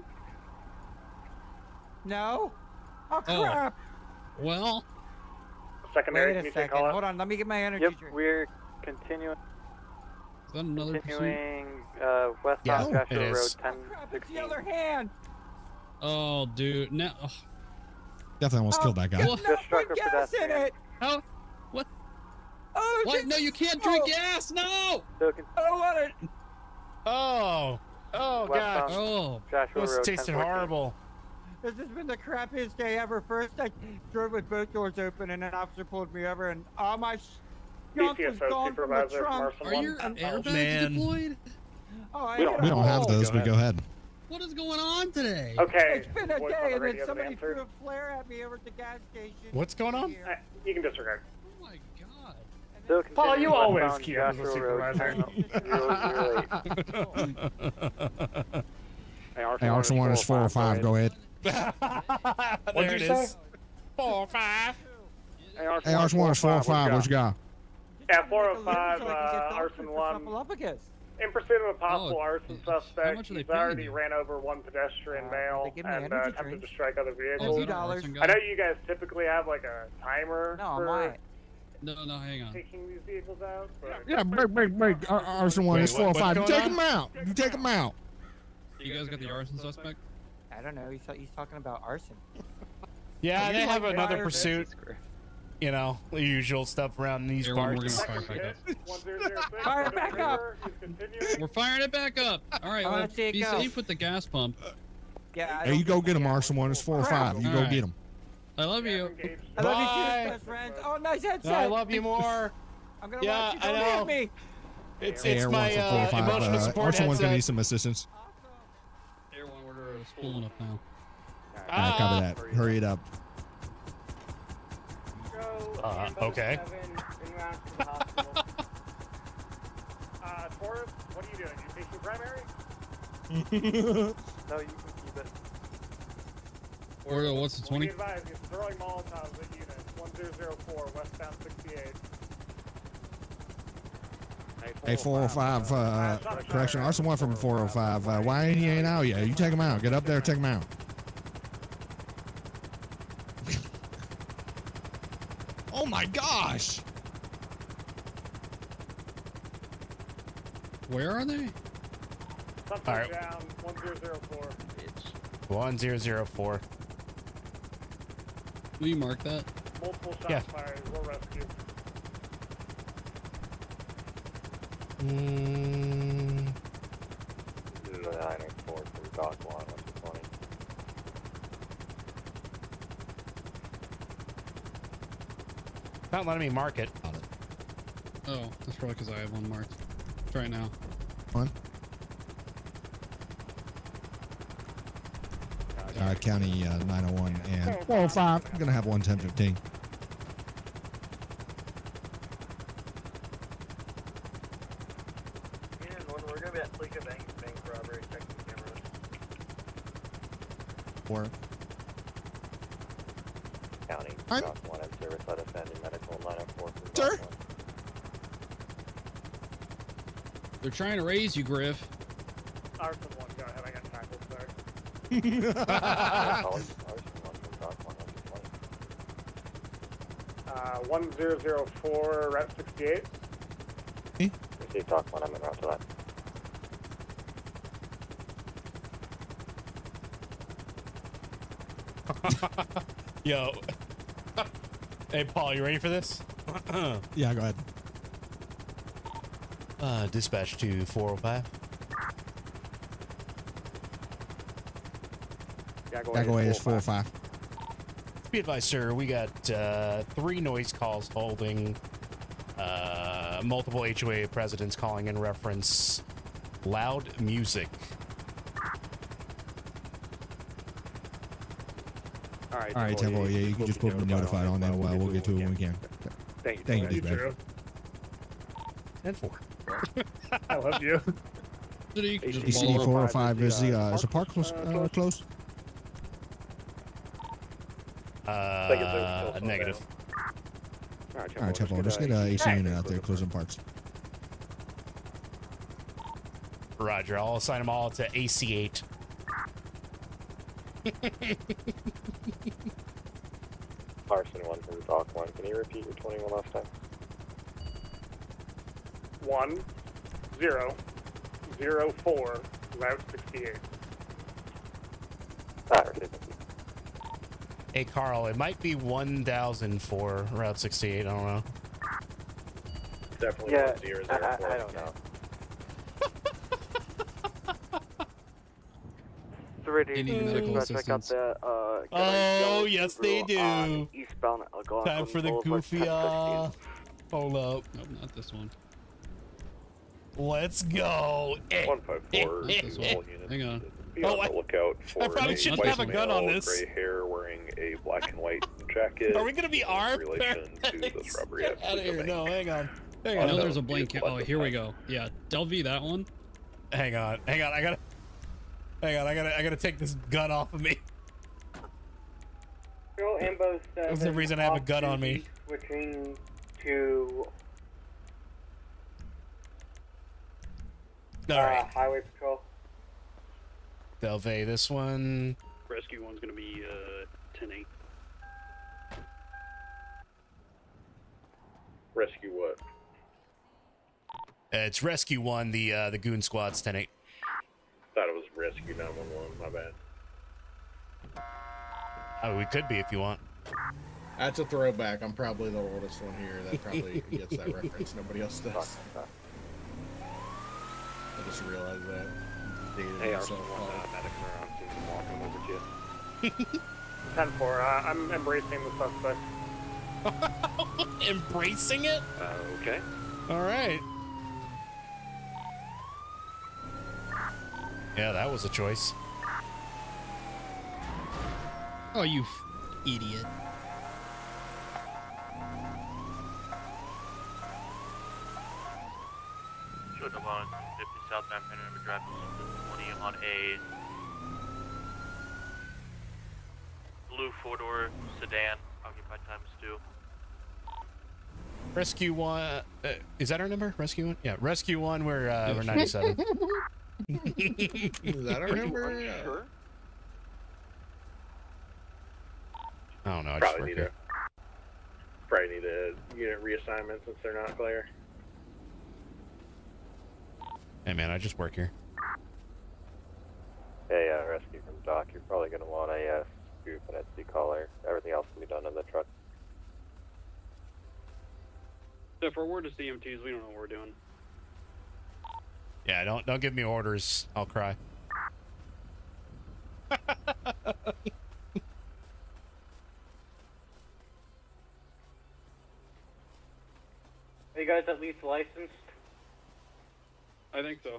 J: No. Oh
H: Oh.
J: crap.
H: Well,
G: Secondary,
J: Wait
G: can
J: a
G: you take
J: second.
G: call
J: Hold on. Let me get my energy
U: Yep,
J: drink.
U: we're continuing
H: is that another pursuit?
U: continuing uh, westbound
A: Yeah,
U: Joshua
A: it
U: Road
A: is.
U: ten
J: Crap, it's the
U: sixteen.
J: other hand.
H: Oh, dude. Now, oh,
D: Definitely almost
J: Oh,
D: killed that guy.
J: There's
H: Well,
J: no
U: Just struck a
J: gas in
U: pedestrian.
J: it.
H: how? What?
J: Oh,
H: What?
J: just-
H: No, you can't drink
J: oh,
H: gas. No.
U: So con-
J: I don't want it.
A: Oh. Oh,
U: Westbound.
A: gosh.
H: Oh.
U: Joshua
A: This
U: Road
A: tasted
U: ten fourteen.
A: horrible.
J: This has been the crappiest day ever. First, I drove with both doors open, and an officer pulled me over, and all my junk was
G: B C S O
J: gone from the
G: supervisor from
J: trunk.
G: Arson
H: Are
G: One.
H: your
J: And-
H: airbags
A: man.
H: deployed?
J: Oh, I
G: We
J: hit
G: don't-
J: a
D: We don't have
J: hole.
D: those,
A: Go
D: but go ahead.
H: What is going on today?
G: Okay.
J: It's been a
G: voice on
J: day,
G: the
J: and then
G: radio
J: somebody
G: answered.
J: threw a flare at me over at the gas station.
A: What's going on?
J: Here.
G: Uh, You can disregard.
H: Oh my god.
U: So
G: Paul, you
U: continuing
G: always
U: westbound
G: keep as a
U: Joshua Road
G: supervisor.
U: ten zero zero eight.
D: Hey, Arson one is four or five. Go ahead.
A: There
G: What'd
A: it
G: you say?
A: is. Four, five.
U: Hey, Arson
D: Hey, Arson one is four or five. What you got?
G: Yeah, four oh
J: Just
G: five,
J: so I can get
G: uh,
J: doctors
G: Arson
J: for
G: one.
J: Snuffleupagus.
G: In pursuit of a possible
H: Oh,
G: arson
H: how
G: suspect,
H: much are they
G: he's
H: paying
G: already
H: you?
G: ran over one pedestrian
J: Uh,
G: male
J: they give me
G: and uh,
J: energy
G: attempted
J: drinks.
G: to strike other
H: Oh,
G: vehicles.
H: is that an
J: dollars.
H: arson
G: I
H: guy?
G: know you guys typically have like a timer
J: No, I'm
G: for
J: lying.
H: No, no, hang on.
G: taking these vehicles out. But
D: Yeah, break, break, break. Ar- Arson one
A: Wait,
D: is four or
A: what-
D: five. You
A: what's
D: take
A: going
D: him out. You take him out.
H: You guys got the arson suspect?
J: I don't know. He's, he's talking about arson.
A: Yeah,
G: Are
A: they
G: you
A: have
G: like
A: another
G: wires?
A: pursuit. you know, the usual stuff around these
H: Everyone, we're
A: parts.
H: gonna fire back up.
J: Fire it back up.
H: We're firing it back up. All right,
J: I
H: well,
J: wanna see it
H: be
J: go.
H: safe with the gas pump.
J: Yeah. I
D: Hey, you
J: don't
D: go get him, Arson One. It's four or five. You
H: All
D: go
H: right.
D: get him.
H: I love you.
J: I love you
A: Bye.
J: too, best friends. Oh, nice headset.
A: I love you more.
J: I'm gonna
A: Yeah,
J: watch you.
A: I
J: Don't
A: know.
J: hit me.
A: It's
D: Hey,
A: it's
D: Air One
A: my
D: from four or
A: uh,
D: five.
A: emotional
D: Uh,
A: support
D: Arson One's gonna need
A: headset.
D: some assistance.
H: Air one, we're uh, spooling up now.
D: All right, copy that. Hurry it up.
A: Uh, okay.
G: Uh, Taurus, what are you doing? You taking primary?
U: No, you can keep it.
H: Or uh, what's the
G: Well, be
H: twenty?
G: advised, you're throwing Molotovs at unit one zero zero four, westbound sixty-eight.
D: Hey, four oh five, uh, correction, Arson One from four oh five. Uh, why ain't he ain't out yet? You take him out. Get up there, take him out. Oh my gosh!
H: Where are they?
G: Something
A: All right.
G: down, one zero zero four.
A: One zero zero four.
H: Will you mark that?
G: Multiple shots
A: Yeah.
G: fired, we'll rescue.
A: Mm,
U: nine oh four from Dock One, one twenty.
A: not letting me mark it.
H: Oh, that's probably because I have one marked. Try it now.
D: One. Uh, County uh, nine oh one and four oh five. I'm gonna have one ten fifteen.
U: And when we're gonna be at Fleeka Bank, bank robbery, checking cameras.
D: Four.
U: County,
D: I'm-
U: Dock One, and service let us end in medical nine oh four from
D: Sir?
U: Dock One.
H: They're trying to raise you, Griff.
G: Arson one, go ahead, I got tackled, sorry.
U: Arson One from Dock One, one twenty.
G: Uh, one zero zero four, Route sixty-eight.
U: Receive Dock One, I'm en route to that.
A: Yo. Hey, Paul, you ready for this?
D: Yeah, go ahead.
A: Uh, dispatch to four oh five.
D: Gagaway is four oh five.
A: Be advised, sir, we got uh, three noise calls holding uh, multiple H O A presidents calling in reference loud music.
R: All right,
D: All right, Temple. Yeah, you can just put me notified on them. Well, we'll get to it when we can.
R: Thank you.
D: Thank you,
R: Thank
D: dispatch.
A: And four.
G: I love you.
H: City,
D: E C D four oh five is the uh, is the park close? Uh, close?
A: Uh, negative.
R: All right,
D: All right, Temple. Just get a A C unit out there, closing parks.
A: Roger, I'll assign them all to A C eight.
U: Arson One from Dock One, can you repeat your twenty-one last time?
G: One zero zero four, Route sixty-eight.
U: Ah, received.
A: Hey, Carl, it might be one thousand for Route sixty-eight. I don't know.
U: Definitely
M: Yeah,
U: one zero
M: I,
U: zero
M: I,
U: four.
M: I don't know.
J: Three
H: They need medical
J: dispatch, I got
H: assistance.
J: the, uh, got a
A: Oh,
J: yellow
A: yes, they
J: Subaru on
A: do.
J: Eastbound Algonquin
A: Time for the
J: Boulevard,
A: goofy,
J: ten
A: uh,
J: sixteen.
A: hold up.
H: Nope, not this one.
A: Let's go.
B: one five four,
H: Not this one. Hang on.
B: be
A: Oh,
B: on
A: I-
B: the lookout for
A: I probably
B: a
A: shouldn't
B: white
A: have a gun on
B: male,
A: this.
B: Gray hair, wearing a black and white jacket.
A: Are we gonna be
B: in
A: armed?
B: relation to this robbery at
A: Get out of here.
B: Fleeka
A: No,
B: Bank.
A: hang on. Hang
H: I
A: on.
H: know
B: no,
H: there's a
B: be
H: blank.
B: left
H: Oh, here we
B: behind.
H: go. Yeah, Delvey, that one.
A: Hang on. Hang on. I gotta. Hang on. I gotta. I gotta take this gun off of me.
M: Girl Ambo
A: That's the reason I have a gun on me.
M: Switching to
A: All
M: uh,
A: right.
M: Highway Patrol.
A: Delvey, this one.
F: Rescue one's gonna be uh ten eight.
B: Rescue what?
A: Uh, it's rescue one. The uh, the goon squad's ten eight.
B: Thought it was rescue nine one one. My bad.
A: Oh, we could be if you want.
E: That's a throwback. I'm probably the oldest one here that probably gets that reference. Nobody else does. I just realized that. Dated
R: Hey,
E: myself.
R: Arsenal, uh, medics are on scene and walking over to you.
G: ten four, uh, I'm embracing the suspect.
A: Embracing it?
R: Uh, okay.
A: All right. Yeah, that was a choice.
H: Oh, you f idiot.
I: Should have on fifty southbound Panorama Drive, twenty on a blue four-door sedan, occupied times two.
A: Rescue one. Uh, is that our number? Rescue one? Yeah, rescue one. We're uh, we're ninety-seven.
E: Is that our number?
R: Sure.
A: I don't know. I just
L: Probably
A: work
L: need
A: here.
L: a probably need a unit reassignment since they're not clear.
A: Hey man, I just work here.
P: Hey, uh, rescue from dock. You're probably going to want a uh, scoop and a decaller. Everything else can be done in the truck.
F: So if we're word to C M Ts, we don't know what we're doing.
A: Yeah, don't don't give me orders. I'll cry.
M: Are you guys at least licensed?
F: I think so.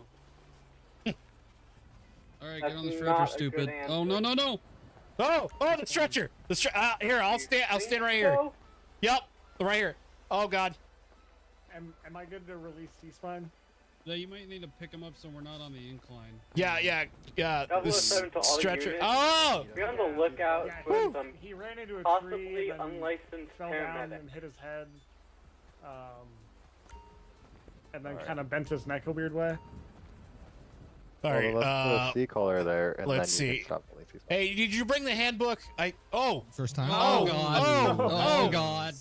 H: All right,
M: That's
H: get on the stretcher,
M: not a
H: stupid.
M: good
H: Oh no no no!
A: Oh oh, the stretcher. The stre uh, here, I'll stand. I'll stand right here. Yep, right here. Oh god.
K: Am, am I good to release C-spine?
H: Yeah, you might need to pick him up so we're not on the incline.
A: Yeah yeah yeah.
M: Double
A: This
M: seven to all
A: stretcher.
M: units.
A: Oh.
M: Be on the lookout
K: Yeah,
M: for
K: he,
M: some
K: he ran into a
M: possibly
K: tree and then
M: unlicensed
K: fell down
M: paramedic.
K: and hit his head. Um, and then
P: Alright.
K: kind of bent his neck a weird way.
A: All right.
P: Well, let's
A: Uh,
P: put a C caller there, and
A: let's
P: then you
A: see.
P: can stop the leaf.
A: hey, did you bring the handbook? I oh.
D: First time.
A: Oh,
H: Oh, God.
A: Oh,
H: Oh,
A: oh,
H: God.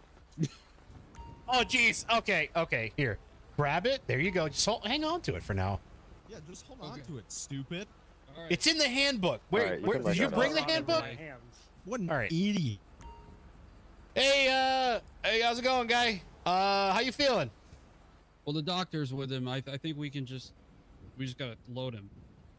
A: Oh, jeez. Okay, okay. Here, grab it. There you go. Just hold, hang on to it for now.
D: Yeah, just hold on to it, stupid.
H: All
A: It's in the handbook. Where,
P: Alright, you
A: where
P: can let
A: did you
P: that
A: bring
P: out.
A: the handbook?
D: What an
A: All right.
D: idiot.
A: Hey, uh, hey, how's it going, guy? Uh, how you feeling?
H: Well, the doctor's with him. I, th I think we can just, we just gotta load him.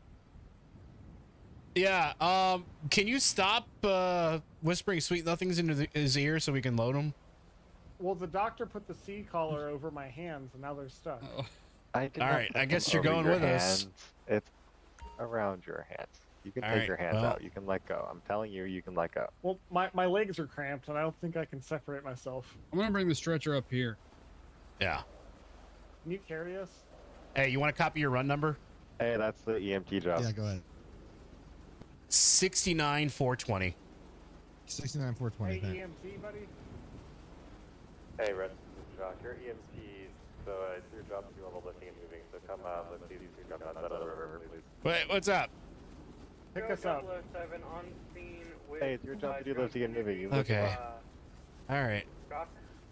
A: Yeah. Um, can you stop uh whispering sweet nothings into the, his ear so we can load him?
K: Well, the doctor put the C collar over my hands, and now they're stuck.
H: Oh.
P: I did
A: All
P: not
A: right,
P: put
A: I guess
P: them
A: you're
P: over
A: going
P: your
A: with us.
P: hands. It's around your hands. You can
A: All
P: take
A: right,
P: your hands
A: well-
P: out. You can let go. I'm telling you, you can let go.
K: Well, my, my legs are cramped, and I don't think I can separate myself.
H: I'm gonna bring the stretcher up here.
A: Yeah.
K: Can you carry us?
A: Hey, you want to copy your run number?
P: Hey, that's the E M T job.
D: Yeah, go ahead.
A: sixty-nine four twenty.
D: sixty-nine four twenty.
K: Hey, E M T, buddy.
P: Hey, Red Jock, you're E M Ts, so uh, it's your job to do all the lifting and moving. So come uh, lift these two jump out of the river, please.
A: Wait, what's up?
K: Pick us up.
M: double oh seven on scene with
P: Hey, it's your job to do
M: uh,
P: lifting and moving. You lift
A: Okay.
P: them
A: All right.
M: Doc?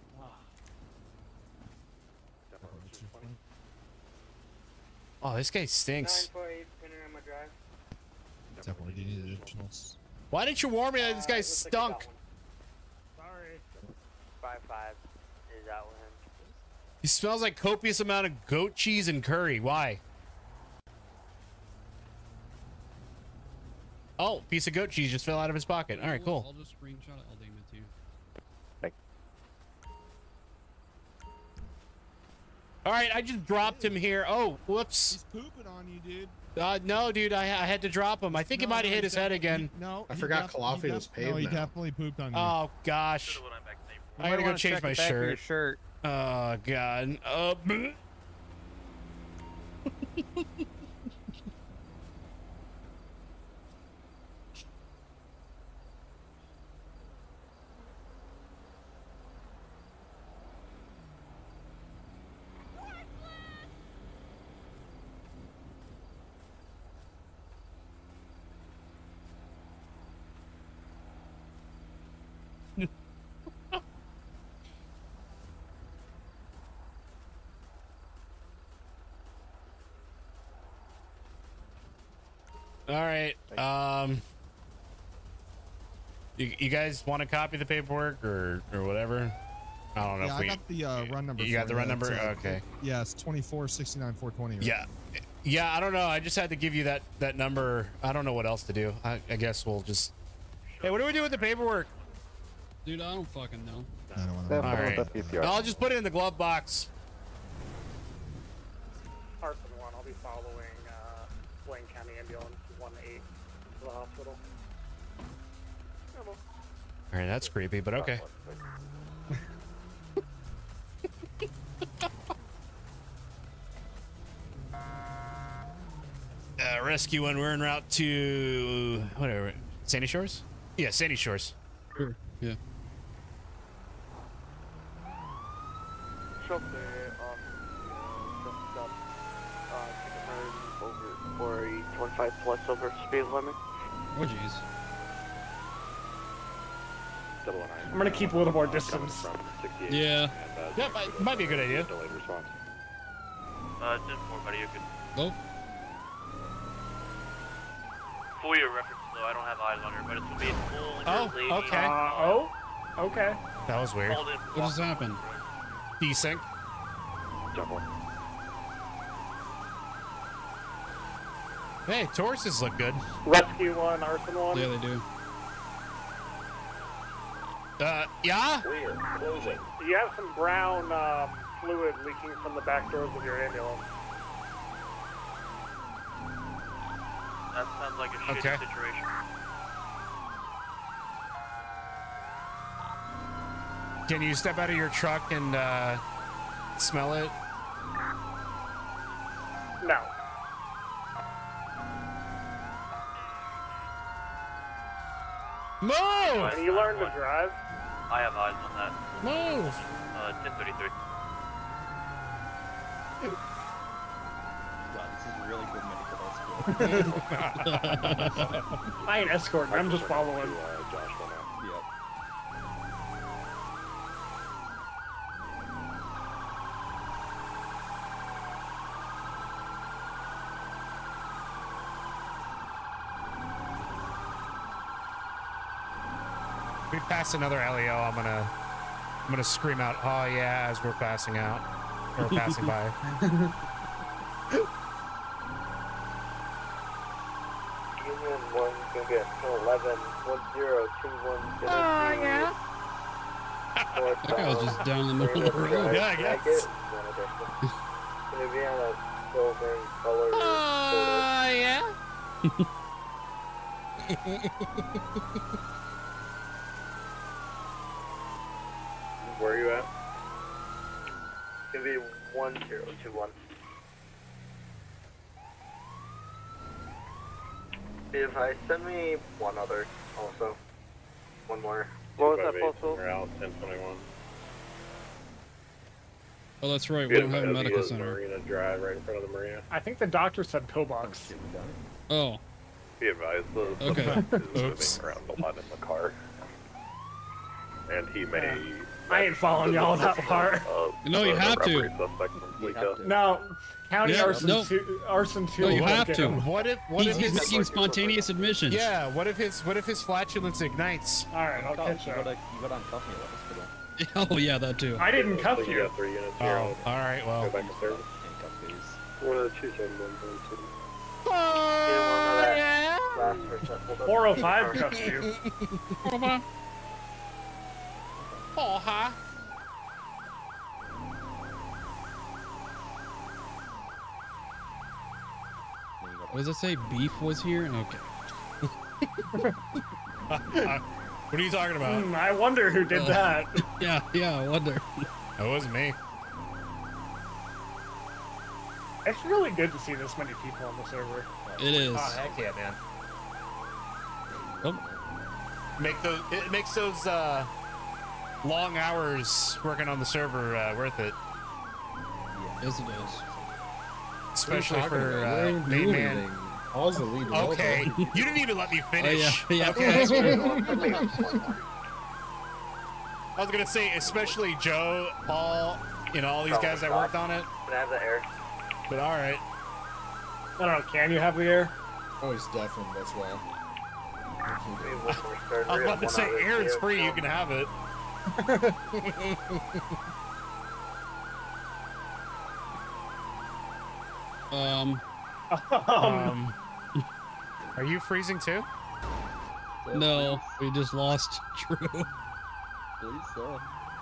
A: Oh, this guy
M: nine
A: stinks.
M: four eight Panorama Drive.
D: Definitely, do you need additionals?
A: Why didn't you warn me that this guy
M: looks like you got
A: stunk?
M: one.
K: Sorry.
T: Five five is out with him.
A: He smells like copious amount of goat cheese and curry. Why? Oh, piece of goat cheese just fell out of his pocket. All right, cool.
H: I'll just screenshot it. I'll name it to you.
A: All right, I just dropped him here. Oh, whoops.
D: He's pooping on you, dude.
A: Uh, no, dude, I, I had to drop him. I think he
D: No,
A: might have
D: no,
A: hit
D: he
A: his head
D: def-
A: again.
D: he- no,
E: I
D: he
E: forgot
D: def-
E: Kalafi
D: he
E: was
D: def-
E: paved
D: No, he
E: now.
D: definitely pooped on you.
A: Oh gosh. I gotta go change my shirt.
J: shirt.
A: Oh god. Uh, bleh. All right. Um. You, you guys want to copy the paperwork or or whatever? I don't know
D: Yeah,
A: if
D: I
A: we.
D: got the uh, run number.
A: You got
D: for
A: the run
D: It's,
A: number?
D: uh,
A: Okay.
D: Yeah, it's twenty-four sixty-nine four twenty. Right?
A: Yeah. Yeah, I don't know. I just had to give you that that number. I don't know what else to do. I, I guess we'll just. Hey, what do we do with the paperwork?
H: Dude, I don't fucking know.
D: I don't want
A: All right. No, I'll just put it in the glove box.
K: Arson one, I'll be following uh, Blaine County Ambulance one eight to the hospital.
A: All right, that's creepy, but okay. Uh, rescue one. We're en route to whatever. Sandy Shores? Yeah, Sandy Shores.
H: Sure. Yeah.
C: Shop there off the uh, uh, turn over for a twenty-five plus over speed limit.
H: Oh jeez.
K: I'm gonna keep a little more distance.
H: Yeah.
A: Yeah, might, might be a good idea.
B: Delayed response.
I: Uh, ten four, buddy, you're good.
H: Oh.
I: For your reference, though, I don't have eyes on her, but it's gonna be a full
A: Oh,
I: lady.
A: okay.
K: Uh, oh, okay.
A: That was weird.
I: Called in
H: What just happened?
A: Desync.
B: Jump on.
A: Hey, Tauruses look good.
K: Rescue one, arson one.
H: Yeah, they do.
A: Uh, yeah?
B: Clear. Closing.
K: You have some brown um, fluid leaking from the back doors of your ambulance.
I: That sounds like a shitty
A: Okay.
I: situation.
A: Can you step out of your truck and uh, smell it?
K: No.
A: Move!
K: Can you learn to drive?
I: I have eyes on that.
A: Move!
I: Uh, ten thirty-three.
Q: God, this is really good medical escort.
K: I ain't escorting, I'm just following.
B: Uh, Josh will now.
Q: Yep.
A: We pass another L E O. I'm gonna, I'm gonna scream out, "Oh yeah!" as we're passing out or passing by.
C: Union one gonna be at eleven one zero two one.
S: Oh, yeah.
H: That guy was just down in the middle of the road.
A: Yeah, I guess.
C: Gonna be on a silver color.
S: Oh, yeah.
B: Where are you at?
C: Gonna be one zero two one. If I send me one other also. One more. What was that postal?
B: We're out ten twenty-one.
H: Oh, that's right. We don't have a medical center.
B: Marina Drive right in front of the marina.
K: I think the doctor said pillbox.
H: Oh.
B: Be advised, the
H: Okay.
B: suspect is
A: Oops.
B: moving around a lot in the car. And he may...
K: I ain't following y'all that part.
B: Uh,
H: No, you
B: the
H: have to.
B: robbery suspect from Fleeca.
K: No, county
H: Yeah,
K: arson
H: no.
K: two. Arson two.
H: No, you
K: will
H: have
K: get
H: to.
K: him.
A: What if? What
H: He's,
A: if
H: he's
A: his?
H: making spontaneous admissions.
A: Yeah. What if his? What if his flatulence ignites?
K: All right, I'll catch
Q: You
K: you.
Q: gotta, you gotta uncuff me at the hospital.
H: Oh, yeah, that too.
K: I didn't cuff
B: So you
K: you.
B: got three units here.
A: Oh, all right. Well.
B: Go back to service.
Q: Handcuff, please.
C: One of the two seven one one two.
S: Oh, yeah.
C: Last percent.
K: four oh five cuffs you.
A: Oh, huh?
H: What does it say? Beef was here? Okay.
A: What are you talking about?
K: Hmm, I wonder who did
H: Uh,
K: that.
H: Yeah, yeah, I wonder.
A: That wasn't me.
K: It's really good to see this many people on the server.
H: It is.
A: Oh heck yeah, man!
H: Oh,
A: Make those. It makes those uh, long hours working on the server uh, worth it,
H: yes, it is.
A: especially for uh, main man.
E: Paul's the lead.
A: Okay, you didn't even let me finish.
H: Oh, yeah, yeah.
A: Okay, that's weird. I was gonna say, especially Joe, Paul, you know, all these guys that worked on it.
C: Can I have the air?
A: But all right.
K: I don't know. Can you have the air?
E: Oh, he's deafened. That's why.
A: I was about to say, air's free. You can have it.
H: um.
A: um. Are you freezing too?
H: No, we just lost Drew.
Q: Please, sir.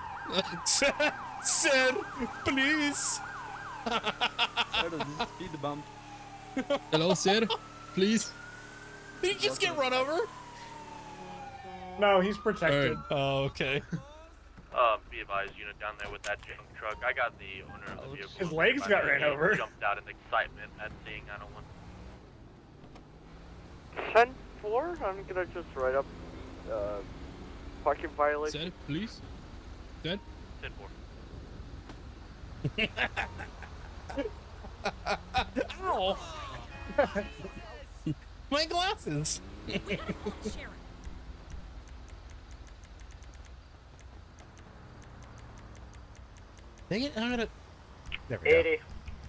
A: Sir, please.
Q: Sir, this is speed bump.
H: Hello, sir. Please.
A: Did he just get run over?
K: No, he's protected.
A: Right. Oh, okay.
I: Um, be advised, unit down there with that junk truck. I got the owner of the vehicle.
K: His legs got ran over.
I: Jumped out in excitement at seeing nine oh one.
C: ten four, I'm gonna just write up uh, parking violation.
H: Said, please. Said.
I: ten four.
A: Ow! My glasses. Dang it, I'm gonna. There we
C: eighty.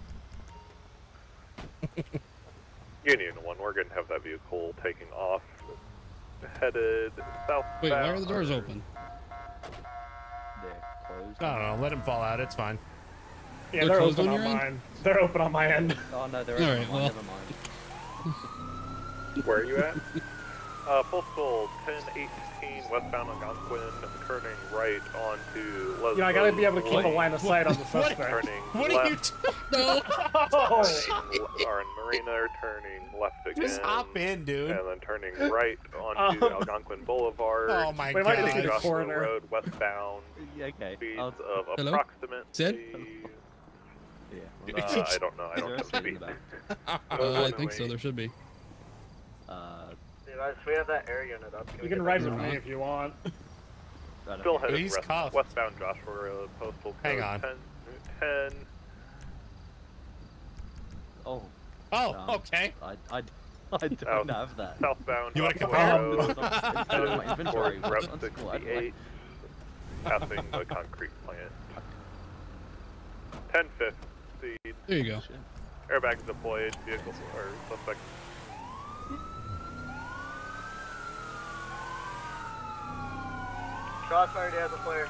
B: Union one, we're going to have that vehicle taking off, headed south.
H: Wait, why are the doors open?
Q: They're closed.
A: No, no, no, let him fall out. It's fine.
K: Yeah,
H: They're
K: they're,
H: closed
K: open
H: on
K: on,
H: your end?
K: mine. They're open on my end.
Q: Oh no, they're
H: All
Q: open.
H: right,
Q: Oh,
H: well.
Q: never mind.
B: Where are you at? Uh, postal ten eighteen westbound Algonquin, turning right onto Lesbo.
K: You know, I gotta be able to keep a line of sight on the
A: What?
K: suspect.
B: Turning
A: What
B: left.
A: are you doing?
H: No.
K: Oh.
B: Turning, or in Marina, turning left again.
A: Just hop in, dude.
B: And then turning right onto
K: Um,
B: Algonquin Boulevard.
A: Oh my
K: We might
A: god.
K: just need a
B: Joshua
K: coroner.
B: Road westbound.
Q: Yeah, okay.
B: Speeds
Q: I'll-
B: of
H: Hello?
B: approximately.
H: Sid?
Q: Yeah.
B: Uh, I don't know. I don't have
Q: Is there a seat in
B: speed.
Q: the back?
H: Uh, I think so. There should be.
Q: Uh,
C: Guys, we have that air unit up.
K: You can ride with me if you want.
Q: right,
B: Still
Q: okay.
B: headed
A: He's
B: west,
A: cuffed.
B: westbound Joshua Road, postal code
A: Hang on.
B: ten, ten.
Q: Oh.
A: Oh,
Q: um,
A: okay.
Q: I, I, I don't
B: South-
Q: have that.
B: Southbound
A: You wanna
B: Joshua
A: compare?
B: Road,
Q: It's not- it's not in my inventory.
B: towards Route
Q: That's cool. I'd like-
B: sixty-eight, passing the concrete plant. ten fifty,
H: There you go.
B: airbags deployed, vehicles or suspect.
C: Shots fired at the player.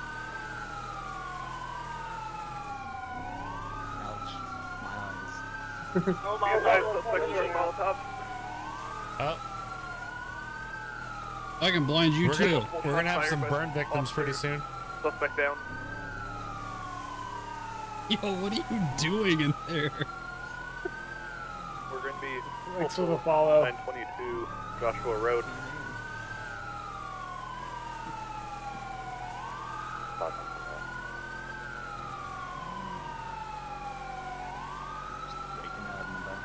Q: Ouch. My eyes.
C: No,
B: Be advised, suspect throwing Molotovs.
A: Oh,
H: I can blind you
A: we're
H: too.
A: gonna, we're gonna have some burn victims pretty soon.
B: Suspect down.
H: Yo, what are you doing in there?
B: We're going to be
K: Thanks for the follow.
B: nine twenty-two Joshua Road.
Q: Waking out in the back.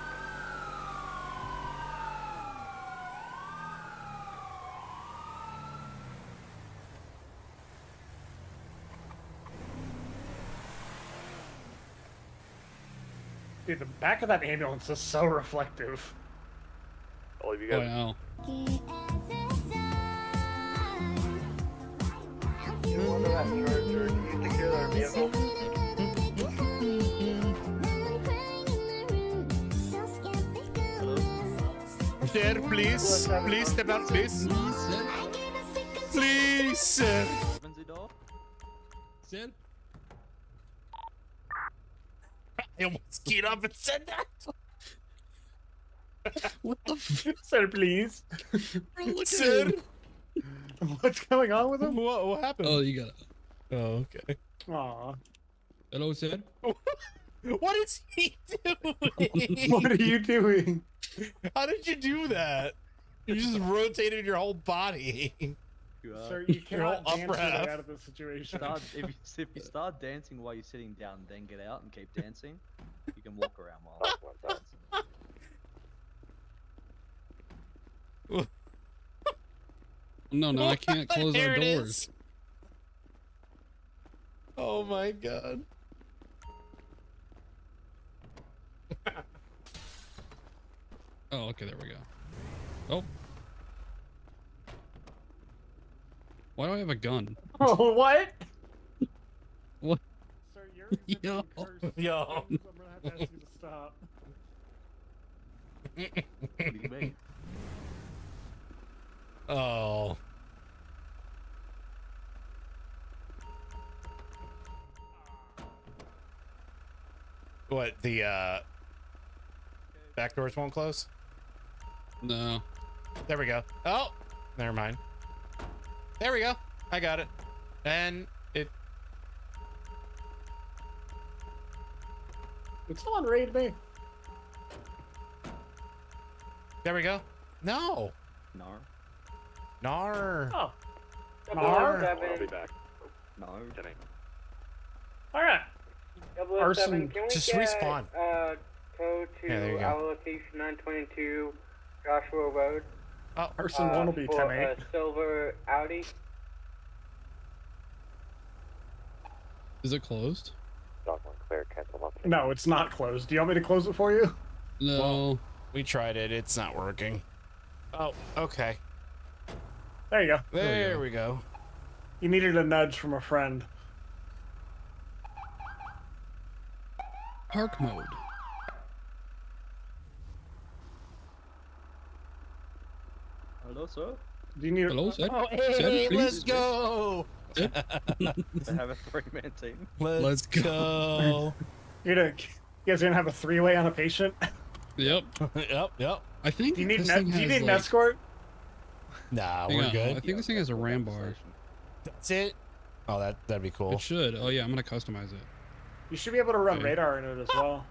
K: Dude, the back of that ambulance is so reflective.
B: I'll leave you
H: Oh,
B: guys.
H: no.
C: You under that charger, can you secure their vehicle?
A: Sir, please, please step out, please. Please, sir.
Q: Opens the door.
H: Sid?
A: I almost get up and said that.
H: What the f-
K: Sir, please.
H: Bro, look at
A: Sir.
H: him.
K: What's going on with him?
A: What, what happened?
H: Oh, you got it.
A: Oh, okay.
K: Aw.
H: Hello, Sid?
A: What is he doing?
K: What are you doing?
A: How did you do that? You just rotated your whole body.
Q: You are.
K: Sir, you
A: Your whole
K: cannot dance your
A: upper
K: way
A: half.
K: out of this situation.
Q: Start, if, you, if you start dancing while you're sitting down, then get out and keep dancing, you can walk around while while dancing.
H: No, no, I can't close
A: There
H: our
A: it
H: doors.
A: is. Oh my god.
H: Oh, okay, there we go. Oh. Why do I have a gun?
K: Oh, what?
H: What?
K: Sir, you're
H: Yo.
A: Yo.
K: I'm gonna have to ask you to stop.
Q: What do you mean?
A: Oh. What, the uh back doors won't close?
H: No.
A: There we go. Oh, never mind. There we go. I got it. And it
K: Did someone raid me?
A: There we go. No.
Q: Nar.
A: Nar.
K: Oh.
M: Nar?
B: I'll be back.
Q: No.
B: Kidding.
K: All right.
M: Double
K: Arson,
M: seven, can we
A: just
M: get,
A: respawn.
M: Uh, code to
A: Yeah, there you go.
M: our location nine twenty-two Joshua Road.
A: Oh,
K: Arson
M: uh,
K: one will be
M: for
K: ten eight.
M: a silver Audi.
H: Is it closed?
P: Dog one clear, cancel off.
K: No, it's not closed. Do you want me to close it for you?
H: No.
A: Well, we tried it. It's not working. Oh, okay.
K: There you go.
A: There we go.
K: You needed a nudge from a friend.
H: Park mode.
Q: Hello, sir.
K: Do you need?
H: Hello, sir.
A: Oh,
H: Sir,
A: hey,
H: please.
A: let's go.
Q: I have a three-man team.
A: Let's,
H: Let's
A: go.
K: You're gonna, you guys are gonna have a three-way on a patient.
H: Yep.
A: Yep, yep.
H: I think
K: Do you need,
H: this
K: an,
H: thing
K: do you
H: has,
K: need an
H: like-
K: escort?
A: Nah,
H: Hang
A: we're
H: on,
A: good.
H: I think this thing has a ram bar.
A: That's it. Oh, that that'd be cool.
H: It should. Oh yeah, I'm gonna customize it.
K: You should be able to run
H: Okay.
K: radar in it as well.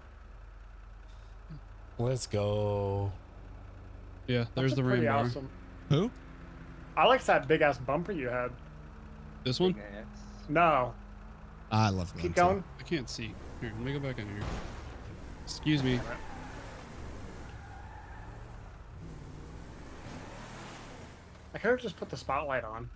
A: Let's go.
H: Yeah, there's
K: That's
H: the ram
K: pretty
H: bar.
K: awesome.
D: Who?
K: I like that big ass bumper you had.
H: This one?
K: No.
D: I love them.
K: Keep
D: too.
K: going.
H: I can't see. Here, let me go back in here. Excuse me.
K: I could have just put the spotlight on.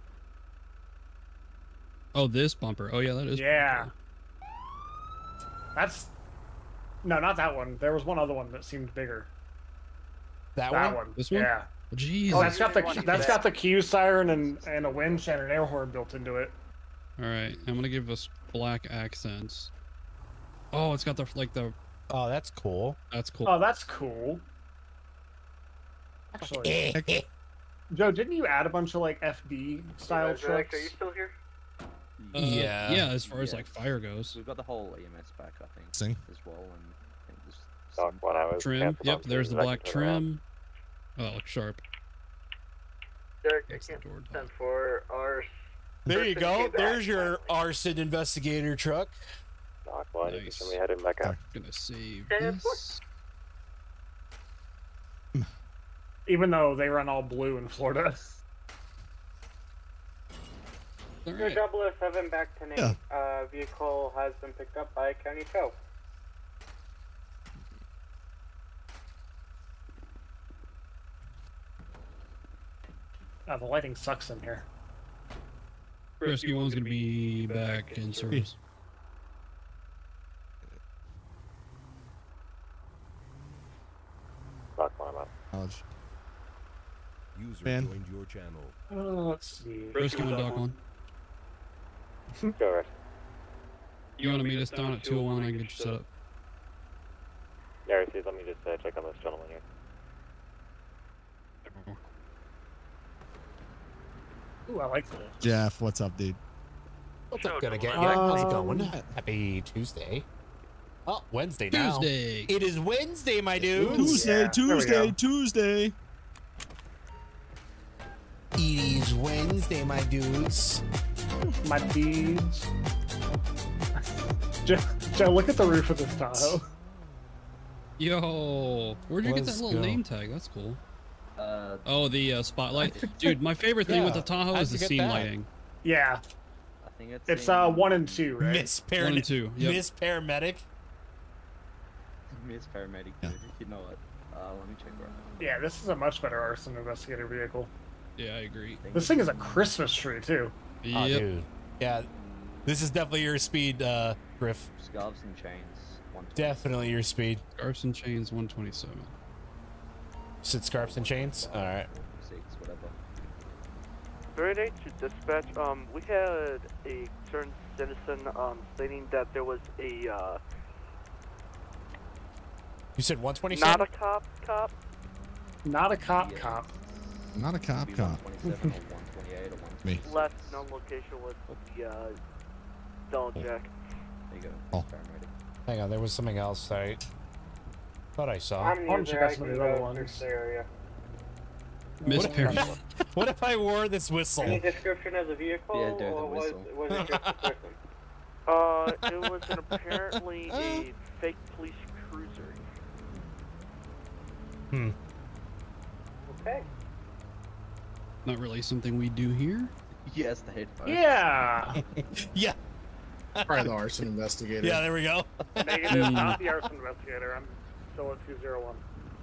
H: Oh, this bumper. Oh yeah, that is.
K: Yeah. That's. No, not that one. There was one other one that seemed bigger.
A: That,
K: That
A: one?
K: one.
H: This one?
K: Yeah.
H: Jeez.
K: Oh, that's got the
M: One
K: that's
M: back.
K: got the Q siren and and a wind and an air horn built into it.
H: All right, I'm gonna give us black accents. Oh, it's got the like the.
A: Oh, that's cool.
H: That's cool.
K: Oh, that's cool. Actually, Joe, didn't you add a bunch of like F D style
M: Alex,
K: trucks?
M: are you still here?
H: Uh,
A: Yeah.
H: Yeah, as far as
Q: Yeah.
H: like fire goes.
Q: We've got the whole E M S back, I think,
D: Sing.
Q: as well, and I think there's
P: Dog one, I was
H: Trim.
P: canceled
H: Yep,
P: on
H: there's the
P: two,
H: black
P: second turnaround.
H: trim. Oh, it looks sharp.
M: Derek, I
H: That's the
M: can't
H: door
M: send for our.
A: There you
M: person
A: go.
M: came back.
A: There's your arson investigator truck.
P: Dog one,
H: Nice.
P: nice. We heading back out.
H: I'm gonna save
M: Yeah,
H: this.
K: Even though they run all blue in Florida.
H: All
M: Your
H: right.
M: double oh seven back to Nate.
D: Yeah.
M: Uh, vehicle has been picked up by County Tow.
K: Oh, the lighting sucks in here.
H: Rescue one's gonna be back in service.
P: Dog one, I'm out.
D: Knowledge.
N: User
D: Man.
N: joined your channel.
K: Uh, let's see.
H: Rescue one, dock one.
P: Go right.
H: You wanna meet us down at two oh one? I can get you set up.
P: Yeah, see, let me just uh, check on this gentleman here.
K: Ooh, I like this.
D: Jeff, what's up, dude?
A: What's up, gonna get you?
K: Um,
A: How's it going? Happy Tuesday. Oh, Wednesday now.
H: Tuesday.
A: It is Wednesday, my dudes.
D: Tuesday,
K: Yeah, there we
D: Tuesday,
K: go.
D: Tuesday.
A: It is Wednesday, my dudes.
K: My deeds. Joe, Joe, look at the roof of this Tahoe.
H: Yo, where'd you get
A: Let's
H: that little
A: go.
H: name tag? That's cool.
Q: Uh,
H: Oh, the uh, spotlight. Dude, my favorite thing with
A: Yeah,
H: the Tahoe
A: how'd
H: is
A: you
H: the
A: get
H: scene
A: that?
H: lighting.
K: Yeah,
Q: I think it's
K: it's
Q: in
K: uh one and two, right?
A: Miss
H: One and
A: Paramedic.
H: two. Yep.
A: Miss Paramedic.
Q: Miss Paramedic.
K: Yeah.
Q: Dude. You know what? Uh, let me check right now.
K: Yeah, this is a much better arson investigator vehicle.
H: Yeah, I agree.
K: This thing is a Christmas tree too.
A: Oh,
H: Yep.
A: dude. Yeah, this is definitely your speed, uh, Griff.
Q: Scarves and chains. one twenty.
A: Definitely your speed.
H: Scarps and chains, one twenty-seven.
A: Sit scarps and chains. All right.
Q: Six, whatever.
C: Very late to dispatch. Um, we had a concerned citizen um stating that there was a uh
A: You said one twenty.
C: not a cop cop.
K: Not a cop
Q: Yes.
K: cop.
D: Not a cop cop. Me.
C: Left known location was the uh, Donald Jack.
Q: There you go.
D: Oh.
A: Hang on, there was something else I thought I saw.
C: I'm user, I can go search the area.
H: Miss
A: What if-
H: Perry.
A: What if I wore this whistle?
C: Any description of the vehicle,
Q: Yeah, do the
C: or was,
Q: whistle.
C: was it just a person? Uh, it was an apparently a fake police cruiser.
A: Hmm.
C: Okay.
H: Not really something we do here.
Q: Yes, the headphones.
K: Yeah.
A: Yeah.
E: Probably the arson investigator.
A: Yeah, there we go.
G: Negative, not the arson investigator. I'm still at two zero one.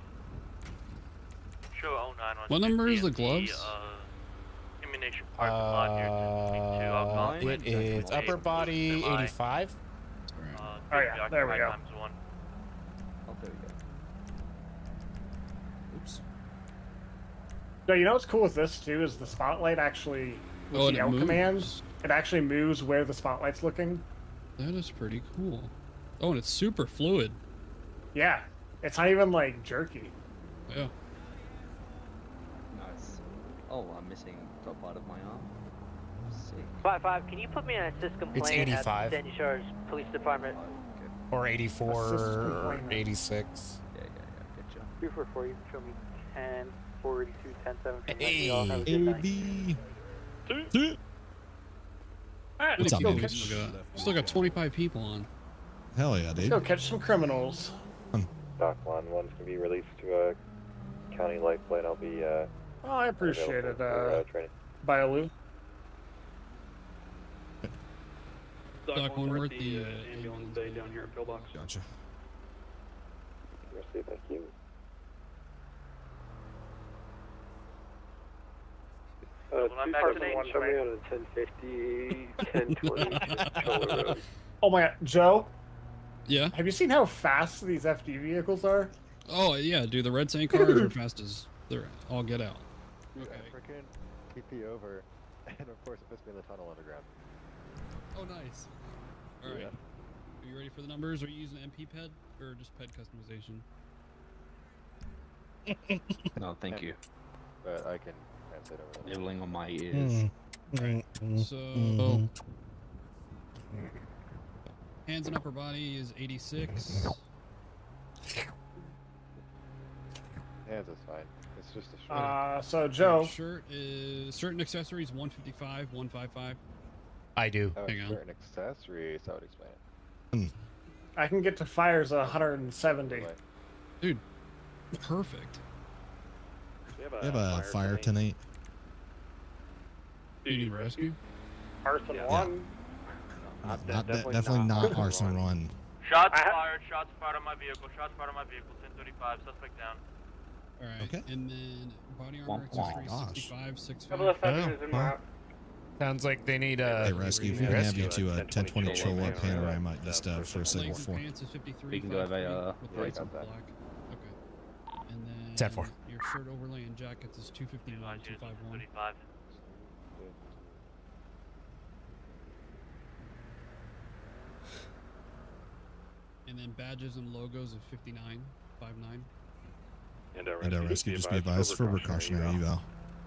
I: Show oh nine on
H: What number is the
I: P M T,
H: gloves?
I: Uh, ammunition parts lot here to
A: Uh,
I: speak to
A: it is upper body eighty-five.
I: Uh,
G: Oh yeah, there we go.
I: times one.
Q: Oh, there we go. Oops.
G: So you know what's cool with this too is the spotlight actually with
H: Oh, and
G: the
H: it
G: L
H: moves.
G: commands. It actually moves where the spotlight's looking.
H: That is pretty cool. Oh, and it's super fluid.
G: Yeah, it's not even like jerky.
H: Yeah.
Q: Nice. Oh, I'm missing top part of my arm. Sick.
T: Five five. Can you put me on a sys
A: It's
T: complaint
A: eighty-five.
T: at Sandy Shores Police Department?
A: Or eighty-four,
G: Assist
A: or
G: complaint.
Q: Yeah,
A: eighty-six.
Q: yeah, yeah. Good job.
C: two four four, you can show me ten forty-two, ten seventeen.
A: Hey.
C: You all have a good night.
D: A B.
G: Alright,
D: What's
G: let's
D: up,
G: go
D: man?
G: catch,
H: Still got, still got twenty-five people on.
D: Hell yeah,
G: let's
D: dude.
G: go catch some criminals.
P: Dock one, one's gonna be released to a county lifeline. I'll be uh.
G: Oh, I appreciate it,
P: for,
G: uh,
P: uh training.
G: Biolu.
H: Doc, one, we're at the, uh,
F: ambulance bay down here at Pillbox.
D: Gotcha.
P: Merci, thank you.
U: Uh,
I: When I'm
U: two
I: back
U: cars
I: today,
U: on one, show me on a ten fifty, ten twenty, Shoulder Road.
G: Oh my god, Joe,
H: Yeah.
G: have you seen how fast these F D vehicles are?
H: Oh yeah, dude. The red sand cars are fast as they're all get out. Okay.
P: African, T P over, and of course it puts me in the tunnel underground.
H: Oh nice. All right.
P: Yeah.
H: Are you ready for the numbers? Are you using M P P E D or just P E D customization?
Q: No, thank you.
P: But I can translate over that.
Q: Nibbling on my ears.
H: So hands and upper body is eighty-six.
P: Hands is fine. It's just a shirt.
G: Uh, so Joe,
H: Shirt is shirt and accessories one fifty-five, one fifty-five.
A: I do.
P: oh,
H: hang on.
P: shirt and accessories, I would explain it.
G: I can get to fires at one hundred seventy.
P: Like,
H: Dude, perfect.
B: We have
D: We have a fire tonight.
H: Do you need rescue?
G: Arson
B: Yeah.
G: one.
D: Not, not, de- definitely not arson run.
I: Shots
G: I ha-
I: fired, shots fired on my vehicle, shots fired on my vehicle, ten thirty-five, suspect down.
H: All right.
D: Okay.
H: And then body
Q: Oh
H: armor
Q: my
H: accessories
D: gosh.
H: sixty-five, six
C: Couple of
H: five.
C: factors in my
A: Sounds like they need a.
D: Hey, rescue, if we can have you to a ten twenty Chola panorama east of for signal
H: Legs and
D: four.
H: pants is fifty-three.
Q: We can go have a, uh,
H: with
P: yeah, I
H: lights
P: got
H: and
P: that.
H: black. Okay. And then
A: ten four.
H: your shirt overlay and jackets is two fifty-nine, two fifty-one.
I: thirty-five.
H: And then badges and logos of fifty-nine, fifty-nine.
B: And our
D: And our rescue just be advised for precautionary eval.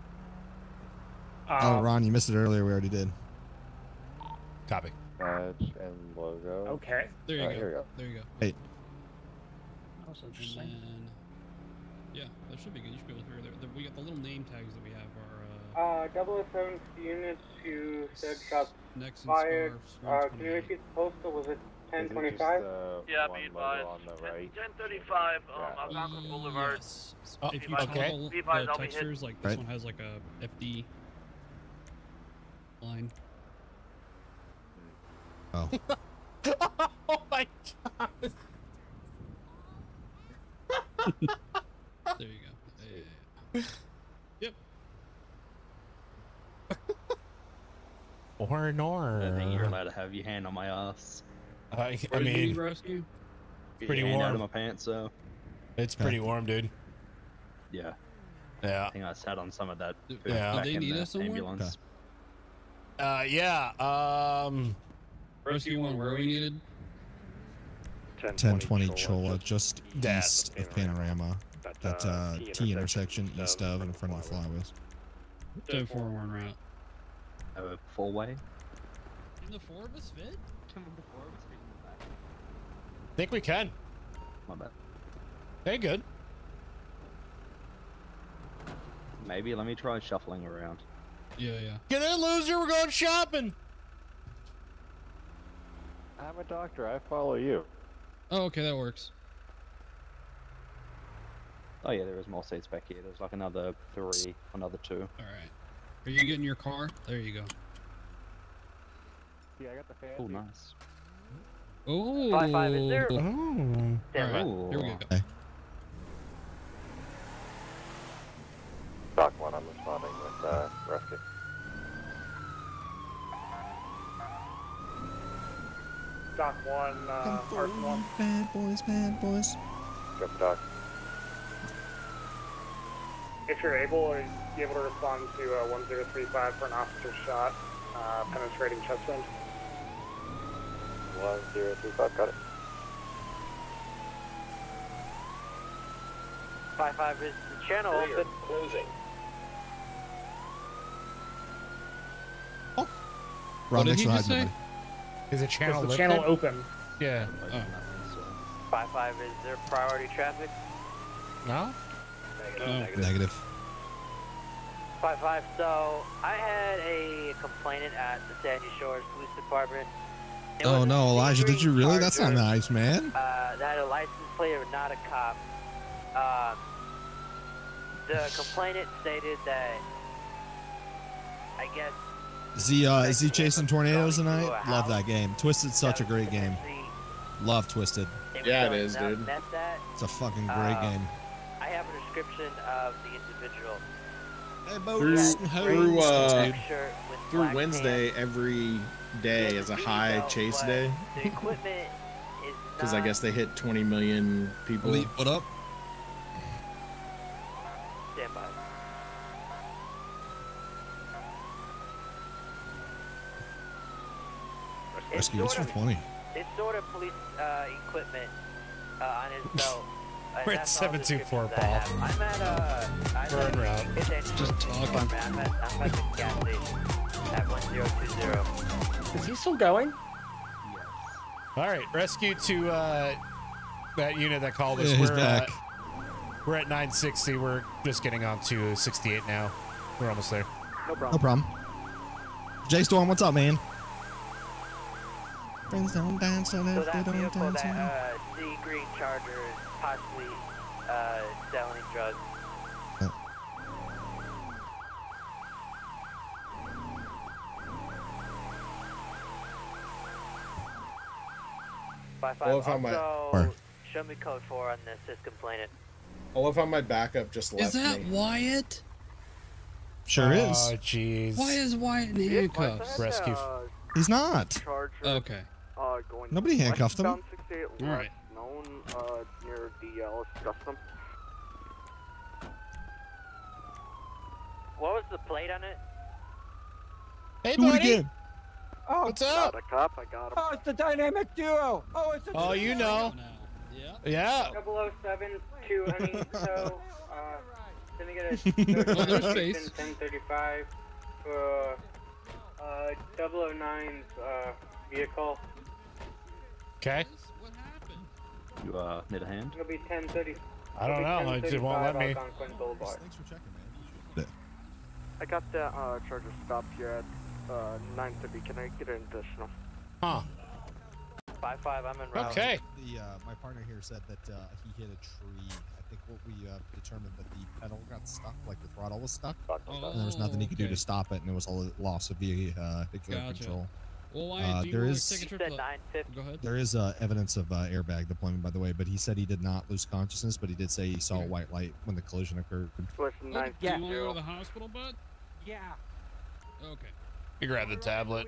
G: Uh,
D: Oh, Ron, you missed it earlier. We already did.
A: Copy.
P: badge and logo.
G: Okay.
H: There you
P: Alright,
H: go.
P: here we go.
H: There you go.
D: Hey,
G: That was
H: And
G: interesting.
H: then, yeah, that should be good. You should be able to figure it out. We got the little name tags that we have are uh,
C: Uh, double oh seven units who said shots
H: necks and
C: fired.
H: scarves.
C: Uh, can you repeat the postal? Was it
P: Is
C: ten
P: it
C: twenty-five?
P: just, uh,
I: Yeah,
P: one
I: be
P: logo
I: advised.
P: on the right?
I: ten thirty-five, um,
P: Yeah.
I: Algonquin Boulevard.
H: Yes.
A: Oh,
H: if you
A: okay.
H: toggle
I: Be advised,
H: the
I: I'll be hit.
H: textures, like this
D: Right.
H: one has like a F D line.
D: oh,
A: Oh my god.
H: There you go. Yeah, yeah, yeah. Yep.
A: Or nor.
Q: I think you're allowed to have your hand on my ass.
A: I, I
H: Where do you need
A: mean,
H: rescue?
Q: Get
A: pretty
Q: your hand out of
A: warm.
Q: my pants, so
A: it's pretty warm, dude.
Q: yeah.
A: Yeah.
Q: I think I sat on some of that. food
A: Yeah.
Q: back
H: Did they
Q: in
H: need
Q: the
H: us somewhere?
Q: ambulance.
A: Uh, yeah. Um.
H: Rescue one where we needed.
D: ten twenty Chola, just
A: That.
D: east of Panorama. that uh, T intersection east of and in front of the flyways.
H: ten four one route.
Q: A four way.
H: Can the four of us fit?
Q: Can the four of us fit in the back?
A: Think we can.
Q: My bad.
A: Hey, good.
Q: Maybe let me try shuffling around.
H: Yeah, yeah.
A: Get in, loser. We're going shopping.
P: I'm a doctor. I follow you.
H: Oh, okay, that works.
Q: Oh yeah, there is more seats back here. There's like another three, another two.
H: All right. Are you getting your car? There you go.
P: Yeah, I got the fan.
Q: Oh, nice.
H: Oh.
T: Five five is there?
A: Oh.
H: All right,
Q: Ooh.
H: here we go.
D: Okay.
P: Doc one, I'm responding with uh, rescue.
G: Doc one, uh, Arson one.
D: Bad boys, bad boys.
P: Go for Doc.
G: If you're able, are you able to respond to uh, one zero three five for an officer shot, uh, penetrating chest wound?
P: one zero three five, got it.
T: Five five is the channel open.
P: Closing.
D: Ron,
H: What did
D: thanks
H: he
D: for
H: just
D: hiding
H: say?
D: it.
A: Is the channel
G: Is the
A: lifted?
G: channel open?
A: Yeah.
H: Oh.
T: Five five is there priority traffic?
A: No?
P: Negative,
H: Oh.
P: negative.
D: Negative.
T: Five five. So I had a complainant at the Sandy Shores Police Department. It
D: Oh
T: was a
D: no, Elijah, did you really? That's not
T: Charger,
D: nice, man.
T: Uh, that had a license plate or not a cop. Um, the complainant stated that I guess
D: Is he, uh, is he chasing tornadoes tonight? Love that game. Twisted's such a great game. Love Twisted.
E: Yeah, it is, dude.
T: Met that.
D: It's a fucking great
T: Um,
D: game.
T: I have a description of the individual.
E: Through, through, uh,
T: Shirt with
E: through
T: black
E: Wednesday, every day is a high chase day.
T: The equipment is
E: Because I guess they hit twenty million people.
D: Elite, what up?
T: Stand by.
D: Rescue, what's for twenty?
T: It's sort of police uh, equipment uh, on his belt. Uh,
A: We're at
T: that's all
A: seven two four,
T: descriptions I have. I'm at uh, I'm
A: We're
T: at
A: en route.
T: Attention
H: Just talking.
T: Department. I'm at, I'm at the gas station at one zero two zero.
G: Is he still going?
A: All right, rescue to uh, that unit that called us.
D: Yeah, he's
A: we're,
D: back.
A: Uh, we're at nine sixty. We're just getting on to sixty-eight now. We're almost there.
T: No problem.
D: No problem. J Storm, what's up, man? Friends don't dance
T: So
D: unless they
T: that
D: don't
T: vehicle,
D: dance.
T: that uh, sea green Charger is possibly uh, selling drugs. Five
E: I
T: five.
E: love how my-
T: Also,
D: Where?
T: show me code four on the assist complainant.
E: I love how my backup just left
H: Is that
E: me.
H: Wyatt?
D: Sure is.
A: Oh, jeez.
H: Why is Wyatt in handcuffs?
A: Rescue.
D: He's not.
C: Charger.
H: Okay.
C: Uh, going
D: Nobody handcuffed him.
C: westbound sixty-eight
H: All right.
C: west known uh, near the Ellis Custom.
T: What was the plate on it?
A: Hey,
D: Do it
A: buddy.
D: again.
J: Oh,
A: What's
C: Not
A: up?
C: a cop, I got him.
J: oh, it's the dynamic duo. Oh, it's a
A: Oh, you know.
H: Yeah.
A: Yeah.
M: double oh seven two honey, so, uh, let me get a
H: Oh, there's space.
M: ten thirty-five for, uh, double oh nine's, uh, vehicle.
A: Okay.
H: What happened?
Q: You uh need a hand?
M: It'll be ten thirty.
A: I don't know. It just won't let me.
M: Algonquin Boulevard.
D: Thanks for checking, man.
C: I got that uh, Charger stopped here at uh, nine thirty. Can I get an additional?
A: Huh.
T: Five five. I'm en route.
A: Okay.
D: The uh, my partner here said that uh, he hit a tree. I think what we uh, determined that the pedal got stuck, like the throttle was stuck,
H: Oh,
D: and there was nothing he could do
H: okay.
D: to stop it, and it was a loss of vehicular uh, vehicular
H: Gotcha.
D: control.
H: Well, Wyatt,
D: Uh,
H: do you
D: there
H: want
D: is-
H: to take a
T: You
H: trip
T: said
H: to
T: nine fifty.
H: Go ahead.
D: There is uh, evidence of uh, airbag deployment, by the way, but he said he did not lose consciousness, but he did say he saw a white light when the collision occurred.
C: West
H: Okay,
C: nine
H: do you
J: Yeah.
H: want to go to the hospital, bud?
J: Yeah.
H: Okay.
A: You grab the tablet.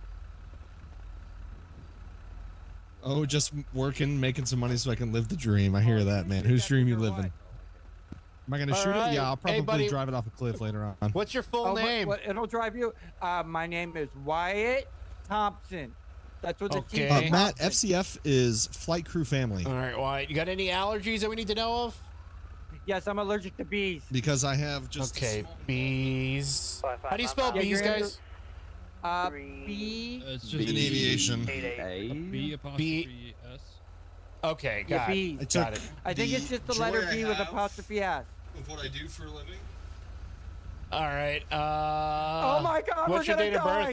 D: Oh, just working, making some money so I can live the dream. I hear that, man. Whose dream you living? Am I gonna
A: All
D: shoot
A: right.
D: it? Yeah, I'll
A: Hey,
D: probably
A: buddy.
D: drive it off a cliff later on.
A: What's your full
J: Oh, what-
A: name?
J: What, it'll drive you. Uh, my name is Wyatt Thompson. That's what the
A: Okay.
J: T.
D: Uh, Matt, F C F is flight crew family.
A: All right, Wyatt. You got any allergies that we need to know of?
J: Yes, I'm allergic to bees.
D: Because I have just
A: okay bees. How do you spell
J: Yeah,
A: bees,
J: you're in-
A: guys?
J: Uh, B.
H: It's just
D: in aviation.
H: B apostrophe S.
A: Okay,
J: Yeah,
A: got
J: bees.
A: it. Got it.
J: I think it's just the letter
D: joy I
J: B with
D: have
J: apostrophe S.
D: With what I do for a living.
A: All right. Uh,
J: oh my God,
A: what's
J: we're
A: your
J: gonna
A: date of
J: die.
A: birth?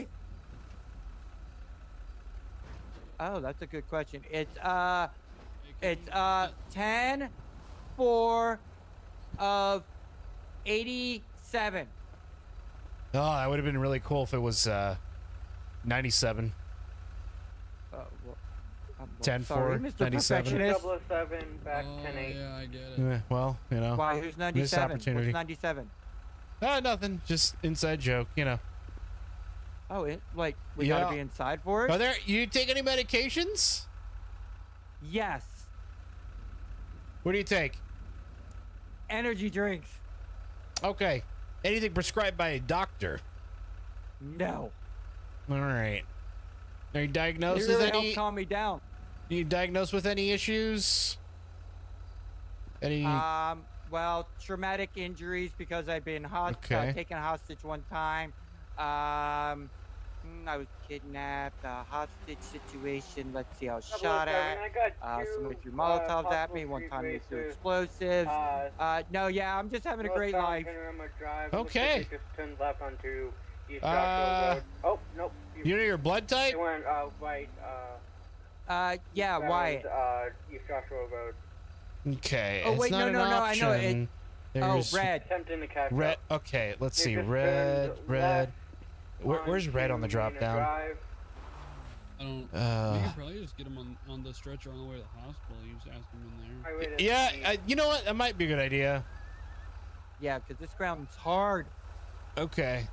J: Oh, that's a good question. It's uh, it's uh, ten four of eighty-seven.
A: Oh, that would have been really cool if it was uh, ninety-seven.
J: Uh, well, I'm
A: ten
J: sorry,
A: four,
J: Mister
A: ninety-seven.
J: Perfectionist.
M: double oh seven, back
H: Oh,
M: ten eight.
H: yeah, I get it.
A: Yeah, well, you know.
J: Why? Who's
A: missed
J: ninety-seven?
A: opportunity.
J: What's ninety-seven?
A: Ah, nothing. Just inside joke, you know.
J: Oh, it, like we
A: Yeah.
J: gotta be inside for it?
A: Are there? You take any medications?
J: Yes.
A: What do you take?
J: Energy drinks.
A: Okay. Anything prescribed by a doctor?
J: No.
A: All right. Are you diagnosed
J: They really
A: with any?
J: help calm me down.
A: Are you diagnosed with any issues? Any?
J: Um. Well, traumatic injuries because I've been host-
A: Okay.
J: uh, taken hostage one time. Um. mm, I was kidnapped. A hostage situation. Let's see. I was shot at.
M: I got
J: Uh,
M: two,
J: somebody threw
M: uh,
J: Molotovs at me.
M: possible
J: One time they
M: street
J: threw
M: races.
J: explosives.
M: Uh,
J: Uh. No. Yeah. I'm just having a great
M: northbound
J: life.
M: Panorama Drive,
A: Okay.
M: looks like they just turned left onto East
A: Uh,
M: Joshua Road. Oh, nope.
A: You know your blood type?
M: They went uh, right. Uh,
J: Uh. Yeah.
M: around,
J: Wyatt.
M: Uh, East Joshua Road.
A: Okay.
J: Oh,
A: it's
J: wait,
A: not
J: no,
A: an
J: no, no, I know it-
A: option.
J: Oh,
A: There's
J: red.
M: Attempting to catch
A: Red.
M: up.
A: Okay. Let's
M: They
A: see.
M: just
A: Red.
M: turned
A: Red.
M: left
A: Where, where's red on the
M: onto
A: drop
M: Marina
A: down?
M: Drive.
H: I don't.
A: Uh,
H: we could probably just get him on, on the stretcher on the way to the hospital. You just ask him in there.
M: I waited
A: Yeah.
M: to see-
A: Uh, you know what? That might be a good idea.
J: Yeah, because this ground's hard.
A: Okay.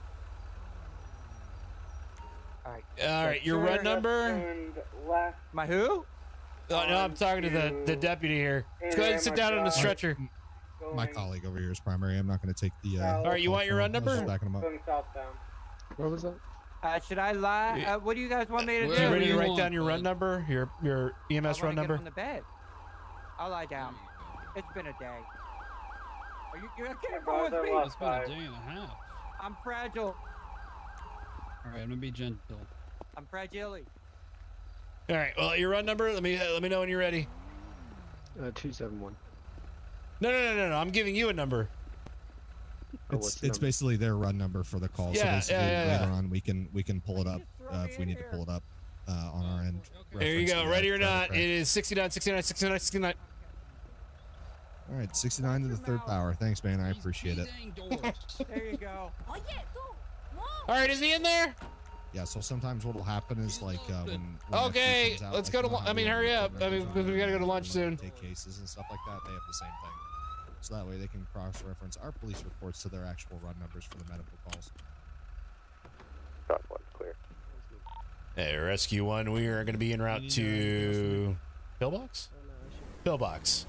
J: All right.
A: All right. Your red
M: Just
A: number?
M: turned left.
J: My who?
A: Oh, no, I'm talking to the, the deputy here. Let's go ahead and sit down on the stretcher.
D: My colleague over here is primary. I'm not going to take the. Uh,
A: All right, you want your run
D: I was just
A: number?
D: backing him up.
M: Going southbound.
U: What was that?
J: Uh, should I lie? Uh, what do you guys want me to do?
A: You ready to
H: you
A: write
H: want,
A: down your run
H: bud.
A: number? Your your E M
J: I
A: S
J: wanna
A: run
J: get
A: number?
J: from the bed. I'll lie down. It's been a day. Are you? You can't go with me.
H: It's been a day and a half.
J: I'm fragile.
H: All right, I'm gonna be gentle.
J: I'm fragile.
A: All right. Well, your run number. Let me let me know when you're ready.
U: Uh, two seven one.
A: No, no, no, no, no. I'm giving you a number.
U: Oh, what's
D: It's
U: the
D: it's
U: number?
D: basically their run number for the call.
A: Yeah,
D: so
A: yeah,
D: basically
A: yeah, yeah.
D: later on we can we can pull it up uh, if we need to pull it up uh, on our end.
A: There you
D: reference
A: go.
D: to
A: Ready
D: that
A: or not?
D: credit
A: It is sixty-nine, sixty-nine, sixty-nine, sixty-nine.
D: card. All right, sixty-nine to the third power. Thanks, man. I appreciate it.
J: There you go.
A: All right. Is he in there?
D: Yeah. So sometimes what'll happen is like uh, when. when
A: Okay.
D: F C comes out,
A: Let's
D: like,
A: go to.
D: you know
A: lu-
D: how
A: I mean,
D: we have
A: hurry
D: the
A: up. I mean,
D: records
A: because
D: on
A: we gotta go to
D: when
A: lunch
D: we
A: soon.
D: Take cases and stuff like that. They have the same thing. So that way they can cross-reference our police reports to their actual run numbers for the medical calls.
B: Southwest clear.
A: Hey, Rescue One. We are going to be en route to Pillbox. Pillbox.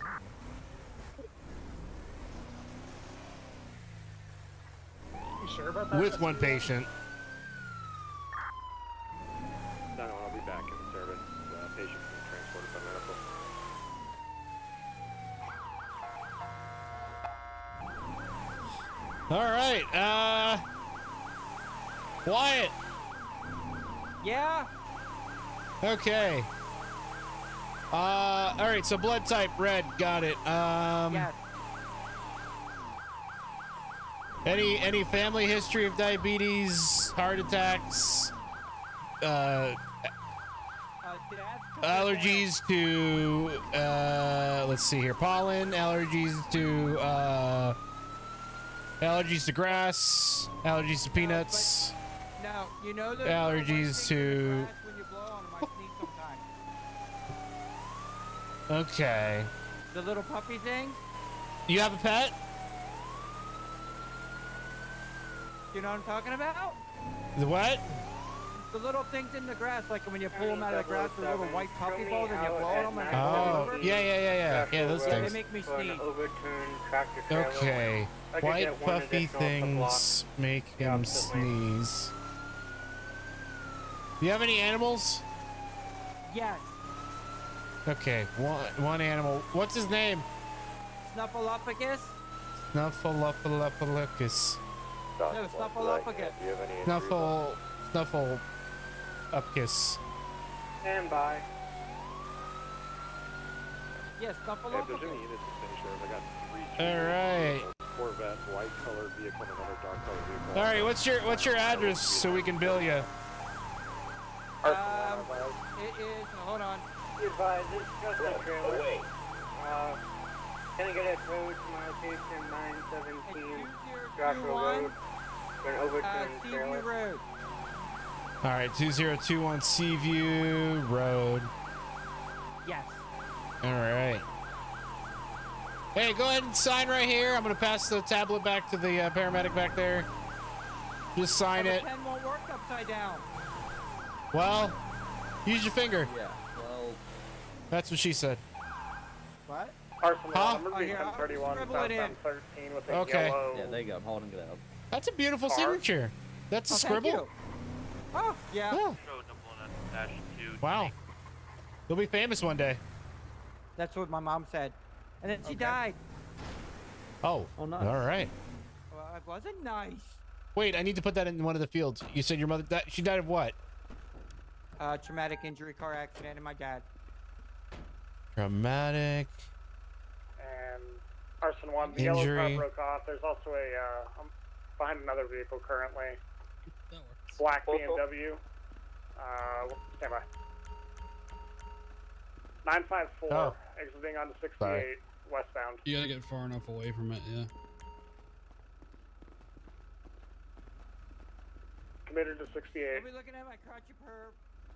K: You sure about that?
A: With one patient.
P: No, no, I'll be back in service. Uh, patient being transported by medical.
A: All right. Uh, Wyatt.
J: Yeah.
A: Okay. Uh, all right. So blood type red. Got it. Um,
J: Yes.
A: any any family history of diabetes, heart attacks, uh,
J: Uh, did I ask
A: allergies to uh, let's see here, pollen, allergies to uh, allergies to grass, allergies to peanuts.
J: Now you know the
A: Allergies to.
J: when you blow on them, I sneeze sometimes.
A: Okay.
J: The little puppy things.
A: You have a pet?
J: You know what I'm talking about?
A: The what?
J: The little things in the grass, like when you pull them out of the grass, the little white puppy balls, and you blow on them. And
A: Oh,
J: over.
A: yeah, yeah, yeah, yeah. Yeah, those
J: Yeah,
A: things.
J: they make me
M: For an
J: sneeze.
M: overturned tractor trailer.
A: Okay.
M: I could
A: White
M: get one
A: puffy
M: additional to block
A: things make
M: the
A: him
M: opposite lane.
A: sneeze. Do you have any animals?
J: Yes.
A: Okay, one one animal. What's his name?
J: Snuffleupagus?
A: Snuffleupagus.
J: No, Snuffleupagus.
P: Do you have any
A: Snuffle, snuffle, upkiss.
M: Stand by.
J: Yes,
B: If there's
J: Snuffleupagus.
B: any units to finish there, I got three.
A: All right.
B: Corvette, white colored vehicle, and another dark colored vehicle.
A: All right. What's your what's your address so we can bill you?
J: Um, it is. Hold on.
M: Be advised, it's just a trailer. Uh, can I get a code to my location nine seventeen Joshua Road for an
J: Uh,
M: overturned
J: Seaview
M: trailer?
J: Road.
A: All right. Two zero two one Seaview Road.
J: Yes.
A: All right. Hey, go ahead and sign right here. I'm gonna pass the tablet back to the uh, paramedic back there. Just sign
J: Oh, the
A: it.
J: pen won't work upside down.
A: Well, use your finger.
Q: Yeah, well.
A: That's what she said.
J: What?
G: Arsenal,
A: Huh?
G: I'm going to
J: Oh,
G: be
J: here, I'll
G: ten thirty-one,
J: scribble it in.
G: southbound thirteen with a
A: Okay.
G: yellow.
Q: Yeah, there you go. I'm holding it out.
A: That's a beautiful
G: Car.
A: signature. That's a
J: Oh, thank
A: scribble.
J: you. Oh, yeah.
A: Yeah.
I: Show double nine dash two.
A: Wow. You'll be famous one day.
J: That's what my mom said. And then she died.
A: Oh.
Q: Oh, nice.
A: All right.
J: Well, it wasn't nice.
A: Wait, I need to put that in one of the fields. You said your mother that she died of what?
J: Uh, traumatic injury, car accident, and my dad.
A: Traumatic.
G: And Arson one, the yellow
A: Injury.
G: car broke off. There's also a, uh, I'm behind another vehicle currently.
H: That works.
G: Black B M W. Uh, stand by. nine five four,
A: Oh.
G: exiting onto sixty-eight,
A: Sorry.
G: westbound.
H: You gotta get far enough away from it, yeah.
G: Committed to sixty-eight.
J: I'll be looking at my crotchy perv.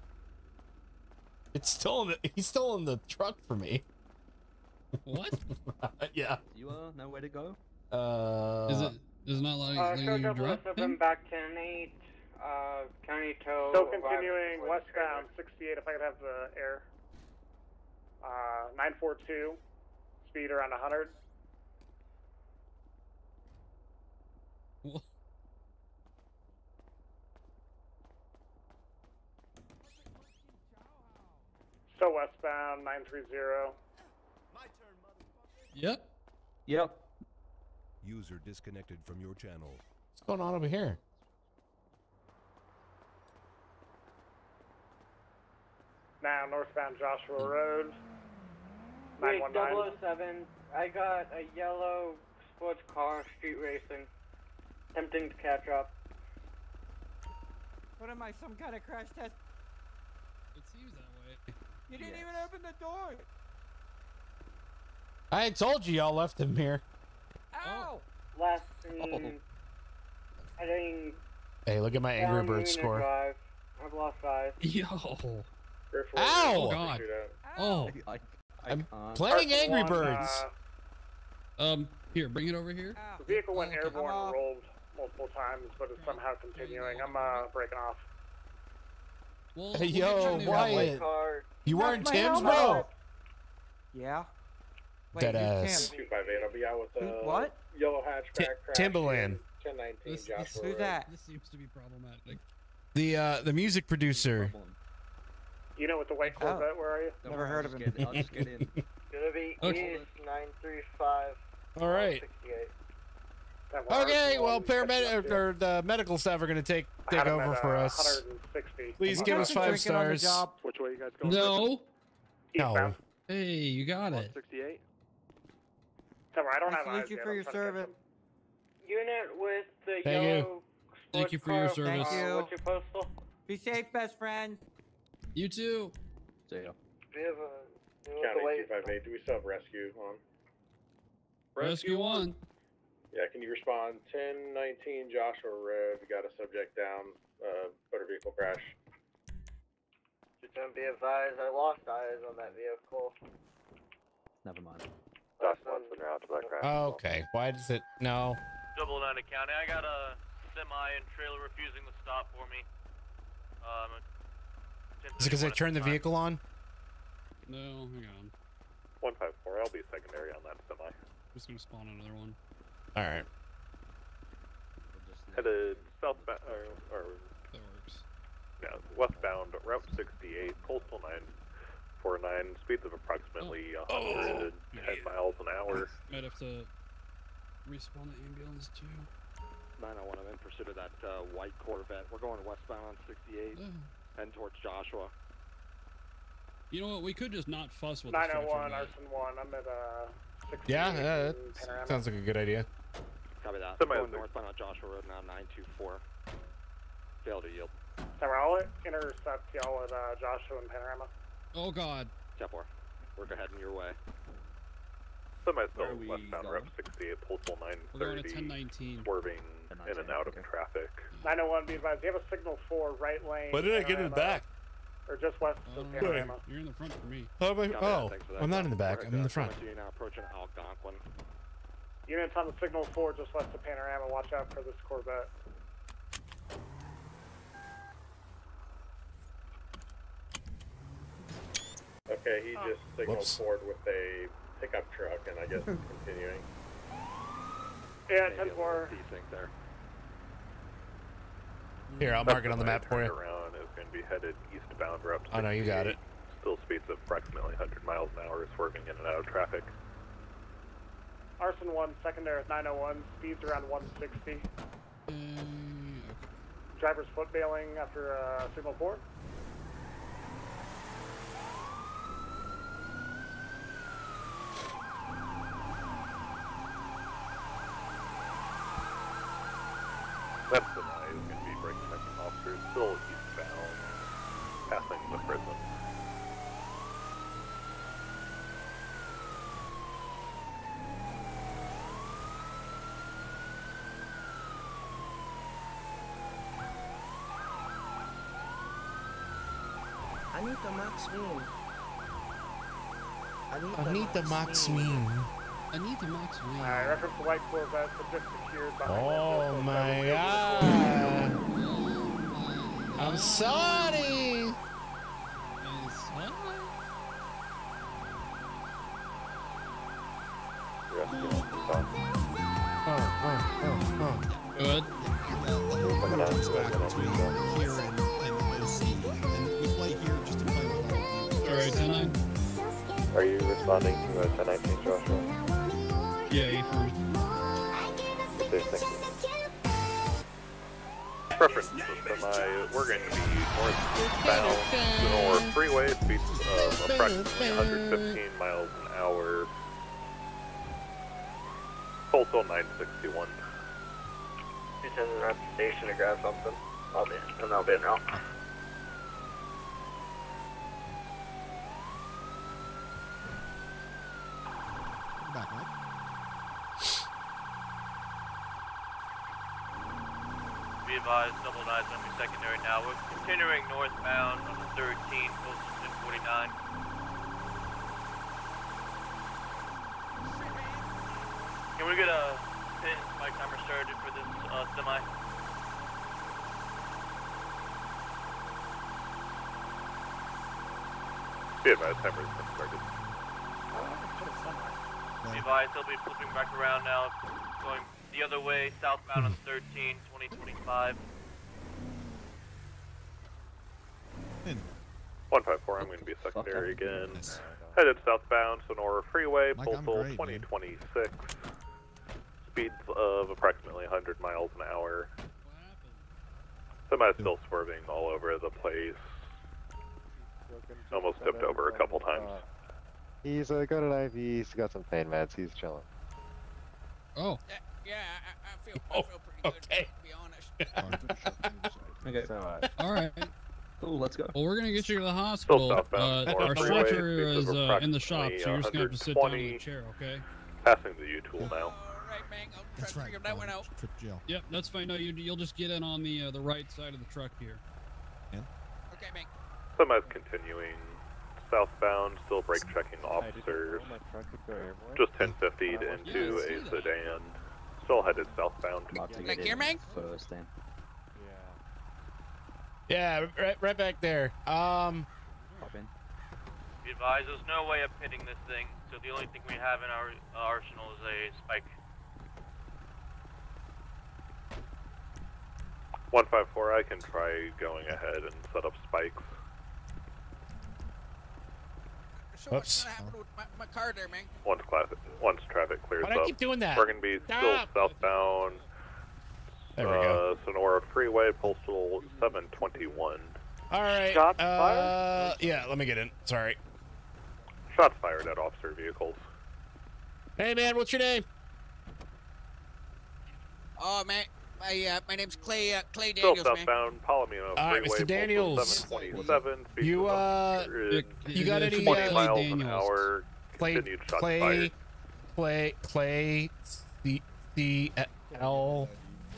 A: It's still in the he's still in the truck for me.
H: What?
A: Yeah.
Q: You uh, know where to go?
A: Uh.
H: Is it is it not letting,
M: Uh,
H: letting
M: show
H: you
M: double
H: drop
M: seven
H: him?
M: back ten eight, uh, county tow.
G: Still
M: arrived
G: continuing
M: before the
G: westbound sixty-eight, if I could have the air. Uh, nine four two, speed around one hundred.
H: Wha-
G: Still westbound, nine three zero.
H: Yep.
Q: Yep.
N: User disconnected from your channel.
A: What's going on over here?
G: Now northbound Joshua Road.
M: Wait,
G: nine one
M: double
G: nine.
M: oh seven, I got a yellow sports car street racing, attempting to catch up.
J: What am I, some kind of crash test?
H: It seems that way.
J: You didn't even open the door.
A: I told you y'all left him here.
J: Ow!
M: Last seen heading
A: Hey, look at my Angry
M: down
A: Bird
M: Marina
A: score.
M: Drive. I've lost five.
H: Yo.
B: Peripheral
A: Ow!
B: vehicle,
H: Oh, God.
B: shoot out.
H: Oh.
Q: I, I
A: I'm
Q: can't.
A: playing
G: Arson
A: Angry
G: one,
A: Birds.
G: Uh,
H: Um, here, bring it over here.
J: Ow.
G: the vehicle went
H: Oh, okay.
G: airborne
J: I'm off.
G: and rolled multiple times, but it's somehow continuing. I'm uh, breaking off.
H: Well,
A: Hey,
H: we'll
A: yo,
H: get you a new
A: Wyatt.
H: one.
A: Hey,
M: Car.
A: You
J: Knocked
A: weren't
J: my
A: Tim's,
J: helmet
A: bro?
J: off. Yeah. Wait,
A: Dead
J: who's
A: ass.
J: Tim?
L: two five eight, I'll be out with
J: Who-
L: the
J: what?
L: yellow hatchback
A: Ti-
L: crash.
A: Timbaland.
L: ten nineteen
H: This-
L: Joshua
H: this-
L: Road.
J: Who's that?
H: This seems to be problematic.
A: The uh the music producer.
G: You know, with the white
J: Oh.
G: Corvette, where are you?
Q: Don't
J: Never
Q: worry,
J: heard
Q: I'll
J: of
Q: just
J: him.
Q: Get, I'll just get in.
M: Gonna be
H: Okay.
M: East nine three five.
A: All right.
M: sixty-eight.
A: Okay, well, paramedic or the medical staff are gonna take take over for
G: uh,
A: us.
G: one sixty.
A: Please
J: Have
A: give
J: you
A: us
J: guys
A: five
J: been drinking on the
A: stars.
J: job?
B: Which way you guys going?
H: No.
A: No.
G: Eastbound.
H: Hey, you got it.
B: sixty-eight.
G: Tell me, I don't
J: I
G: have
J: salute
G: eyes
J: you
G: yet,
J: for
G: I'm
J: your
G: trying to catch
J: service.
G: them.
M: Unit with the
A: Thank you.
M: yellow
H: Thank
M: sports
H: you for your
M: car.
H: service.
J: Thank
M: Uh,
J: you.
M: What's your postal?
J: Be safe, best friend.
H: You too.
Q: See ya.
M: We have a we have a
L: County
M: late-
L: two five eight, do we still have rescue on?
H: Rescue one.
L: Yeah, can you respond? ten nineteen Joshua Road, we got a subject down, uh, motor vehicle crash.
M: Just don't be advised, I lost eyes on that vehicle.
Q: Never mind.
P: Josh one's been routed to Black Crash.
A: Okay. Why does it no?
I: Double nine to county. I got a semi and trailer refusing to stop for me. Um,
A: Is it because I turned the vehicle on?
H: No, hang on.
B: one five four, I'll be secondary on that semi.
H: I'm just gonna spawn another one.
A: All right.
B: Headed southbound, or, or
H: That works.
B: yeah, westbound, Route sixty-eight, Coastal nine four nine, speeds of approximately one hundred ten miles an hour.
H: Might have to respawn the ambulance too.
O: nine oh one, I'm in pursuit of that uh, white Corvette. We're going westbound on sixty-eight,
H: Oh.
O: heading towards Joshua.
H: You know what? We could just not fuss with the
G: nine oh
H: stretcher,
G: one,
H: but-
G: Arson one. I'm at uh. sixty-eight
A: Yeah, yeah,
G: in
A: that
G: Panorama.
A: sounds like a good idea.
O: Copy that.
B: Somebody
O: Going northbound on Joshua Road now, nine two four. Failed to yield.
G: Alright, I'll intercept y'all at uh, Joshua and Panorama.
H: Oh God.
O: ten four. Work ahead in your way.
B: Somebody
O: Where
B: still
O: are we
B: westbound
O: going?
B: rep sixty-eight, postal nine
H: We're going to
B: thirty,
H: ten nineteen.
B: swerving in and out of traffic.
G: nine oh one, be advised, you have a signal for right lane.
A: Why did I get in the
G: Panorama,
A: back?
G: Or just west
H: Oh,
G: of
H: no,
G: Panorama.
H: You're in the front for me.
A: How am I-
O: Copy that,
A: oh,
O: thanks for that.
A: I'm not in the back.
O: We're
A: I'm in the front.
O: coming to you now, approaching Algonquin.
G: Units on the signal four just west of Panorama. Watch out for this Corvette.
L: Okay, he just signaled
A: Whoops.
L: forward with a pickup truck, and I guess it's continuing.
G: Yeah, ten four.
O: Desync there.
A: Here, I'll mark it on the map for you.
B: Around is going to be headed eastbound rep
A: I know you got it.
B: Still speeds of approximately one hundred miles an hour, swerving in and out of traffic.
G: Arson one, secondary at nine oh one, speeds around one sixty.
H: Mm,
G: Driver's foot bailing after uh, signal four.
B: That's the night is going to be brake checking officers, still eastbound, passing the prison.
V: I need the Max Win.
A: I need the Max Win.
H: I need the Max Win.
G: Alright, reference the white Corvette, subject secured behind
A: Oh my God. I'm sorry. Oh, oh, oh, oh.
H: Good.
D: Comes back between here and, and O C, and we play here just to play with all of you.
H: Alright, ten nine.
P: Are you responding to uh, ten nineteen Joshua?
H: Yeah, affirm.
P: There's thank you.
B: Preference system, I, we're going to be northbound Sonora Freeway, speeds of approximately one hundred fifteen miles an hour. Postal nine sixty-one.
U: He's heading around the station to grab something. I'll be, and I'll be in now.
D: Back, Mike.
I: Be advised, double nines on me secondary now. We're continuing northbound on the thirteen, postal ten forty-nine. Can we get a pin spike timer started for this uh, semi?
B: Be advised, timer's been started.
I: Be advised, they'll be flipping back around now, going the other way, southbound on thirteen, twenty twenty-five.
B: one five four, I'm going to be secondary again. Headed southbound Sonora Freeway,
D: Mike, I'm
B: postal
D: great,
B: twenty
D: man.
B: twenty-six. Speeds of approximately one hundred miles an hour. Somebody's still swerving all over the place. Almost tipped over a couple times.
P: He's uh, got an I V, he's got some pain meds, he's chilling.
H: Oh.
W: Yeah, I, I feel, I feel pretty good,
A: okay.
W: to be honest.
Q: Okay.
P: So, uh,
H: All right.
Q: Cool, let's go.
H: Well, we're gonna get you to the hospital.
B: southbound
H: Uh,
B: Sonora
H: our
B: Freeway,
H: stretcher
B: speeds
H: is
B: of
H: uh, in the shop, so you're just gonna have to sit down in
B: approximately
H: the chair, okay?
B: Passing the U-Tool now.
D: That's right.
W: figure that one out.
D: Trip jail.
H: Yep, that's fine. No, you, you'll just get in on the uh, the right side of the truck here.
W: Okay, man.
B: Somebody's continuing southbound, still brake checking officers. Just ten fifty into a sedan. Still headed southbound.
W: Like here, man?
Q: First, then.
A: Yeah, right, right back there. Um,
Q: Hop in.
I: Be advised, there's no way of hitting this thing, so the only thing we have in our uh, arsenal is a spike.
B: one five four, I can try going ahead and set up spikes.
W: So
A: Whoops.
W: what's gonna happen with my, my car there, man?
B: Once class, once traffic clears
A: Why do I
B: up,
A: keep doing that?
B: we're gonna be
A: Stop.
B: still southbound.
A: There we
B: uh,
A: go.
B: Sonora Freeway, postal seven twenty-one.
A: All right.
B: Shots
A: uh,
B: fired?
A: Yeah, let me get in. Sorry.
B: Shots fired at officer vehicles.
A: Hey, man, what's your name?
W: Oh man, my uh, my name's Clay uh, Clay
B: Still
W: Daniels, man.
B: southbound Palomino
A: All right,
B: Freeway,
A: Mister Daniels.
B: seven twenty-seven.
A: You, uh, you got any,
B: twenty
A: uh,
B: miles an hour.
A: Clay,
B: Continued shots
A: Clay,
B: fired.
A: Clay, Clay, C, C, L,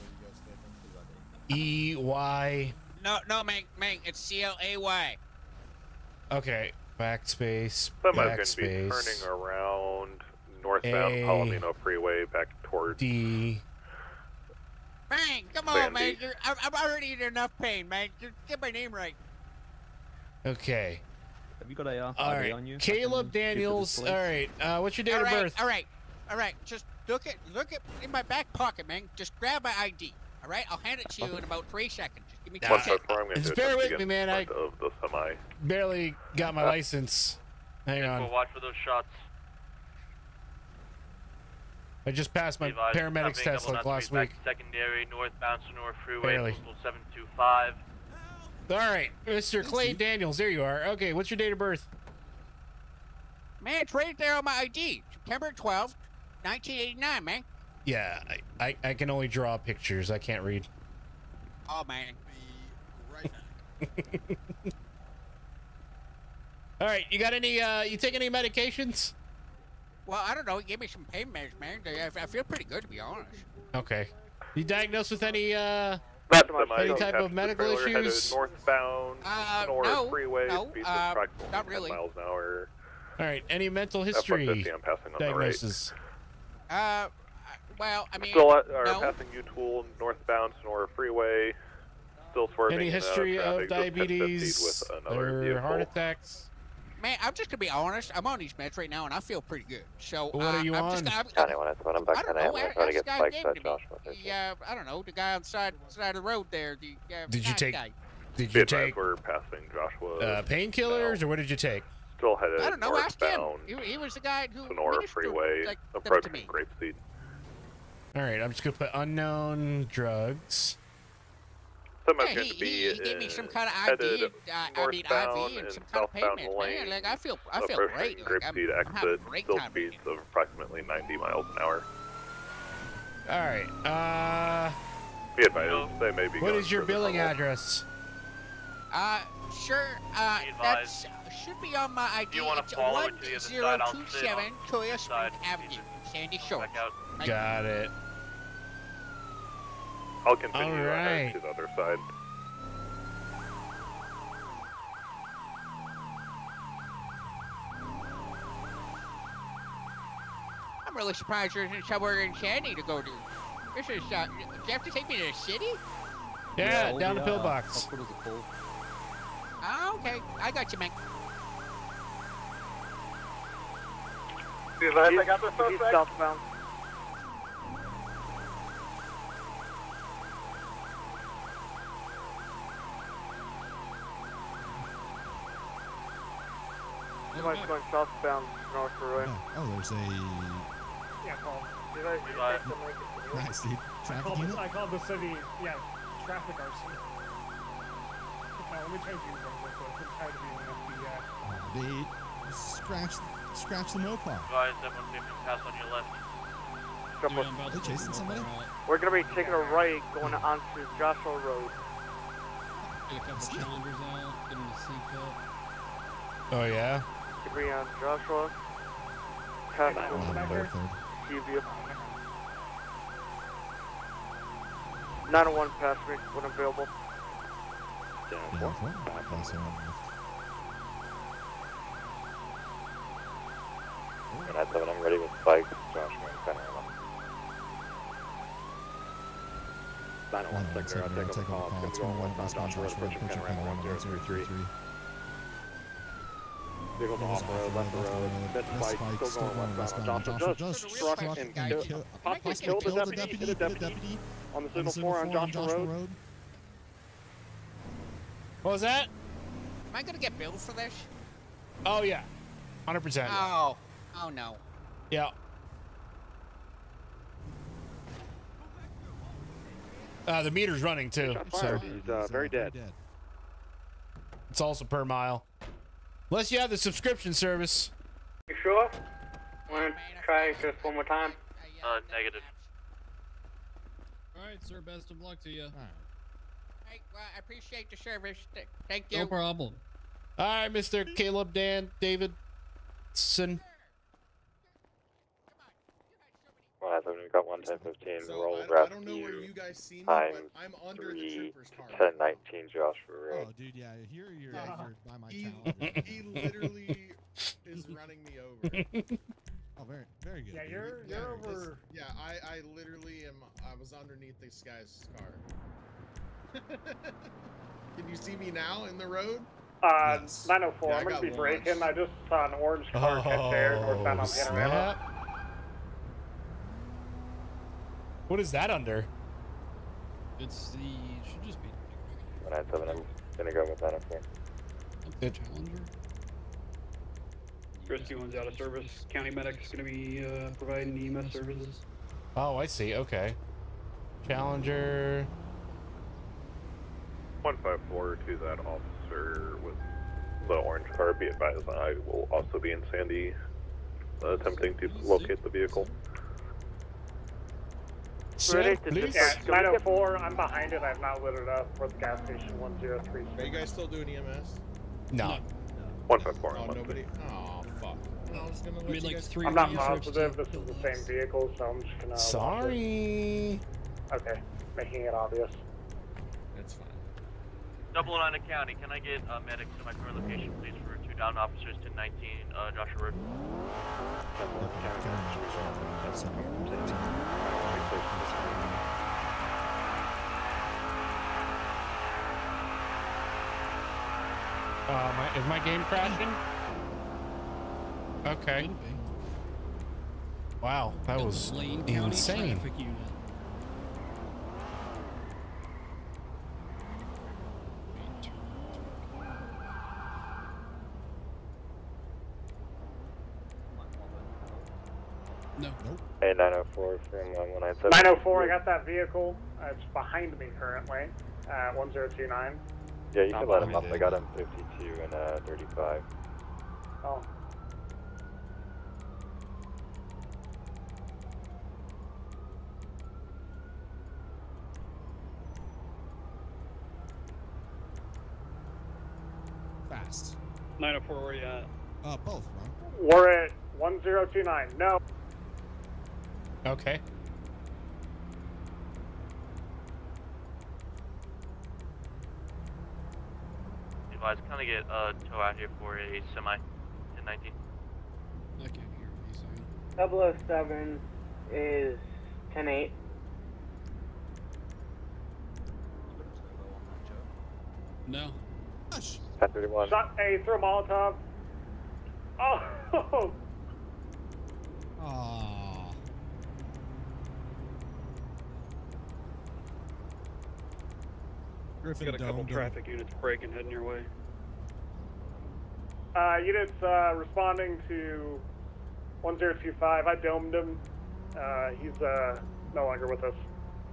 A: E, Y.
W: No, no, man, man, it's C L A Y.
A: Okay, backspace,
B: Somebody's going to be
A: backspace.
B: turning around northbound
A: A,
B: Palomino Freeway back towards
A: D.
W: Man, come on,
B: Sandy.
W: man. You're, I'm, I'm already in enough pain, man. Just get my name right.
A: Okay.
Q: Have you got a uh,
A: All
Q: I D
A: right,
Q: on you?
A: Caleb Daniels. All right, uh, what's your date
W: all
A: of
W: right,
A: birth?
W: all right, all right. Just look at look at in my back pocket, man. Just grab my I D. All right, I'll hand it to you in about three seconds. Just give me two
A: Nah,
W: seconds.
A: just bear with me, man. I
B: of the semi.
A: barely got my license. Hang on.
I: Watch for those shots.
A: I just passed my
I: Advised,
A: paramedics
I: traffic
A: test
I: double
A: like
I: knot
A: last
I: three,
A: week.
I: back Secondary, northbound Sonora Freeway,
A: Barely.
I: postal seven two five.
A: All right, Mister Clay Daniels, there you are. Okay, what's your date of birth?
W: Man, it's right there on my I D. September twelfth, nineteen eighty-nine, man.
A: Yeah, I, I, I can only draw pictures. I can't read.
W: Oh man.
A: All right, you got any? Uh, you take any medications?
W: Well, I don't know. Give me some pain meds, man. I, I feel pretty good, to be honest.
A: Okay. You diagnosed with any uh,
B: That's
A: any type of medical issues?
B: Northbound
W: Uh,
B: Sonora
W: no,
B: Freeway,
W: no,
B: speeds
W: uh,
B: approximately
W: not
B: ten
W: really.
B: miles an hour.
A: All right. Any mental
B: F one
A: history
B: fifty, I'm passing on the right.
A: diagnosis?
W: Uh, well, I mean,
B: Still at, or
W: no.
B: passing U-Tool northbound Sonora Freeway. Still swerving.
A: Any
B: in, uh,
A: history
B: traffic,
A: of
B: just ten fifty
A: diabetes
B: with another
A: or
B: vehicle.
A: heart attacks?
W: Man, I'm just gonna be honest. I'm on these meds right now, and I feel pretty good. So
A: What
W: uh,
A: are you
W: I'm
A: on?
W: Just, I'm,
P: County one, that's what I'm back
W: I
P: to
W: don't
P: am
W: know.
P: going to
W: ask
P: try to
W: the
P: get
W: guy
P: spikes
W: gave
P: at
W: it to me.
P: Joshua.
W: The, uh, I don't know, the guy on the side side of the road there. The uh,
A: Did you
W: nice
A: take?
W: guy.
A: Did
B: Be
A: you
B: advised
A: take
B: we're passing Joshua.
A: uh, painkillers or what did you take?
B: Still headed
W: I don't know. Ask him.
B: northbound
W: He, he was the guy who
B: Sonora
W: ministered,
B: Freeway,
W: like, them to
B: approaching
W: me.
B: Grapeseed.
A: All right, I'm just gonna put unknown drugs.
B: Somebody's
W: Yeah,
B: going
W: he,
B: to be
W: he, he gave me some kind of I
B: headed
W: V. Uh, I mean, I
B: northbound
W: V and
B: and
W: some kind of
B: southbound
W: payment. Man,
B: lanes,
W: like I feel, I feel
B: approaching
W: great. Like, I'm,
B: Grapeseed
W: I'm having a
B: exit,
W: great
B: still
W: time.
B: speeds of approximately ninety miles an hour.
A: All right. Uh,
B: Be advised, they may be
A: what
B: going
A: is your
B: for the
A: billing
B: normal.
A: address?
W: Uh, sure. Uh,
I: Be
W: that's should be on my I D.
I: You wanna
W: It's
I: follow
W: one
I: it to the other
W: zero
I: side, I'll
W: two
I: sit
W: seven
I: on
W: Toya
I: this side.
W: Spring Avenue, Sandy Shores. Like,
A: Got it.
B: I'll continue
A: All
B: ahead
A: right.
B: to the other side.
W: I'm really surprised there isn't somewhere in Sandy to go to. This is. Uh, do you have to take me to the city?
A: Yeah,
Q: all
A: down
Q: the,
A: the
Q: uh,
A: pillbox.
Q: hospitals are full.
W: Ah, okay. I got you, man.
M: He's, I got the he's southbound. Somebody's going southbound North Freeway.
D: Oh, oh, there's a
K: Yeah, call.
M: Did I, did I take the mic?
D: nice dude.
K: I
D: Traffic
K: called,
D: unit.
K: I called the city, yeah, traffic arson. Now, let me change you real quick. I'm tired of being an F B I.
D: Oh, they scratch scratch the Mopar.
I: Advise everyone safety pass on your left.
W: Dude, I'm about
D: They
W: to take
D: chasing
W: the
D: somebody?
W: Mopar out.
M: We're gonna be taking a right going onto Joshua Road.
H: Get a couple challengers out, get them to sync up.
A: Oh yeah.
M: Debris on Joshua. Pass
K: Hey,
M: the
K: back here.
M: T V. nine oh one pass me when available.
D: Yeah, four. Also on left.
P: nine seven, I'm ready with spikes. Josh, man, kind of
L: nine oh one sector, I'll take a call. It's going to be going westbound Joshua Road, approaching Panorama one zero three three. Vehicles off the road, left the road, mid spike, still going westbound. Joshua just struck and killed, possibly killed the deputy, hit a deputy on the signal four on Joshua Road.
A: What was that?
W: Am I gonna get billed for this?
A: Oh yeah. one hundred percent.
W: Oh, oh no.
A: Yeah. Uh, the meter's running too, so
L: He's uh, very dead.
A: it's also per mile. Unless you have the subscription service.
M: You sure? Want to try just one more time?
I: Uh, negative.
H: All right, sir. Best of luck to you.
W: Hey, well, I appreciate the service. Th- Thank you.
H: No problem.
A: All right, Mister Caleb, Dan, Davidson.
P: Well, I we got one ten fifteen.
E: So,
P: Roll
E: I, I
P: rep
E: don't know where
P: you.
E: you guys see me,
P: I'm
E: but I'm under the
P: three
E: trooper's car.
P: ten nineteen Joshua Road.
D: Oh, dude, yeah. Here you're,
E: Uh,
D: you're by my
E: he,
D: calendar.
E: he literally is running me over.
D: Oh, very, very good.
K: Yeah,
D: dude.
K: you're
E: Yeah,
K: you're
E: this-
K: over.
E: yeah, I, I literally am. I was underneath this guy's car. Can you see me now in the road?
G: Uh,
E: Yes.
G: nine oh four,
E: Yeah, I
G: I'm gonna
E: got
G: be
E: launched.
G: braking. I just saw an orange car catch there northbound on Panorama.
A: snap. What is that under?
H: It's the should just be
P: one nine seven, I'm gonna go with nine oh four.
A: It,
H: Challenger.
F: Rescue one's out of service. County medic's going to be uh, providing E M S services.
A: oh, I see. Okay. Challenger.
B: one five four to that officer with the orange car. Be advised, I will also be in Sandy, uh, attempting to locate the vehicle.
G: Ready to yeah, nine oh four, I'm behind it. I've not lit it up for the gas station one zero three six.
E: Are you guys still doing E M S?
A: No.
B: one five four.
E: Oh, nobody. Oh, fuck. I was gonna let
H: I mean,
E: you
H: like
E: guys.
H: three
G: I'm not
H: round trips
G: positive
H: to
G: this is
H: kill
G: the
H: us.
G: same vehicle, so I'm just gonna. watch it.
A: Sorry.
G: Okay, making it obvious.
E: That's fine.
I: Double nine to county. Can I get uh, medics to my current location, please, for two down officers, ten nineteen, uh, Joshua Road?
A: Uh, my, is my game crashing? Okay. Wow, that was
H: Lane County
A: insane.
H: Traffic Unit. No.
D: Nope.
P: Hey, nine oh four from uh, one nine seven.
G: nine oh four, I got that vehicle. Uh, it's behind me currently. Uh, one zero two nine.
P: Yeah, you can let him up. I got him fifty-two and uh, thirty-five.
G: Oh.
D: Fast.
F: nine oh four, where you at?
D: Uh, both, Ron.
G: We're at one zero two nine. No.
A: Okay.
I: Advise, can I get uh, tow out here for a semi, ten nineteen?
H: I can't hear me, so.
M: double oh seven is ten eight.
H: No.
P: ten thirty-one.
G: Shot A through a Molotov. Oh.
D: Aww. Griffin
F: Got a couple
D: domed him.
F: traffic units breaking, heading your way.
G: Uh, units uh, responding to one zero two five. I domed him. Uh, he's uh, no longer with us.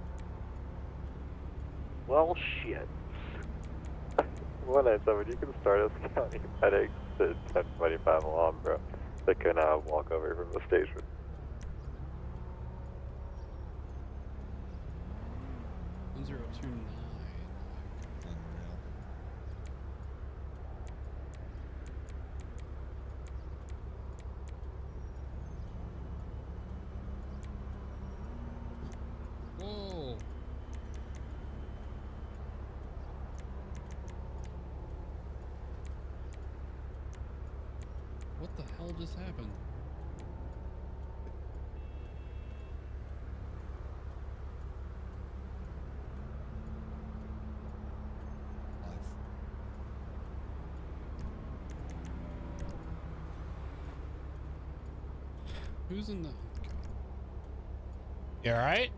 P: Well, shit. one nine seven, you can start us county medics to ten twenty-five along, bro. They can uh, walk over from the station.
H: one zero two nine. Whoa. What the hell just happened? Who's in the...
A: You alright?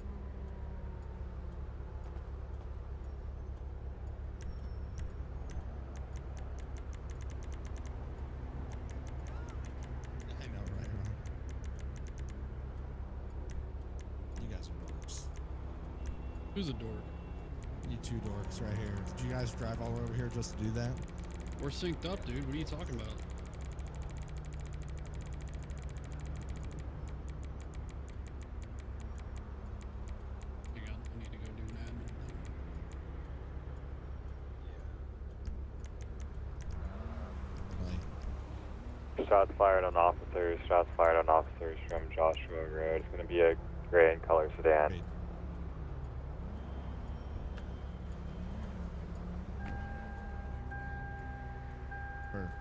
H: Who's a dork?
D: You two dorks right here. Did you guys drive all over here just to do that?
H: We're synced up, dude. What are you talking about? Hang on, I need to go do an admin thing.
P: Shots fired on officers. Shots fired on officers from Joshua Road. It's going to be a gray and color sedan.
D: Great. Perfect.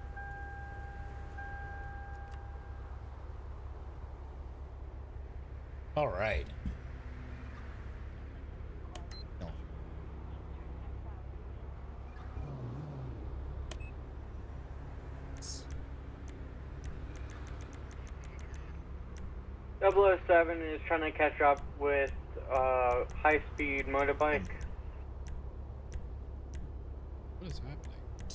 A: All right.
D: No.
M: double oh seven is trying to catch up with uh, high-speed motorbike.
H: What is happening?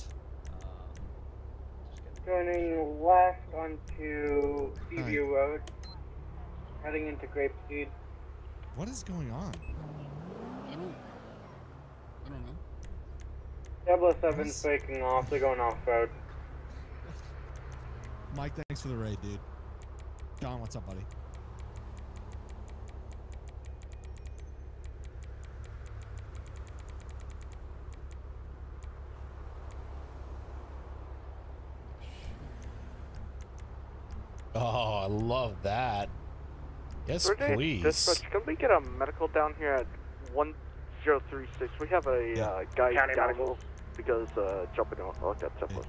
M: Turning left onto Seaview
D: Hi.
M: Road, heading into Grapeseed.
D: What is going on?
H: I don't. I don't know.
M: double oh seven's breaking off. They're going off-road.
D: Mike, thanks for the raid, dude. John, what's up, buddy?
A: Oh, I love that. Yes,
L: Renee,
A: please.
L: Dispatch, can we get a medical down here at one zero three six? We have a
D: Yeah.
L: uh, guy
G: County
L: down
G: medical.
L: because uh, jumping on oh, that tempo.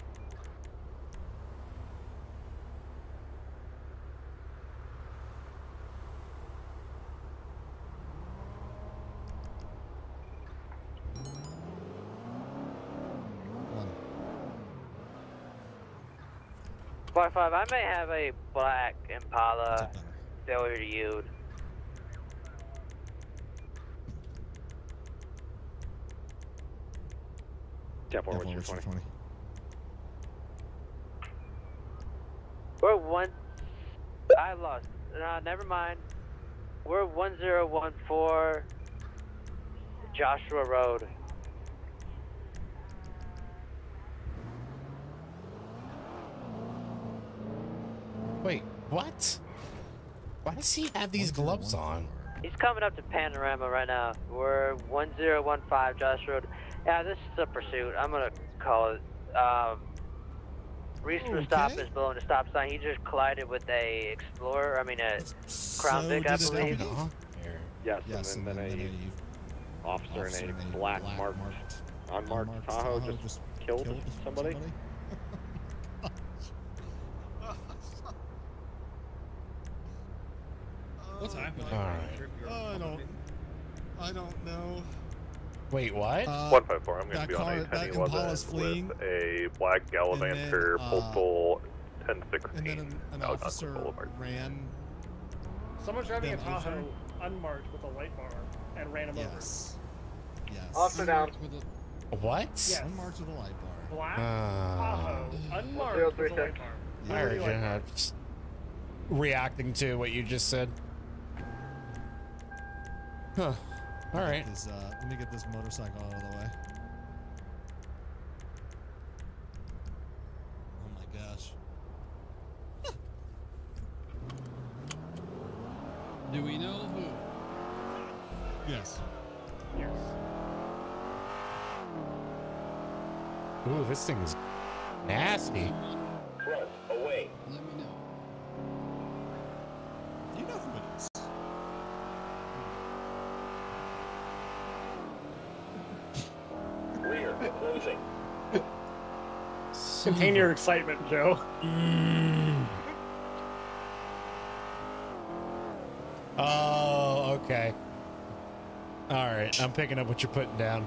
D: One.
R: five five, I may have a black
D: What's
R: Impala
D: up, better?
R: failure to yield.
L: Tempo,
D: Devil,
L: what's your
D: what's your
L: twenty?
D: twenty?
R: We're one. I lost. No, never mind. We're one zero one four Joshua Road.
A: Wait, what? Why does he have these gloves on?
R: He's coming up to Panorama right now. We're one zero one five Joshua Road. Yeah, this is a pursuit. I'm gonna call it. Um, reached for the stop
D: Okay.
R: is below the stop sign. He just collided with a Explorer. I mean a Crown
D: So
R: Vic, I
D: did a
R: believe.
D: deputy?
L: Yes,
D: Yes,
L: and
D: and
L: then,
D: then,
L: then
D: a
L: a officer,
D: officer
L: in
D: in
L: a
D: a
L: black,
D: black
L: marked,
D: marked-
L: unmarked,
D: unmarked
L: Tahoe,
D: Tahoe
L: just,
D: just
L: killed,
D: killed
L: somebody.
D: somebody?
H: What's happening?
A: All right.
D: Oh, I don't. I don't know.
A: Wait, what?
D: Uh,
B: one five four, I'm going
D: that
B: to be on
D: car-
B: a
D: that
B: ten
D: Impala's
B: eleven
D: fleeing,
B: with a black Gallivanter,
D: and then, uh,
B: postal ten
D: and
B: sixteen.
D: then an, an officer ran.
K: Someone's driving a
D: them
K: Tahoe
D: over.
K: unmarked with a light bar and ran him
D: Yes. Yes.
M: Officer down.
A: What?
K: Yes.
D: Unmarked with a light bar.
K: over. Black
A: Uh,
K: Tahoe unmarked
M: zero
K: with
M: three
K: a light
M: six.
K: bar.
A: I heard
K: Literally
A: you.
K: light
A: I'm just reacting to what you just said. Huh. All right.
D: This, uh, let me get this motorcycle out of the way. Oh my gosh.
H: Do we know who?
D: Yes.
K: Yes.
A: Ooh, this thing is nasty.
H: Front, away. Let me know.
D: You know who it is.
S: Rear, closing.
K: Contain your excitement, Joe.
A: Oh, okay. All right, I'm picking up what you're putting down.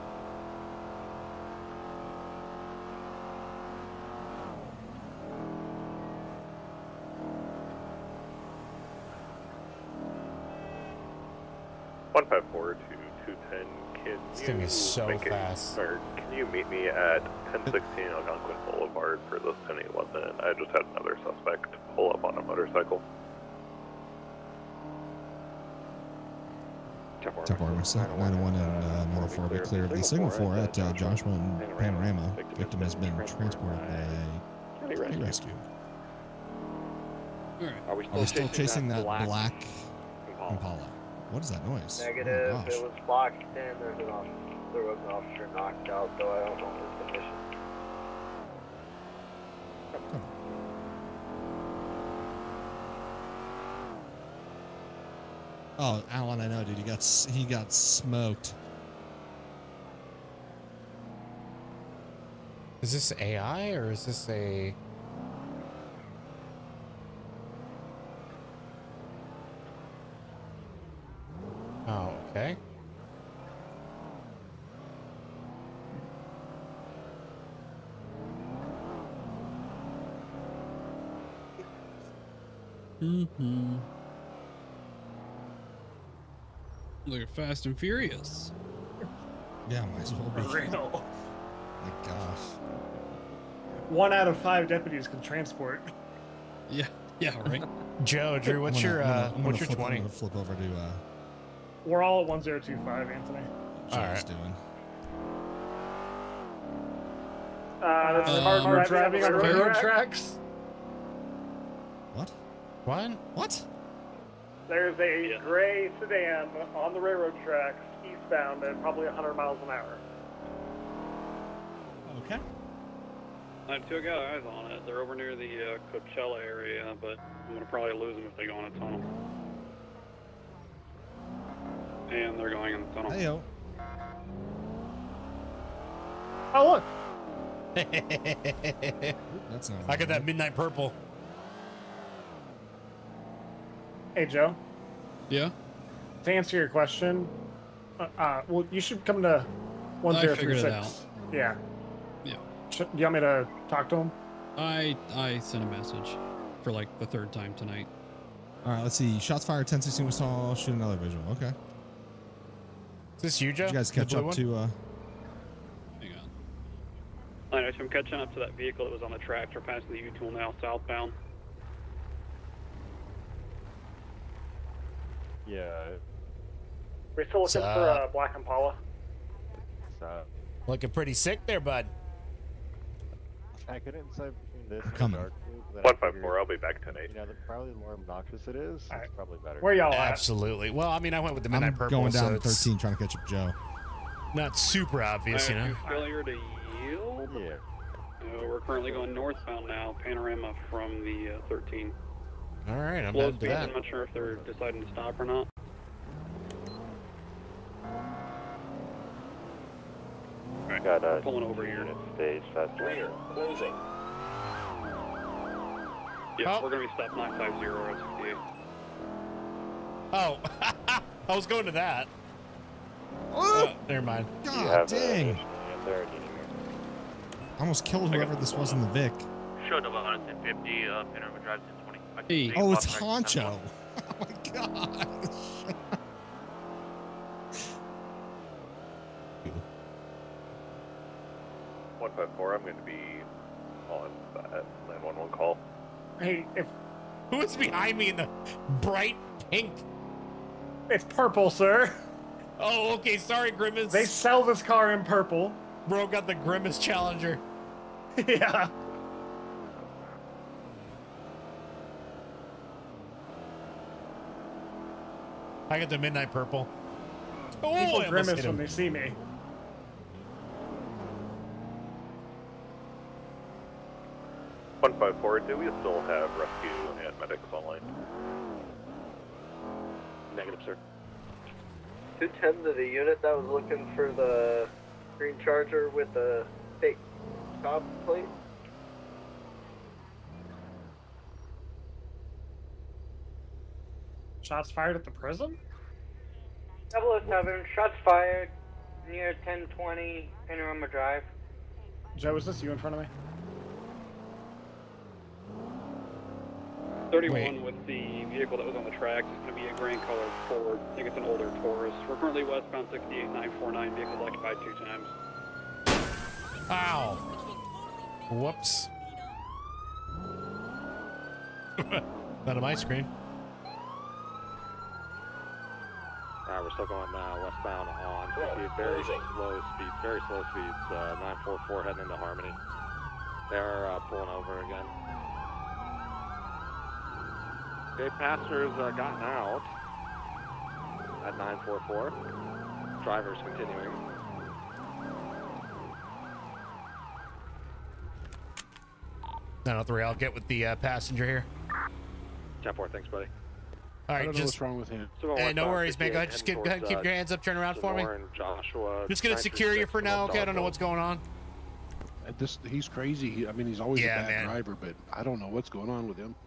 B: one five four to two ten, can
A: This
B: you
A: thing is so
B: make it-
A: fast.
B: or can you meet me at ten sixteen Algonquin Boulevard for this ten eleven? I just had another suspect pull up on a motorcycle.
D: ten four, nine oh one and uh, nine oh four be clear of the signal four at uh, Joshua and Panorama. Victim has been transported by a rescue.
F: All right.
L: Are we
D: Are
L: still,
D: we still
L: chasing,
D: chasing that
L: black,
D: black
L: Impala?
D: Impala? What is that noise?
C: Negative.
D: Oh my gosh.
C: It was blocked in. There's an officer, there was an officer knocked out, though I don't know his condition.
D: Oh, Alan, I know, dude. He got s- he got smoked.
A: Is this A I or is this a? Oh, okay.
H: Mm-hmm. Look at Fast and Furious.
D: Yeah, might as well be.
K: For real.
D: My gosh.
K: One out of five deputies can transport.
H: Yeah, yeah, right.
A: Joe, Drew, what's
D: I'm gonna-
A: your
D: I'm gonna-
A: uh,
D: I'm
A: what's
D: gonna
A: your
D: flip, I'm
A: twenty?
D: gonna flip over to uh,
K: We're all at one zero two five, Anthony.
D: Joe's
A: All right.
D: doing.
K: Uh, that's
H: Um,
K: hard
H: we're
K: driving on
H: driving
K: railroad
H: on
K: tracks.
D: What?
A: What?
D: What?
G: There's a gray sedan on the railroad tracks eastbound at probably one hundred miles an hour.
K: Okay.
F: I have two got eyes on it. They're over near the uh, Coachella area, but I'm gonna probably lose them if they go in a tunnel. And they're going in the tunnel.
D: Hey yo.
K: Oh look.
D: That's not.
A: I got that midnight purple.
K: Hey Joe.
H: Yeah.
K: To answer your question, uh, uh well, you should come to one
H: I
K: zero
H: figured
K: three
H: it out.
K: six. Yeah.
H: Yeah.
K: Should, do you want me to talk to him?
H: I I sent a message for like the third time tonight.
D: All right, let's see. Shots fired. ten sixteen we saw. Shoot another visual. Okay.
A: Is this you, Joe?
D: Did you guys
A: The
D: catch
A: blue
D: up
A: one?
D: to? uh
H: Hang on.
F: Alright, so I'm catching up to that vehicle that was on the track. We're passing the U-Tool now, southbound.
P: Yeah.
G: We're still looking
A: Sup?
G: for a black Impala.
P: So,
A: Looking pretty sick there, bud.
P: I couldn't decide between this and
D: Coming.
P: the dark blue. but then
B: one
P: I
B: five
P: figured,
B: four, I'll be back ten eight.
P: You know, the, probably the more obnoxious it is,
K: Alright.
P: it's probably better.
K: Where y'all at?
A: Absolutely. Well, I mean, I went with the midnight
D: I'm
A: purple,
D: going down
A: so
D: to
A: it's
D: thirteen, trying to catch up Joe.
A: not super obvious, you know.
F: Failure to yield?
P: Yeah.
F: Uh, we're currently going northbound now, panorama from the uh, thirteen.
A: All right, I'm
F: Low
A: heading to
F: speed,
A: that.
F: I'm not sure if they're deciding to stop or not. Alright,
P: Got a
F: pulling over here.
P: unit stage. That's
S: Clear. Closing.
F: Yeah,
A: Oh.
F: we're gonna be stop nine five zero at sixty-eight.
A: Oh, I was going to that. Oh, never mind.
P: You
D: God
P: have
D: dang!
P: A, there,
D: I almost killed whoever this was in the Vic.
I: Showed up on ten fifty, uh, Panorama Drive ten twenty.
H: Hey.
D: Oh, it's Honcho. Oh my gosh.
B: one five four, I'm going to be on that nine one one call.
K: Hey, if
A: Who is behind me in the bright pink?
K: it's purple, sir.
A: Oh, okay. Sorry, Grimace.
K: They sell this car in purple.
A: Bro got the Grimace Challenger.
K: Yeah.
A: I got the midnight purple. Oh,
K: People
A: I almost
K: grimace
A: hit
K: when
A: him.
K: they see me.
B: one five four, do we still have rescue and medics online?
L: Negative, sir.
C: two ten to the unit that was looking for the green charger with the fake stop plate.
K: Shots fired at the prison?
M: double oh seven, shots fired near ten twenty Panorama Drive.
K: Joe, is this you in front of me?
F: thirty-one with the vehicle that was on the tracks is going to be a green colored Ford. I think it's an older Taurus. We're currently westbound sixty-eight nine forty-nine, vehicle occupied two times.
A: Ow. Whoops. Not on my screen.
L: Uh,
O: we're still going uh, westbound on sixty-eight, very slow speeds, very slow speeds, uh, nine four four heading into Harmony. They're uh, pulling over again. Okay, passengers uh, gotten out at nine four four. Drivers continuing.
A: nine oh three, I'll get with the uh, passenger here.
O: ten four, thanks, buddy.
A: All right,
O: I don't know
A: just
O: what's wrong with him.
A: Hey, no worries, man. Go ahead, just get, go ahead, keep your hands up, turn around for me.
O: Joshua,
A: Just gonna secure you for now, okay? I don't know what's going on.
N: Uh, This he's crazy. He, I mean, he's always
A: Yeah,
N: a bad
A: man.
N: driver, but I don't know what's going on with him.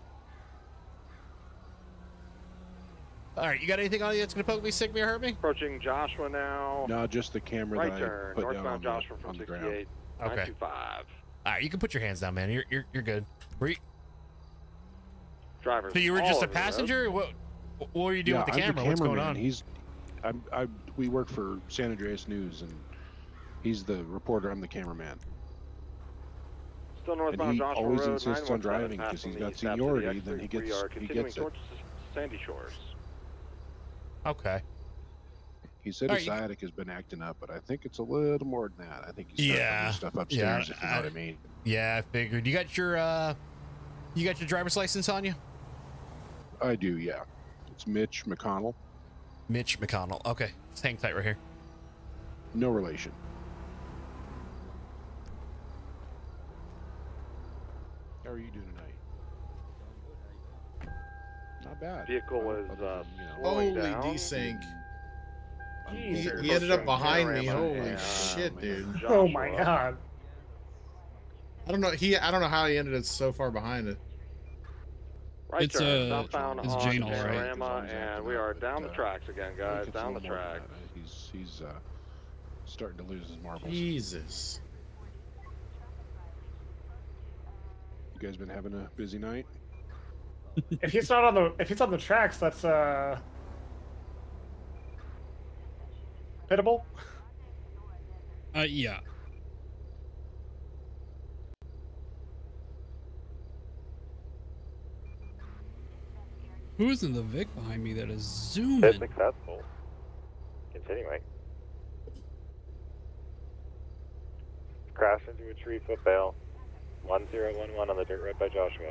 A: All right, you got anything on you that's gonna poke me, sick me, or hurt me?
O: Approaching Joshua now.
N: No, just the camera
O: Right
N: that
O: turn,
N: I put down on
O: northbound
N: the,
O: Joshua from
N: on the ground.
O: sixty-eight,
A: Okay.
O: nine two five.
A: All right, you can put your hands down, man. You're you're you're good. Were you,
O: Drivers.
A: so you were
O: all
A: just a
O: over the road.
A: passenger? Or what what were you doing
N: yeah,
A: with the
N: I'm
A: camera? What's going
N: cameraman.
A: on?
N: He's, I, I, we work for San Andreas News, and he's the reporter. I'm the cameraman.
O: Still
N: And
O: northbound
N: he
O: Joshua
N: always
O: Road,
N: insists on
O: nine one seven,
N: driving because he's
O: passing
N: got
O: the stop to the
N: seniority. Then he
O: exit. We
N: gets
O: are
N: he
O: continuing
N: gets it.
O: towards Sandy Shores.
A: Okay.
N: He said
A: All
N: his
A: right, you-
N: sciatic has been acting up, but I think it's a little more than that. I think he's starting to
A: Yeah.
N: do stuff
A: Yeah,
N: upstairs, if you know
A: I-
N: what I mean.
A: Yeah, I figured. You got your uh, you got your driver's license on you?
N: I do, yeah. It's Mitch McConnell.
A: Mitch McConnell. Okay, hang tight right here.
N: No relation. How are you doing tonight? Not bad.
O: Vehicle was
N: Other
O: uh,
N: than, you know,
O: slowing
E: Holy
O: down.
E: desync. He,
K: Jesus.
E: he ended up behind me.
O: Panorama
E: Holy
O: and,
E: shit, dude.
K: Oh my
O: Joshua.
K: god.
E: I don't know. He. I don't know how he ended up so far behind it.
O: Right
H: It's,
O: turn,
H: uh,
O: southbound
H: it's
O: on
H: Jane Hall, right?
O: Panorama, and we are down the tracks again,
N: I think
O: guys.
N: it's
O: Down
N: a
O: the
N: little more than
O: track.
N: that. He's he's uh, starting to lose his marbles.
E: Jesus.
N: You guys been having a busy night?
K: If he's not on the if he's on the tracks, that's uh pittable.
H: Uh, yeah. Who is in the Vic behind me that is zooming?
P: It's successful. Continuing. Crash into a tree foot bale. one zero one one on the dirt road by Joshua.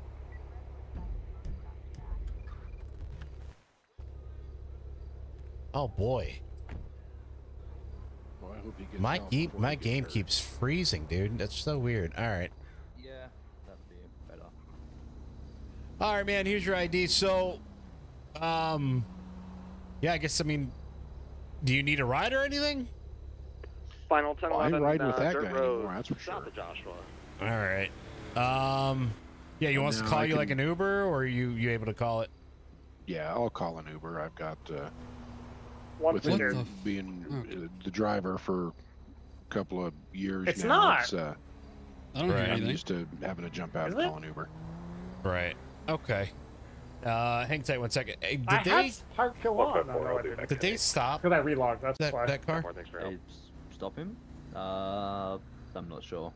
A: Oh boy,
N: Well, I hope he gets
A: my
N: out
A: game
N: before
A: my
N: he gets
A: game
N: hurt.
A: keeps freezing, dude. That's so weird. All right.
Q: Yeah, that'd be better.
A: All right, man. Here's your I D. So, um, yeah, I guess I mean, do you need a ride or anything?
O: Final ten
N: Oh, I ain't
O: eleven,
N: riding with
O: uh,
N: that
O: dirt
N: guy
O: road,
N: anymore, that's for
O: south
N: sure.
O: of Joshua.
A: All right. Um, yeah, you want us to
N: No,
A: call
N: I
A: you like
N: can-
A: an Uber, or are you you able to call it?
N: Yeah, I'll call an Uber. I've got uh,
K: One
N: with
K: seater.
N: him being uh, the driver for a couple of years
K: It's
N: now.
K: not.
N: It's, uh,
H: I don't hear
A: Right.
N: I'm
H: anything.
N: used to having to jump out
K: Is
N: and
K: it?
N: call an Uber.
A: Right. Okay. Uh, hang tight one second. Hey, did
K: I
A: they
K: had parked kill on. No, no, I didn't.
A: did they stop
K: Because I relogged. That's
A: that
K: why.
A: that car?
O: Thanks for
Q: Hey,
O: help.
Q: s- stop him? Uh, I'm not sure.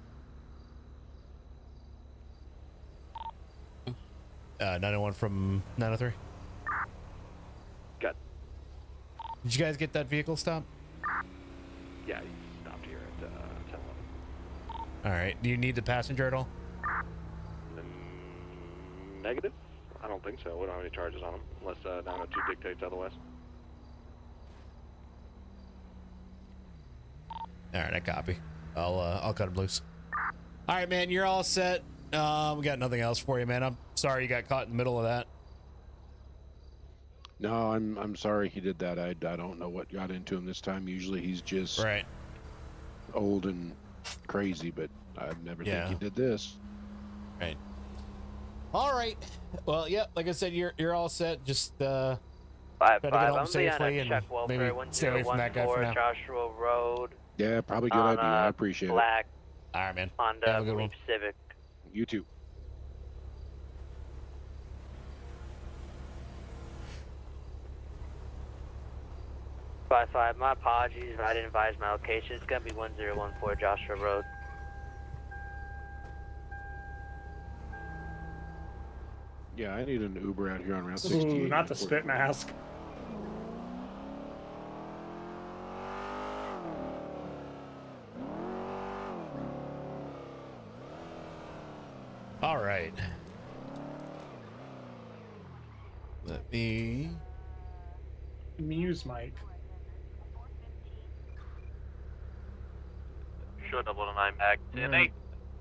A: Uh, nine oh one from nine oh three.
O: Got.
A: Did you guys get that vehicle stop?
O: Yeah, he stopped here at uh, ten eleven.
A: All right. Do you need the passenger at all?
O: Mm, Negative? I don't think so. We don't have any charges on him, unless uh, nine oh two dictates otherwise.
A: All right, I copy. I'll uh, I'll cut him loose. All right, man, you're all set. Um, we got nothing else for you, man. I'm sorry you got caught in the middle of that.
N: No, I'm I'm sorry he did that. I, I don't know what got into him this time. Usually he's just
A: Right.
N: old and crazy, but I never
A: Yeah.
N: think he did this.
A: Right. All right. Well, yeah, like I said, you're you're all set. Just uh,
R: Five
A: try to get
R: five.
A: home
R: I'm
A: safely
R: Leon
A: and
R: at check welfare
A: maybe
R: one
A: stay away
R: zero
A: from
R: one
A: that guy for
R: four
A: now.
R: Joshua Road.
N: Yeah, probably a good
R: on,
N: idea. I
R: uh,
N: appreciate
R: Black
A: All right, man.
R: Honda
A: Have a good
R: Leaf
A: one.
R: Civic.
N: it. You too.
R: Five five. My apologies if I didn't advise my location. It's gonna be one zero one four Joshua Road.
N: Yeah, I need an Uber out here on Route
K: Ooh,
N: sixty-eight.
K: not the spit mask.
A: Let me
K: Muse mic.
I: Show double to nine back. ten eight.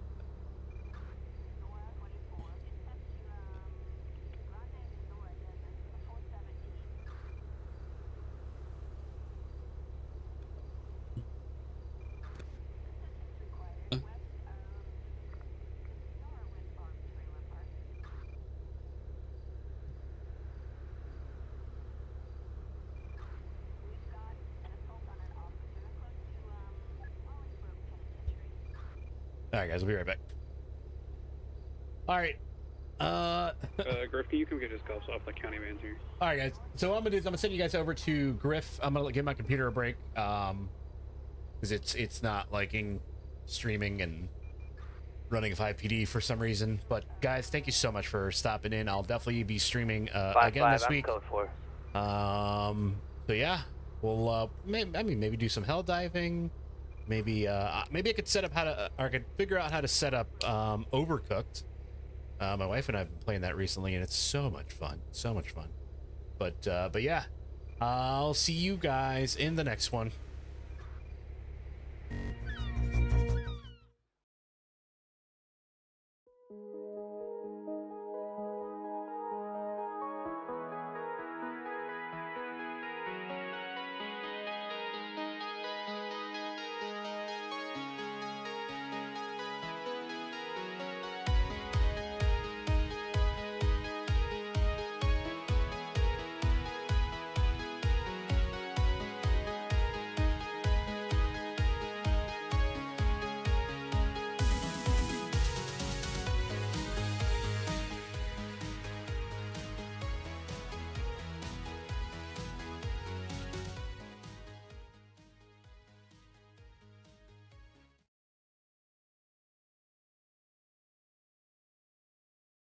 A: All right, guys, we'll be right back. All right. Uh,
F: uh, Griff, can you come get his cuffs off the county vans here?
A: all right, guys. So what I'm gonna do is I'm gonna send you guys over to Griff. I'm gonna give my computer a break, um, because it's it's not liking streaming and running Five P D for some reason. But guys, thank you so much for stopping in. I'll definitely be streaming uh,
R: Five,
A: again
R: five,
A: this
R: I'm
A: week.
R: code four.
A: Um, so yeah, we'll uh, maybe, I mean maybe do some hell diving. Maybe uh, maybe I could set up how to, or I could figure out how to set up um, Overcooked. Uh, my wife and I have been playing that recently, and it's so much fun, so much fun. But uh, but yeah, I'll see you guys in the next one.